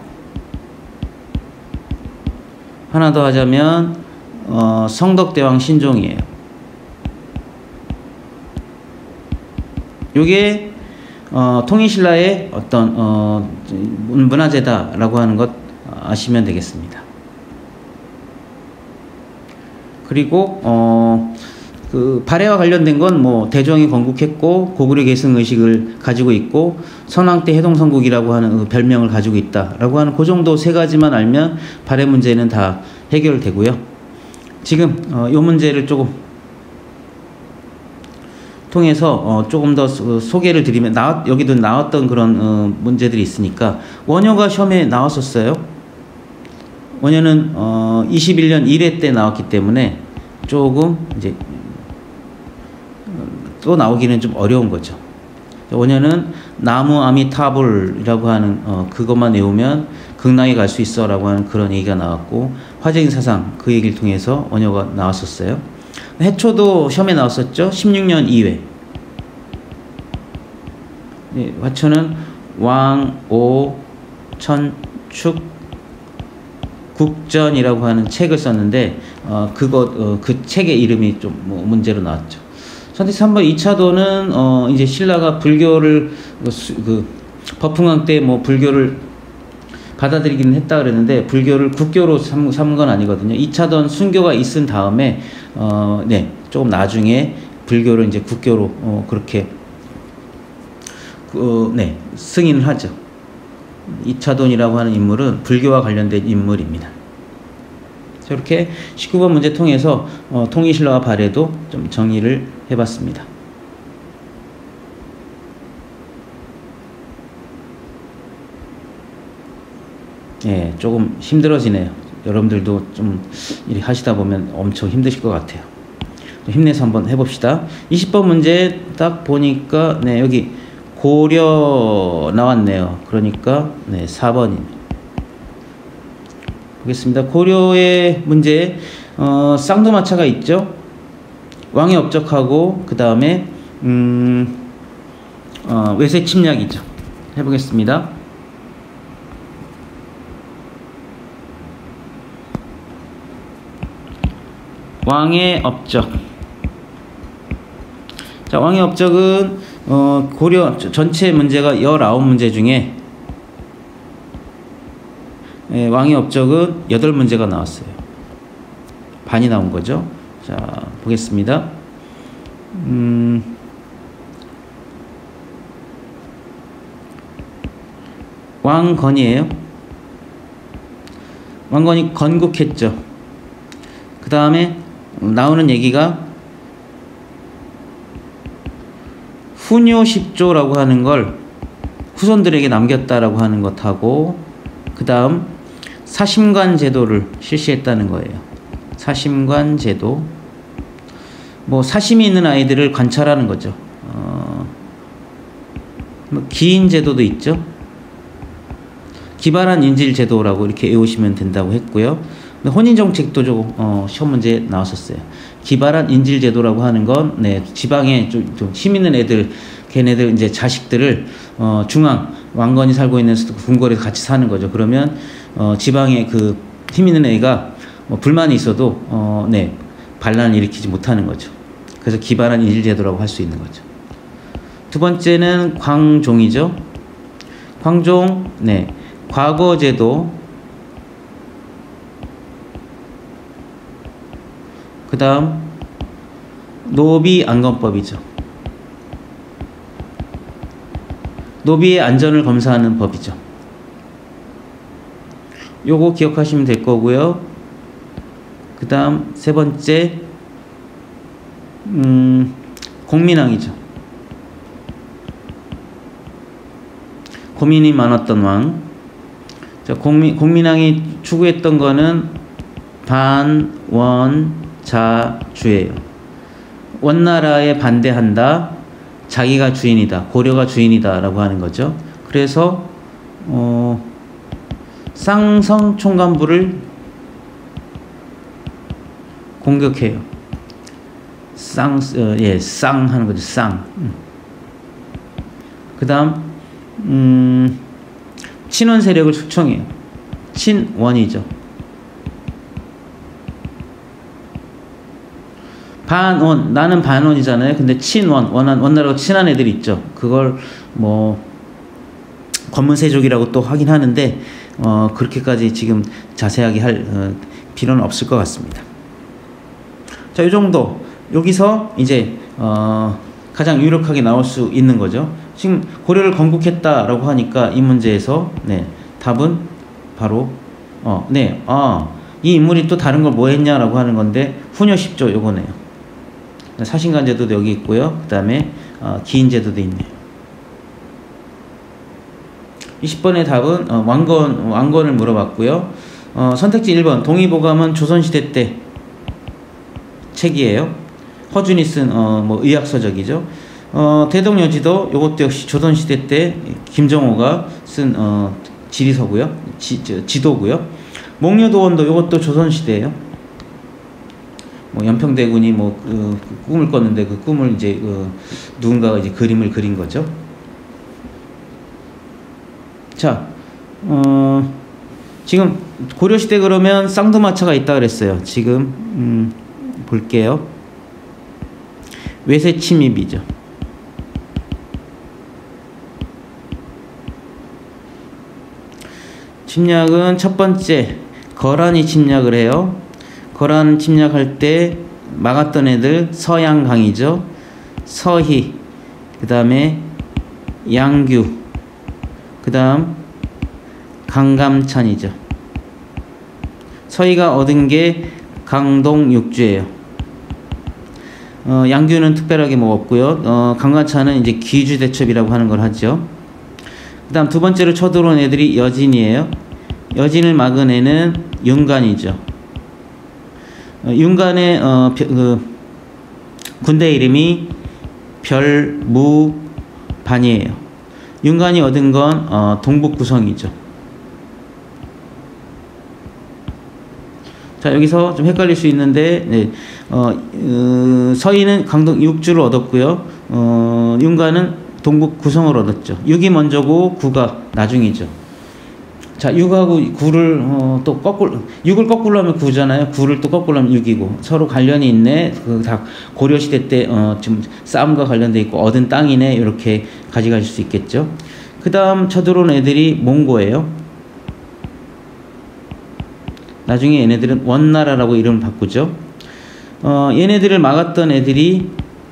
하나 더 하자면 어, 성덕대왕 신종이에요. 요게 어, 통일신라의 어떤 어, 문화재다라고 하는 것 아시면 되겠습니다. 그리고 어, 그 발해와 관련된 건 뭐 대종이 건국했고 고구려 계승 의식을 가지고 있고 선왕 때 해동성국이라고 하는 그 별명을 가지고 있다라고 하는 그 정도 세 가지만 알면 발해 문제는 다 해결되고요. 지금 어, 이 문제를 조금 통해서 어, 조금 더 소개를 드리면 나, 여기도 나왔던 그런 어, 문제들이 있으니까 원효가 시험에 나왔었어요. 원효는 어, 이십일 년 일 회 때 나왔기 때문에 조금 이제 또 나오기는 좀 어려운 거죠. 원효는 나무 아미타불이라고 하는 어, 그것만 외우면 극락에 갈 수 있어 라고 하는 그런 얘기가 나왔고 화쟁인 사상 그 얘기를 통해서 원효가 나왔었어요. 해초도 시험에 나왔었죠. 십육 년 이 회. 예, 화초는 왕, 오, 천, 축, 국전이라고 하는 책을 썼는데 어, 그거 어, 그 책의 이름이 좀 뭐 문제로 나왔죠. 선택 삼 번 이 차도는 어, 이제 신라가 불교를 그, 그 법흥왕 때 뭐 불교를 받아들이기는 했다 그랬는데 불교를 국교로 삼, 삼은 건 아니거든요. 이 차도는 순교가 있은 다음에 어, 네, 조금 나중에 불교를 이제 국교로 어, 그렇게 어, 네, 승인을 하죠. 이차돈이라고 하는 인물은 불교와 관련된 인물입니다. 이렇게 십구 번 문제 통해서 어, 통일신라와 발해도 좀 정리를 해봤습니다. 예, 조금 힘들어지네요. 여러분들도 좀 일이 하시다 보면 엄청 힘드실 것 같아요. 힘내서 한번 해봅시다. 이십 번 문제 딱 보니까 네, 여기 고려 나왔네요. 그러니까 네, 사 번입니다. 보겠습니다. 고려의 문제 어, 쌍두마차가 있죠. 왕의 업적하고 그 다음에 음, 어, 외세 침략이죠. 해보겠습니다. 왕의 업적. 자, 왕의 업적은 어, 고려 전체 문제가 열아홉 문제 중에 예, 왕의 업적은 여덟 문제가 나왔어요. 반이 나온 거죠. 자, 보겠습니다. 음, 왕건이에요. 왕건이 건국했죠. 그 다음에 나오는 얘기가 훈요십조라고 하는 걸 후손들에게 남겼다라고 하는 것하고 그 다음 사심관 제도를 실시했다는 거예요. 사심관 제도. 뭐 사심이 있는 아이들을 관찰하는 거죠. 어, 뭐 기인 제도도 있죠. 기발한 인질 제도라고 이렇게 외우시면 된다고 했고요. 혼인 정책도 조금 어, 시험 문제에 나왔었어요. 기발한 인질 제도라고 하는 건 네, 지방에 좀, 좀 힘 있는 애들, 걔네들 이제 자식들을 어, 중앙 왕건이 살고 있는 궁궐에서 같이 사는 거죠. 그러면 어, 지방에 그 힘 있는 애가 뭐 불만이 있어도 어, 네, 반란을 일으키지 못하는 거죠. 그래서 기발한 인질 제도라고 할 수 있는 거죠. 두 번째는 광종이죠. 광종, 네, 과거 제도. 그 다음 노비 안건법이죠. 노비의 안전을 검사하는 법이죠. 요거 기억하시면 될 거고요. 그 다음 세 번째 음, 공민왕이죠. 고민이 많았던 왕. 자, 공민, 공민왕이 추구했던 거는 반원자주예요. 원나라에 반대한다. 자기가 주인이다. 고려가 주인이다. 라고 하는 거죠. 그래서 어, 쌍성 총관부를 공격해요. 쌍, 어, 예, 쌍 하는 거죠. 쌍. 음. 그 다음, 음, 친원 세력을 숙청해요. 친원이죠. 반원, 나는 반원이잖아요. 근데 친원, 원한, 원나라하고 친한 애들이 있죠. 그걸 뭐, 검문세족이라고 또 하긴 하는데, 어, 그렇게까지 지금 자세하게 할 어, 필요는 없을 것 같습니다. 자, 이 정도. 여기서 이제, 어, 가장 유력하게 나올 수 있는 거죠. 지금 고려를 건국했다라고 하니까 이 문제에서, 네, 답은 바로, 어, 네, 아, 이 인물이 또 다른 걸 뭐 했냐라고 하는 건데, 후녀십조 요거네요. 사신간제도도 여기 있고요. 그 다음에, 어, 기인제도도 있네요. 이십 번의 답은, 어, 왕건, 왕건을 물어봤고요. 어, 선택지 일 번, 동의보감은 조선시대 때 책이에요. 허준이 쓴, 어, 뭐, 의학서적이죠. 어, 대동여지도 요것도 역시 조선시대 때 김정호가 쓴, 어, 지리서고요. 지, 저, 지도고요. 목려도원도 요것도 조선시대예요. 뭐, 연평대군이 뭐, 그, 그 꿈을 꿨는데 그 꿈을 이제, 그, 누군가가 이제 그림을 그린 거죠. 자, 어, 지금 고려시대 그러면 쌍두마차가 있다 그랬어요. 지금, 음, 볼게요. 외세 침입이죠. 침략은 첫 번째, 거란이 침략을 해요. 거란 침략할 때 막았던 애들 서양강이죠. 서희, 그 다음에 양규, 그 다음 강감찬이죠. 서희가 얻은 게 강동육주예요. 어, 양규는 특별하게 뭐 없고요. 어, 강감찬은 이제 기주대첩이라고 하는 걸 하죠. 그 다음 두 번째로 쳐들어온 애들이 여진이에요. 여진을 막은 애는 윤관이죠. 어, 윤관의 어, 그, 군대 이름이 별무반이에요. 윤관이 얻은 건 어, 동북구성이죠. 자, 여기서 좀 헷갈릴 수 있는데, 네, 어, 어, 서희는 강동 육주를 얻었고요. 어, 윤관은 동북 구성을 얻었죠. 육이 먼저고 구가 나중이죠. 자, 육하고 구를 어, 또 거꾸로, 육을 거꾸로 하면 구잖아요. 구를 또 거꾸로 하면 육이고 서로 관련이 있네. 그 다 고려 시대 때 어, 좀 싸움과 관련돼 있고 얻은 땅이네. 이렇게 가져가실 수 있겠죠. 그 다음 쳐들어온 애들이 몽고예요. 나중에 얘네들은 원나라라고 이름을 바꾸죠. 어, 얘네들을 막았던 애들이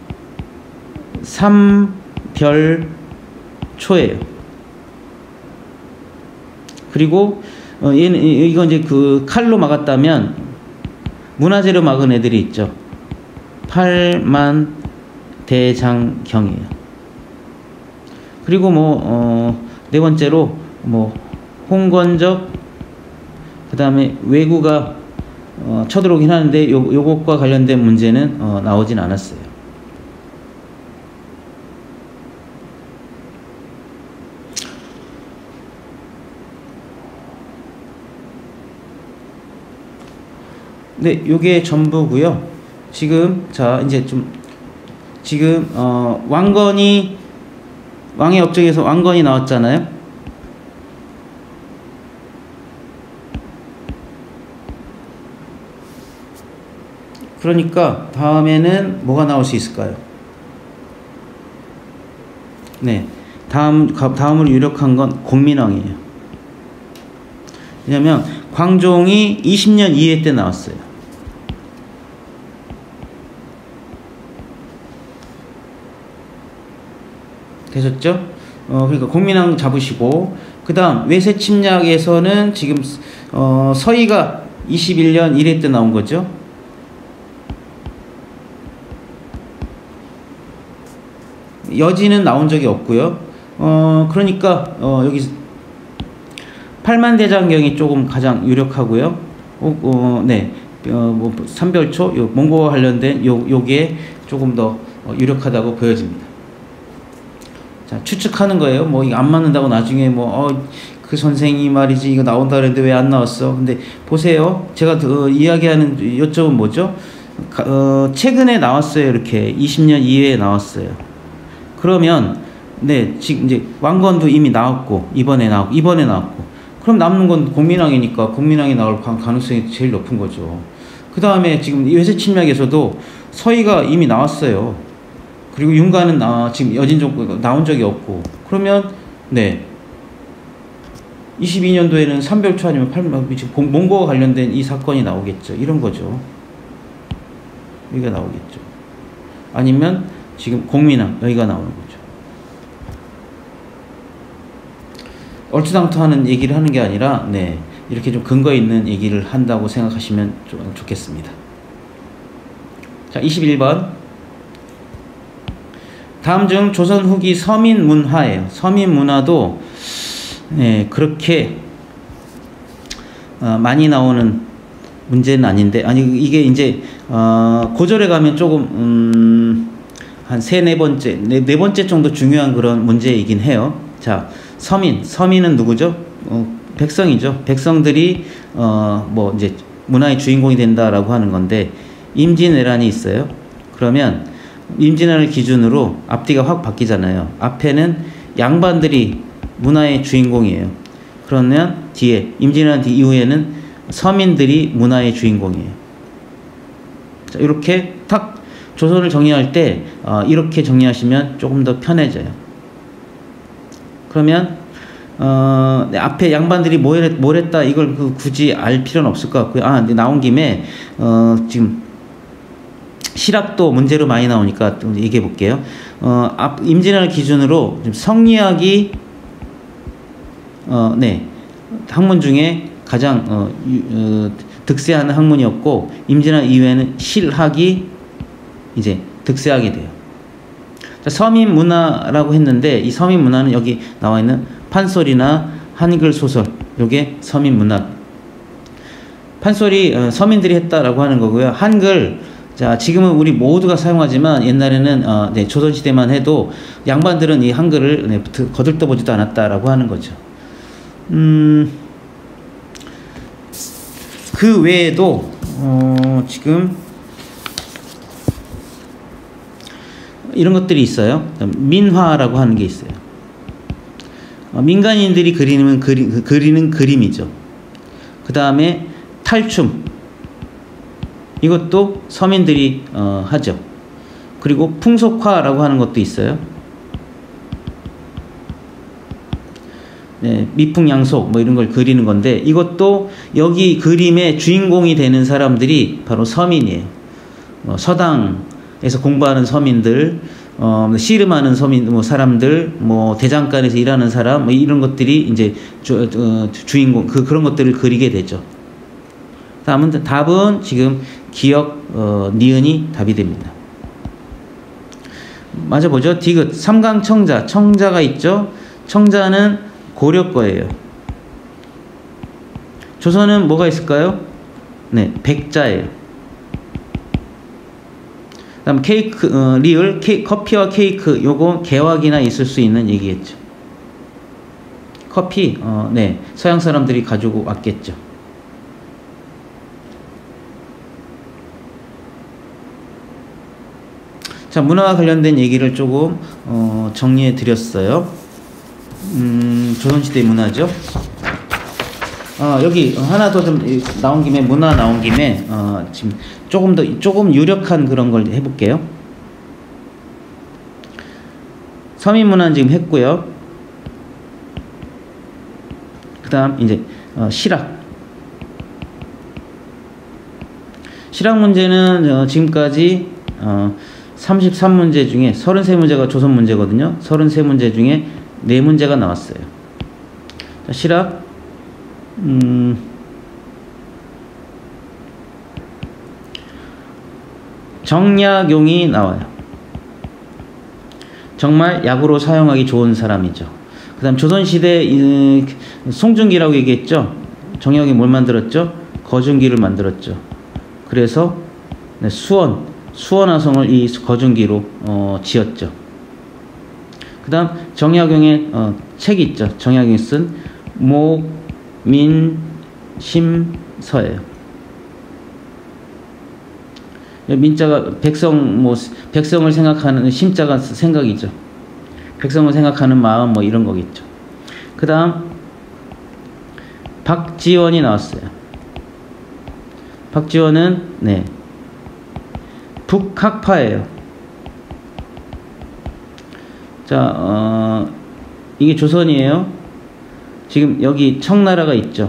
삼별초예요. 그리고 어, 얘는 이거 이제 그 칼로 막았다면 문화재로 막은 애들이 있죠. 팔만대장경이에요. 그리고 뭐 어, 네 번째로 뭐 홍건적, 그 다음에 왜구가 어, 쳐들어오긴 하는데 요, 요것과 관련된 문제는 어, 나오진 않았어요. 네, 요게 전부고요. 지금 자 이제 좀 지금 어, 왕건이 왕의 업적에서 왕건이 나왔잖아요. 그러니까 다음에는 뭐가 나올 수 있을까요? 네, 다음 다음으로 유력한 건 공민왕이에요. 왜냐면 광종이 이십 년 이회 때 나왔어요. 되셨죠? 어, 그러니까 공민왕 잡으시고, 그 다음 외세 침략에서는 지금 어, 서희가 이십일 년 일 회 때 나온 거죠. 여진은 나온 적이 없고요. 어, 그러니까, 어, 여기 팔만대장경이 조금 가장 유력하고요. 어, 어, 네. 어, 뭐, 삼별초, 요, 몽고와 관련된 요, 요게 조금 더 어, 유력하다고 보여집니다. 자, 추측하는 거예요. 뭐, 이거 안 맞는다고 나중에 뭐, 어, 그 선생이 말이지, 이거 나온다 그랬는데 왜 안 나왔어? 근데 보세요. 제가 더 이야기하는 요점은 뭐죠? 어, 최근에 나왔어요. 이렇게 이십 년 이외에 나왔어요. 그러면 네, 지금 이제 왕건도 이미 나왔고 이번에 나왔고 이번에 나왔고 그럼 남는 건 국민왕이니까 국민왕이 나올 가능성이 제일 높은 거죠. 그 다음에 지금 외세 침략에서도 서희가 이미 나왔어요. 그리고 윤가는 아, 지금 여진족 나온 적이 없고 그러면 네 이십이 년도에는 삼별초 아니면 팔, 지금 몽고와 관련된 이 사건이 나오겠죠. 이런 거죠. 여기가 나오겠죠. 아니면 지금 공민왕 여기가 나오는 거죠. 얼토당토하는 얘기를 하는 게 아니라 네 이렇게 좀 근거 있는 얘기를 한다고 생각하시면 좀 좋겠습니다. 자, 이십일 번 다음 중 조선 후기 서민 문화예요. 서민 문화도 네, 그렇게 어, 많이 나오는 문제는 아닌데 아니 이게 이제 어, 고절에 가면 조금 음, 한 세 네 번째 네, 네 번째 정도 중요한 그런 문제이긴 해요. 자, 서민 서민은 누구죠? 어, 백성이죠. 백성들이 어, 뭐 이제 문화의 주인공이 된다라고 하는 건데 임진왜란이 있어요. 그러면 임진왜란을 기준으로 앞뒤가 확 바뀌잖아요. 앞에는 양반들이 문화의 주인공이에요. 그러면 뒤에 임진왜란 뒤 이후에는 서민들이 문화의 주인공이에요. 자, 이렇게 탁 조선을 정리할 때 어, 이렇게 정리하시면 조금 더 편해져요. 그러면 어, 네, 앞에 양반들이 뭘, 했, 뭘 했다 이걸 그 굳이 알 필요는 없을 것 같고요. 아, 근데 나온 김에 어, 지금 실학도 문제로 많이 나오니까 좀 얘기해 볼게요. 어, 앞 임진왜란을 기준으로 성리학이 어, 네, 학문 중에 가장 어, 유, 어, 득세하는 학문이었고 임진왜란 이후에는 실학이 이제 득세하게 돼요. 자, 서민 문화라고 했는데 이 서민 문화는 여기 나와 있는 판소리나 한글 소설 요게 서민 문화. 판소리 어, 서민들이 했다라고 하는 거고요. 한글 자 지금은 우리 모두가 사용하지만 옛날에는 어, 네, 조선시대만 해도 양반들은 이 한글을 네, 거들떠보지도 않았다라고 하는 거죠. 음, 그 외에도 어, 지금 이런 것들이 있어요. 민화라고 하는 게 있어요. 어, 민간인들이 그리는, 그리, 그리는 그림이죠. 그 다음에 탈춤. 이것도 서민들이 어, 하죠. 그리고 풍속화라고 하는 것도 있어요. 네, 미풍양속 뭐 이런 걸 그리는 건데 이것도 여기 그림의 주인공이 되는 사람들이 바로 서민이에요. 어, 서당에서 공부하는 서민들, 어, 씨름하는 서민, 뭐 사람들, 뭐 대장간에서 일하는 사람, 뭐 이런 것들이 이제 주, 어, 주인공 그 그런 것들을 그리게 되죠. 다음은 답은 지금 기역 어, 니은이 답이 됩니다. 맞아 보죠. 디귿 삼강청자 청자가 있죠. 청자는 고려 거예요. 조선은 뭐가 있을까요? 네, 백자예요. 그다음 케이크 어, 리을 케이, 커피와 케이크 요거 개화기나 있을 수 있는 얘기겠죠. 커피 어, 네 서양 사람들이 가지고 왔겠죠. 자, 문화와 관련된 얘기를 조금 어, 정리해 드렸어요. 음, 조선시대 문화죠. 어, 여기 하나 더 좀 나온 김에 문화 나온 김에 어, 지금 조금 더 조금 유력한 그런 걸 해볼게요. 서민 문화는 지금 했고요. 그다음 이제 어, 실학. 실학 문제는 어, 지금까지 어, 삼십삼 문제 중에 삼십삼 문제가 조선 문제거든요. 삼십삼 문제 중에 네 문제가 나왔어요. 자, 실학 음, 정약용이 나와요. 정말 약으로 사용하기 좋은 사람이죠. 그 다음 조선시대 송중기라고 얘기했죠. 정약이 뭘 만들었죠? 거중기를 만들었죠. 그래서 수원, 수원화성을 이 거중기로 어, 지었죠. 그 다음 정약용의 어, 책이 있죠. 정약용이 쓴 목민심서예요. 민자가 백성, 뭐 백성을 생각하는, 심자가 생각이죠. 백성을 생각하는 마음, 뭐 이런 거겠죠. 그 다음 박지원이 나왔어요. 박지원은 네 북학파예요. 자, 어, 이게 조선이에요. 지금 여기 청나라가 있죠.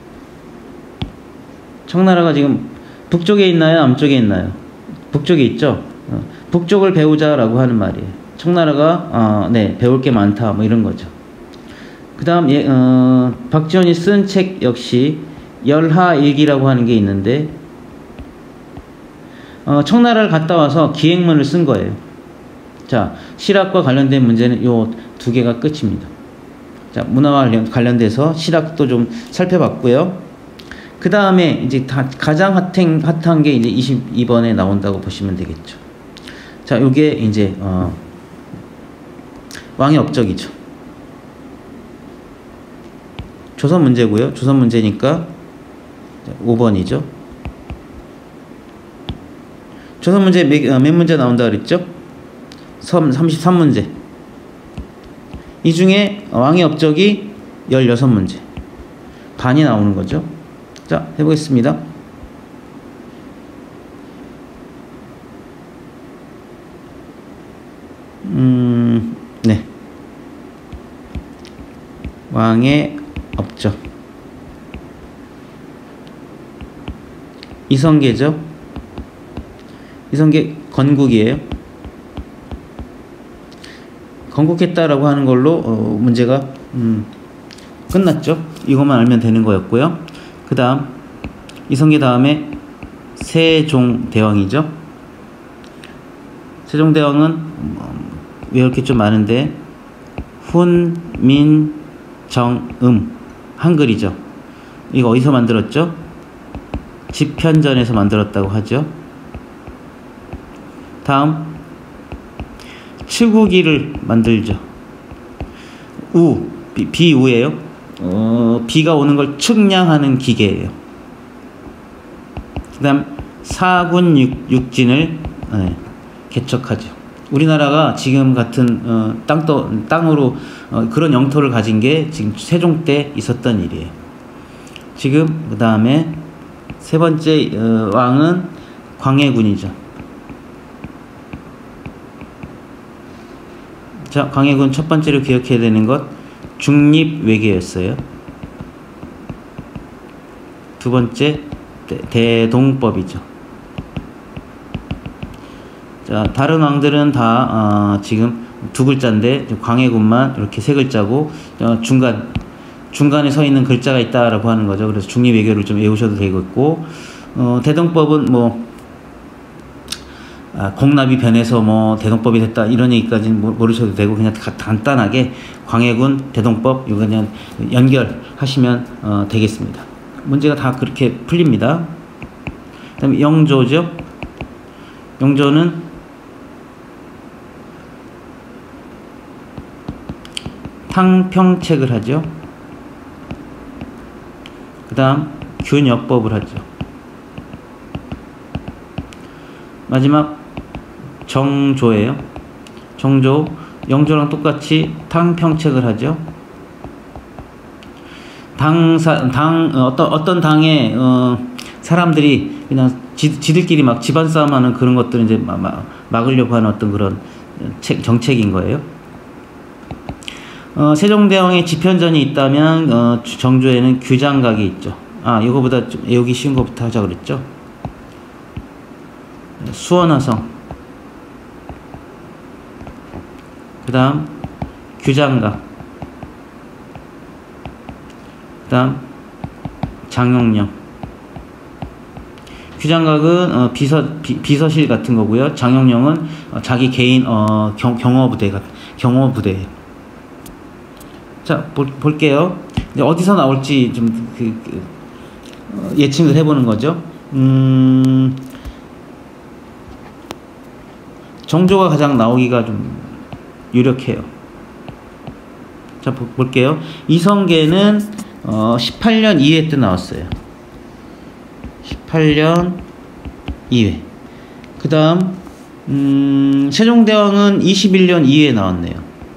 청나라가 지금 북쪽에 있나요? 남쪽에 있나요? 북쪽에 있죠. 어, 북쪽을 배우자라고 하는 말이에요. 청나라가 어, 네 배울 게 많다, 뭐 이런 거죠. 그 다음 예, 어, 박지원이 쓴 책 역시 열하일기라고 하는 게 있는데 어, 청나라를 갔다 와서 기행문을 쓴 거예요. 자, 실학과 관련된 문제는 요 두 개가 끝입니다. 자, 문화와 관련돼서 실학도 좀 살펴봤고요. 그 다음에 이제 다 가장 핫행, 핫한 게 이제 이십이 번에 나온다고 보시면 되겠죠. 자, 요게 이제 어, 왕의 업적이죠. 조선 문제고요. 조선 문제니까 오 번이죠. 조선 문제 몇, 몇 문제 나온다 그랬죠? 삼십삼 문제. 이 중에 왕의 업적이 십육 문제. 반이 나오는 거죠. 자, 해보겠습니다. 음, 네. 왕의 업적. 이성계죠. 이성계 건국이에요. 건국했다라고 하는 걸로 어, 문제가 음, 끝났죠. 이것만 알면 되는 거였고요. 그 다음 이성계 다음에 세종대왕이죠. 세종대왕은 음, 외울 게 좀 많은데 훈, 민, 정, 음 한글이죠. 이거 어디서 만들었죠? 집현전에서 만들었다고 하죠. 다음 츠구기를 만들죠. 우, 비, 비우예요. 어, 비가 오는 걸 측량하는 기계예요. 그 다음 사군 육, 육진을 네, 개척하죠. 우리나라가 지금 같은 어, 땅도, 땅으로 어, 그런 영토를 가진 게 지금 세종 때 있었던 일이에요. 지금 그 다음에 세 번째 어, 왕은 광해군이죠. 자, 광해군 첫 번째로 기억해야 되는 것 중립외교였어요. 두 번째 대, 대동법이죠. 자, 다른 왕들은 다 어, 지금 두 글자인데 광해군만 이렇게 세 글자고 어, 중간 중간에 서 있는 글자가 있다라고 하는 거죠. 그래서 중립외교를 좀 외우셔도 되겠고 어, 대동법은 뭐 아, 공납이 변해서 뭐 대동법이 됐다 이런 얘기까지는 모르셔도 되고 그냥 간단하게 광해군 대동법 이거 그냥 연결하시면 어, 되겠습니다. 문제가 다 그렇게 풀립니다. 그 다음에 영조죠. 영조는 탕평책을 하죠. 그 다음 균역법을 하죠. 마지막 정조예요. 정조, 영조랑 똑같이 탕평책을 하죠. 당사, 당, 어떤, 어떤 당의, 어, 사람들이 그냥 지, 지들끼리 막 집안 싸움하는 그런 것들을 이제 막, 막, 막으려고 하는 어떤 그런 책, 정책인 거예요. 어, 세종대왕의 집현전이 있다면, 어, 정조에는 규장각이 있죠. 아, 이거보다 좀 외우기 쉬운 것부터 하자 그랬죠. 수원화성. 그 다음 규장각. 그 다음 장용령. 규장각은 어, 비서, 비, 비서실 같은 거고요. 장용령은 어, 자기 개인 어, 경, 경호부대 같은 경호 부대예요. 자, 볼, 볼게요. 어디서 나올지 좀 그, 그, 어, 예측을 해보는 거죠. 음, 정조가 가장 나오기가 좀 유력해요. 자, 보, 볼게요. 이성계는 어, 십팔 년 이 회 때 나왔어요. 십팔 년 이 회. 그 다음 음, 세종대왕은 이십일 년 이 회에 나왔네요.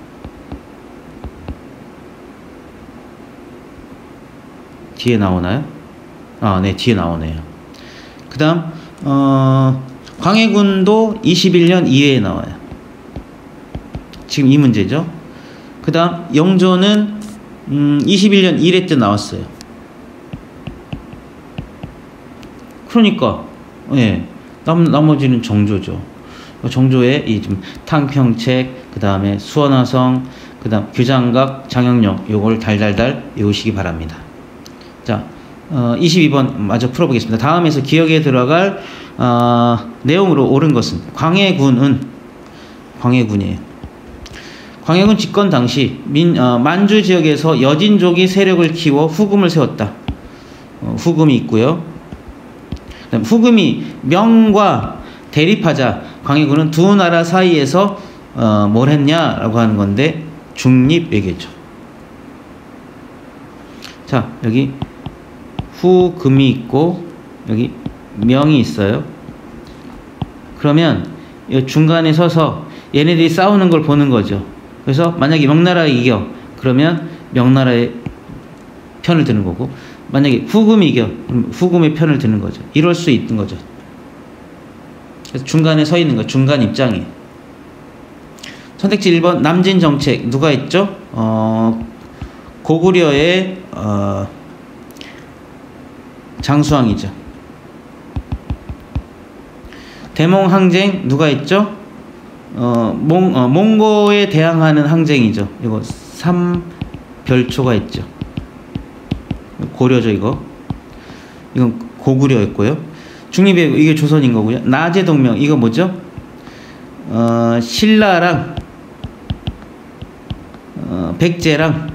뒤에 나오나요? 아, 네, 뒤에 나오네요. 그 다음 어, 광해군도 이십일 년 이 회에 나와요. 지금 이 문제죠. 그 다음 영조는 음, 이십일 년 일 회 때 나왔어요. 그러니까 예, 남, 나머지는 정조죠. 정조의 이 좀 탕평책, 그 다음에 수원화성, 그 다음 규장각, 장영령, 요걸 달달달 외우시기 바랍니다. 자, 어, 이십이 번 마저 풀어보겠습니다. 다음에서 기억에 들어갈 어, 내용으로 옳은 것은 광해군은 광해군이에요. 광해군 집권 당시 민, 어, 만주 지역에서 여진족이 세력을 키워 후금을 세웠다. 어, 후금이 있고요. 그다음 후금이 명과 대립하자 광해군은 두 나라 사이에서 어, 뭘 했냐라고 하는 건데 중립 외교죠. 자, 여기 후금이 있고 여기 명이 있어요. 그러면 이 중간에 서서 얘네들이 싸우는 걸 보는 거죠. 그래서 만약에 명나라가 이겨 그러면 명나라의 편을 드는 거고, 만약에 후금이 이겨 그럼 후금의 편을 드는 거죠. 이럴 수 있는 거죠. 그래서 중간에 서 있는 거, 중간 입장이에요. 선택지 일 번 남진 정책 누가 했죠? 어, 고구려의 어, 장수왕이죠. 대몽 항쟁 누가 했죠? 어, 몽, 어, 몽고에 대항하는 항쟁이죠. 이거 삼별초가 있죠. 고려죠, 이거. 이건 고구려였고요. 중립의 이게 조선인 거고요. 나제 동명 이거 뭐죠? 어, 신라랑 어, 백제랑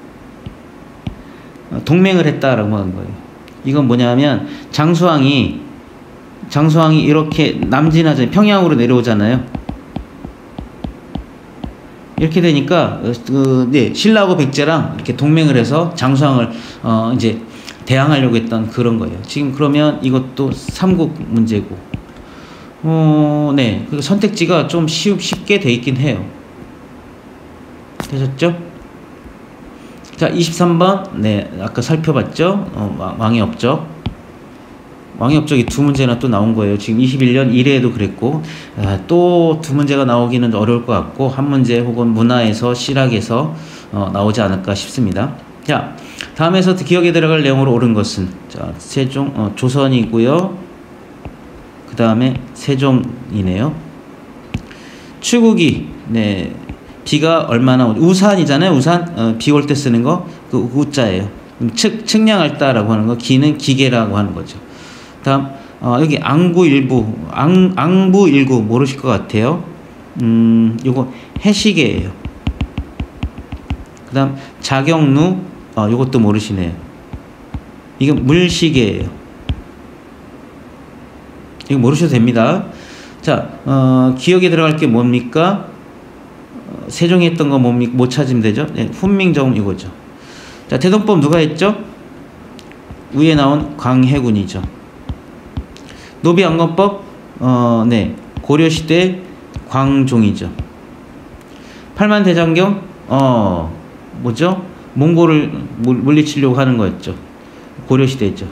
동맹을 했다라고 하는 거예요. 이건 뭐냐면 장수왕이 장수왕이 이렇게 남진하잖아요. 평양으로 내려오잖아요. 이렇게 되니까 그, 네, 신라하고 백제랑 이렇게 동맹을 해서 장수왕을 어, 이제 대항하려고 했던 그런 거예요. 지금 그러면 이것도 삼국 문제고, 어, 네, 그 선택지가 좀 쉽, 쉽게 돼 있긴 해요. 되셨죠? 자, 이십삼 번, 네, 아까 살펴봤죠? 어, 왕의 업적. 왕의 업적이 두 문제나 또 나온 거예요. 지금 이십일 년 일 회에도 그랬고, 아, 또 두 문제가 나오기는 어려울 것 같고, 한 문제 혹은 문화에서, 실학에서 어, 나오지 않을까 싶습니다. 자, 다음에서 기억에 들어갈 내용으로 옳은 것은, 자, 세종, 어, 조선이고요. 그 다음에 세종이네요. 추국이, 네, 비가 얼마나, 우산이잖아요. 우산, 어, 비 올 때 쓰는 거, 그 우자예요. 측, 측량할 따라고 하는 거, 기는 기계라고 하는 거죠. 다음, 어, 여기 앙구일부, 앙, 앙부일구 모르실 것 같아요. 음, 요거 해시계예요. 그 다음, 자경루, 어, 요것도 모르시네요. 이건 물시계예요. 이거 모르셔도 됩니다. 자, 어, 기억에 들어갈 게 뭡니까? 어, 세종이 했던 거 뭡니까? 못 찾으면 되죠? 네, 훈민정음 이거죠. 자, 대동법 누가 했죠? 위에 나온 광해군이죠. 노비안건법, 어, 네, 고려시대 광종이죠. 팔만대장경, 어, 뭐죠? 몽골을 물리치려고 하는 거였죠. 고려시대죠.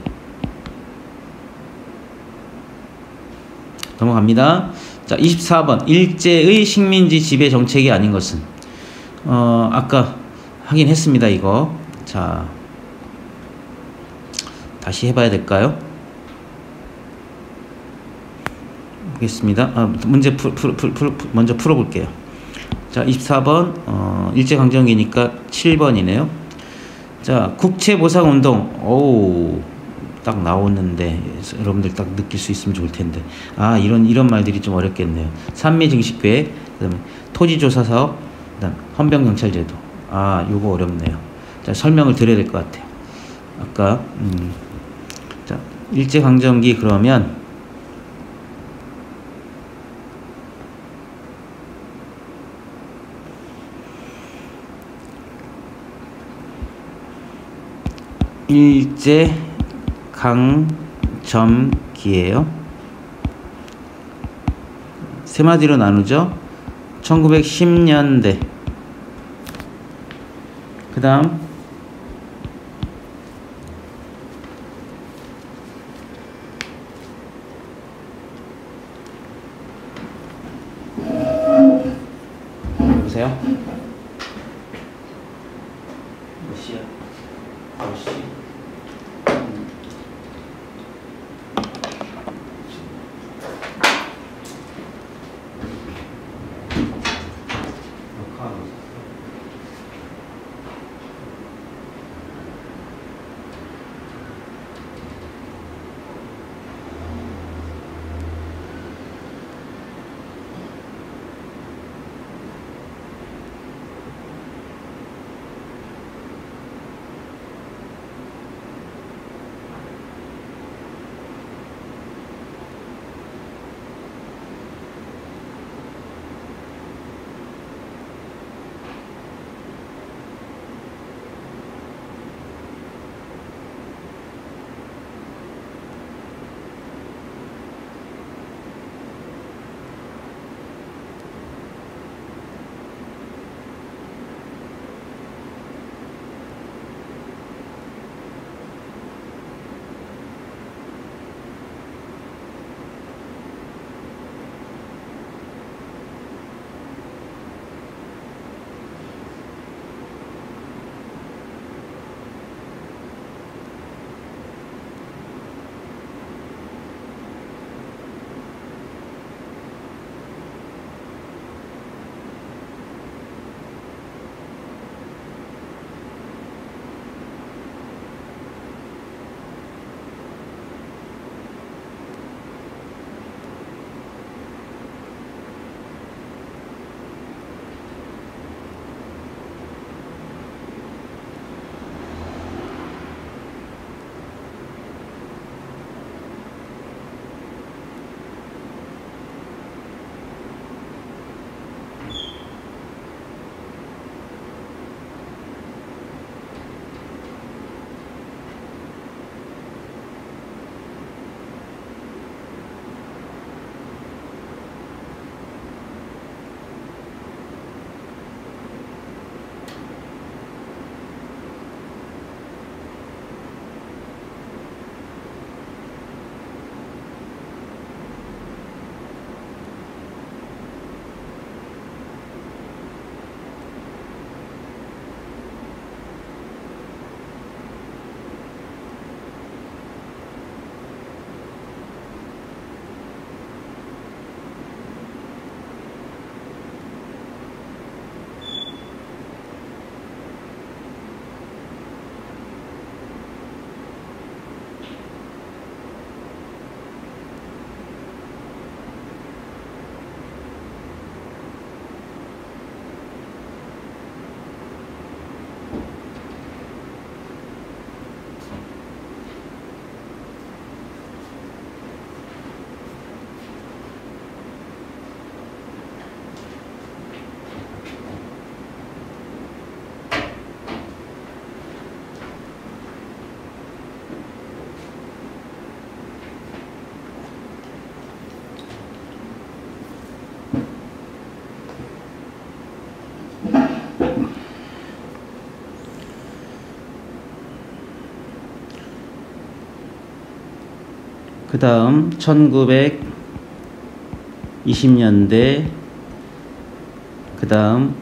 넘어갑니다. 자, 이십사 번 일제의 식민지 지배 정책이 아닌 것은, 어, 아까 하긴 했습니다. 이거. 자, 다시 해봐야 될까요? 보겠습니다. 아, 문제 풀, 풀, 풀, 풀, 먼저 풀어볼게요. 자, 이십사 번 어, 일제강점기니까 칠 번이네요. 자, 국채보상운동. 오우, 딱 나오는데 여러분들 딱 느낄 수 있으면 좋을 텐데, 아, 이런 이런 말들이 좀 어렵겠네요. 산미증식계획, 그다음에 토지조사사업, 그다음 헌병경찰제도. 아, 요거 어렵네요. 자, 설명을 드려야 될 것 같아요. 아까 음, 자, 일제강점기 그러면 일제강점기예요. 세 마디로 나누죠. 천구백십 년대. 그 다음 여보세요? 몇 시야? 아홉 시. 그 다음 천구백이십 년대, 그 다음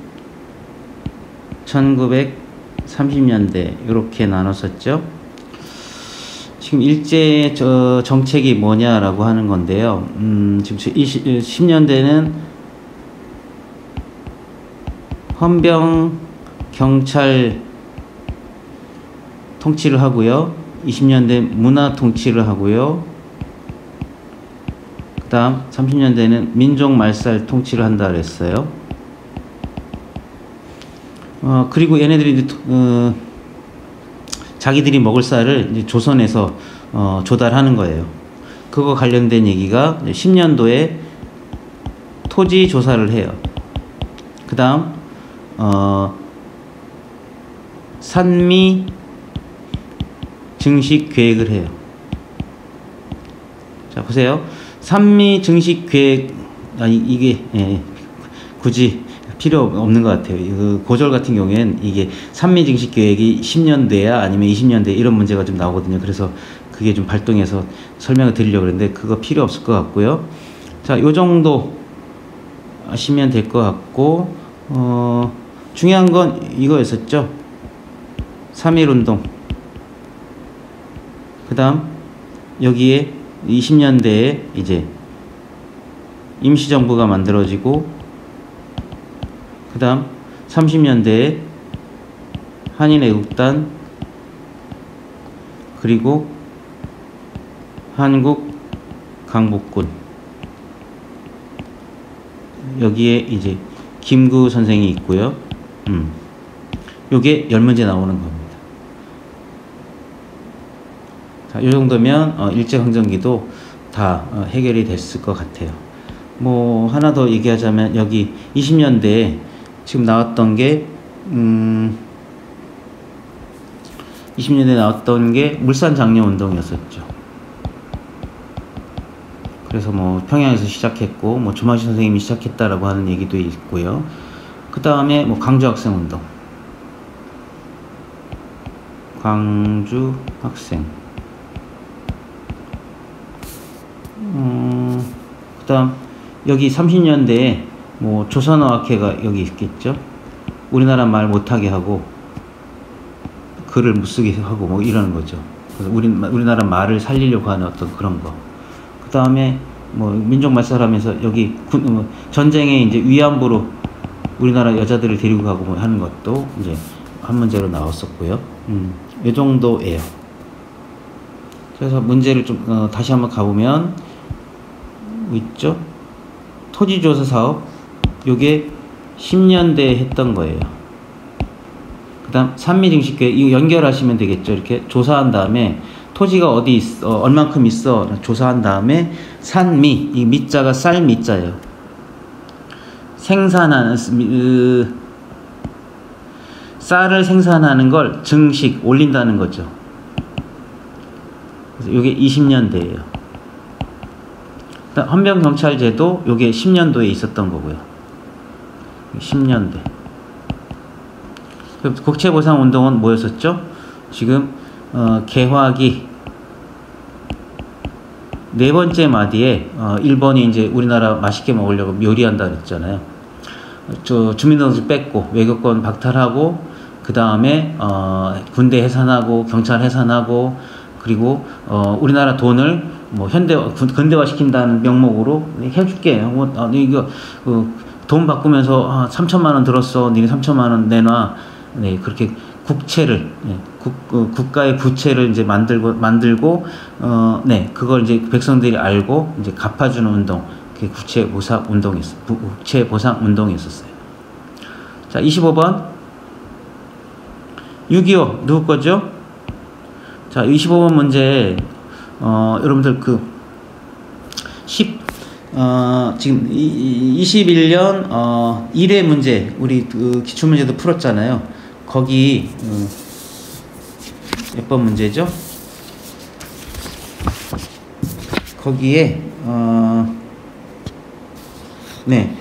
천구백삼십 년대 이렇게 나눴었죠. 지금 일제 저 정책이 뭐냐라고 하는 건데요. 음, 지금 십 년대는 헌병 경찰 통치를 하고요. 이십 년대 문화 통치를 하고요. 그 다음 삼십 년대는 민족 말살 통치를 한다 그랬어요. 어, 그리고 얘네들이 어, 자기들이 먹을 쌀을 이제 조선에서 어, 조달하는 거예요. 그거 관련된 얘기가 십 년도에 토지 조사를 해요. 그 다음 어, 산미 증식 계획을 해요. 자, 보세요. 산미 증식 계획, 아, 이, 이게, 예, 굳이 필요 없는 것 같아요. 그 고졸 같은 경우에는 이게 산미 증식 계획이 십 년대야 아니면 이십 년대 이런 문제가 좀 나오거든요. 그래서 그게 좀 발동해서 설명을 드리려고 그랬는데 그거 필요 없을 것 같고요. 자, 요 정도 아시면 될 것 같고, 어, 중요한 건 이거였었죠. 삼일 운동. 그 다음, 여기에 이십 년대에 이제 임시정부가 만들어지고, 그 다음 삼십 년대에 한인애국단, 그리고 한국 강복군. 여기에 이제 김구 선생이 있고요. 음. 요게 열 문제 나오는 겁니다. 자, 요 정도면 어, 일제강점기도 다 어, 해결이 됐을 것 같아요. 뭐 하나 더 얘기하자면 여기 이십 년대에 지금 나왔던 게 음, 이십 년대에 나왔던 게 물산장려운동이었었죠. 그래서 뭐 평양에서 시작했고 뭐 조만시 선생님이 시작했다라고 하는 얘기도 있고요. 그 다음에 뭐 광주학생운동, 광주학생. 음, 그 다음 여기 삼십 년대에 뭐 조선어학회가 여기 있겠죠. 우리나라 말 못하게 하고 글을 못 쓰게 하고 뭐 이러는 거죠. 그래서 우리, 우리나라 말을 살리려고 하는 어떤 그런 거. 그 다음에 뭐 민족 말살하면서 여기 군, 뭐 전쟁에 이제 위안부로 우리나라 여자들을 데리고 가고 뭐 하는 것도 이제 한 문제로 나왔었고요. 음, 이 정도예요. 그래서 문제를 좀 어, 다시 한번 가보면 있죠. 토지조사 사업, 요게 십 년대에 했던 거예요. 그 다음 산미증식계획, 이거 연결하시면 되겠죠. 이렇게 조사한 다음에 토지가 어디 있어, 얼만큼 있어 조사한 다음에 산미, 이 미자가 쌀 미자예요. 생산하는 으, 쌀을 생산하는 걸 증식 올린다는 거죠. 그래서 이게 이십 년대예요. 헌병경찰제도 이게 십 년도에 있었던 거고요. 십 년대. 국채보상운동은 뭐였었죠? 지금 어, 개화기 네 번째 마디에 어, 일본이 이제 우리나라 맛있게 먹으려고 요리한다 그랬잖아요. 저 주민등록증 뺏고 외교권 박탈하고 그 다음에 어, 군대 해산하고 경찰 해산하고 그리고 어, 우리나라 돈을 뭐 현대 근대화 시킨다는 명목으로 해줄게. 뭐, 아, 이거 그, 돈 바꾸면서 아, 삼천만 원 들었어. 니네 삼천만 원 내놔. 네, 그렇게 국채를 네, 국, 어, 국가의 부채를 이제 만들고 만들고 어, 네, 그걸 이제 백성들이 알고 이제 갚아주는 운동. 그게 국채 보상 운동이었어. 국채 보상 운동이었었어요. 자, 이십오 번 육이오 누구 거죠? 자, 이십오 번 문제. 어, 여러분들 그 십 어, 지금 이십일 년 어, 일 회 문제 우리 그 기출문제도 풀었잖아요. 거기 어, 몇 번 문제죠? 거기에 어, 네.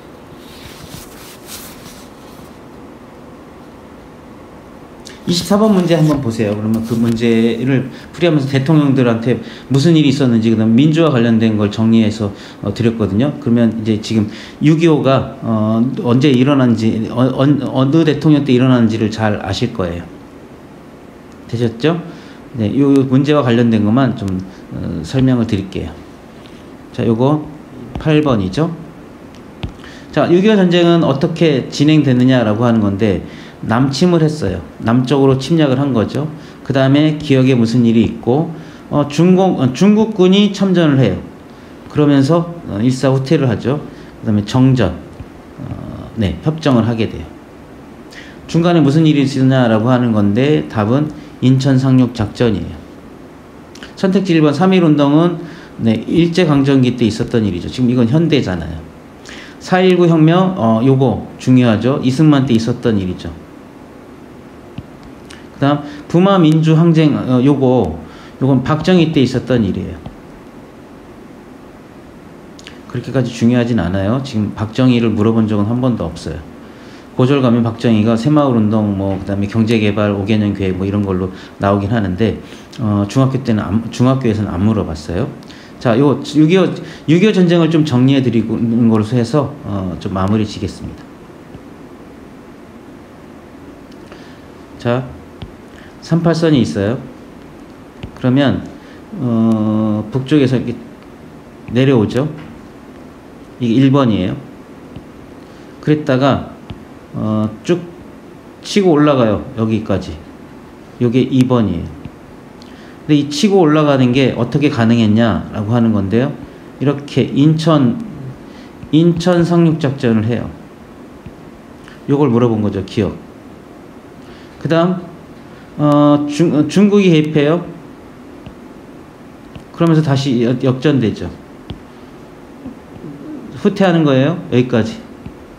이십사 번 문제 한번 보세요. 그러면 그 문제를 풀이하면서 대통령들한테 무슨 일이 있었는지 그다음 민주화 관련된 걸 정리해서 어, 드렸거든요. 그러면 이제 지금 육이오가 어, 언제 일어난지 어, 어, 어느 대통령 때 일어났는지를 잘 아실 거예요. 되셨죠? 네, 이 문제와 관련된 것만 좀 어, 설명을 드릴게요. 자, 요거 팔 번이죠. 자, 육이오 전쟁은 어떻게 진행됐느냐라고 하는 건데 남침을 했어요. 남쪽으로 침략을 한 거죠. 그 다음에 기억에 무슨 일이 있고 어, 중공, 어, 중국군이 참전을 해요. 그러면서 어, 일사후퇴를 하죠. 그 다음에 정전, 어, 네, 협정을 하게 돼요. 중간에 무슨 일이 있었냐라고 하는 건데 답은 인천 상륙 작전이에요. 선택지 일 번 삼일 운동은 네, 일제강점기 때 있었던 일이죠. 지금 이건 현대잖아요. 사 일구 혁명, 어, 요거 중요하죠. 이승만 때 있었던 일이죠. 그 다음, 부마 민주항쟁, 어, 요거, 요건 박정희 때 있었던 일이에요. 그렇게까지 중요하진 않아요. 지금 박정희를 물어본 적은 한 번도 없어요. 고졸 가면 박정희가 새마을운동, 뭐, 그 다음에 경제개발 오 개년 계획, 뭐, 이런 걸로 나오긴 하는데, 어, 중학교 때는, 안, 중학교에서는 안 물어봤어요. 자, 요, 육이오, 육이오 전쟁을 좀 정리해 드리는 걸로 해서, 어, 좀 마무리 지겠습니다. 자, 삼팔선이 있어요. 그러면, 어, 북쪽에서 이렇게 내려오죠. 이게 일 번이에요. 그랬다가, 어, 쭉 치고 올라가요. 여기까지. 요게 이 번이에요. 근데 이 치고 올라가는 게 어떻게 가능했냐라고 하는 건데요. 이렇게 인천, 인천 상륙작전을 해요. 요걸 물어본 거죠. 기억. 그 다음, 어, 중, 중국이 개입해요. 그러면서 다시 역전되죠. 후퇴하는 거예요. 여기까지.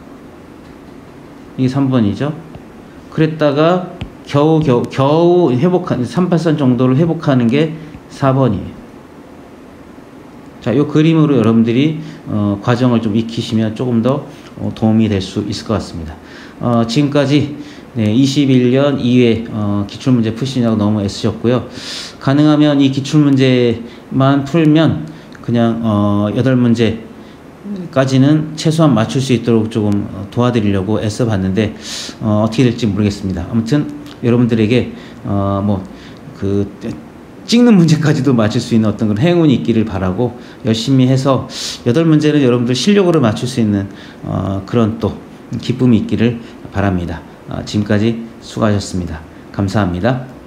이게 삼 번이죠. 그랬다가 겨우 겨우 겨우 회복한 삼팔선 정도를 회복하는 게 사 번이에요. 자, 이 그림으로 여러분들이 어, 과정을 좀 익히시면 조금 더 어, 도움이 될 수 있을 것 같습니다. 어, 지금까지 네, 이십일 년 이 회 어, 기출문제 푸시냐고 너무 애쓰셨고요. 가능하면 이 기출문제만 풀면 그냥 어, 여덟 문제 까지는 최소한 맞출 수 있도록 조금 도와드리려고 애써 봤는데 어, 어떻게 될지 모르겠습니다. 아무튼 여러분들에게 어, 뭐 그 찍는 문제까지도 맞출 수 있는 어떤 그런 행운이 있기를 바라고 열심히 해서 여덟 문제는 여러분들 실력으로 맞출 수 있는 어, 그런 또 기쁨이 있기를 바랍니다. 어, 지금까지 수고하셨습니다. 감사합니다.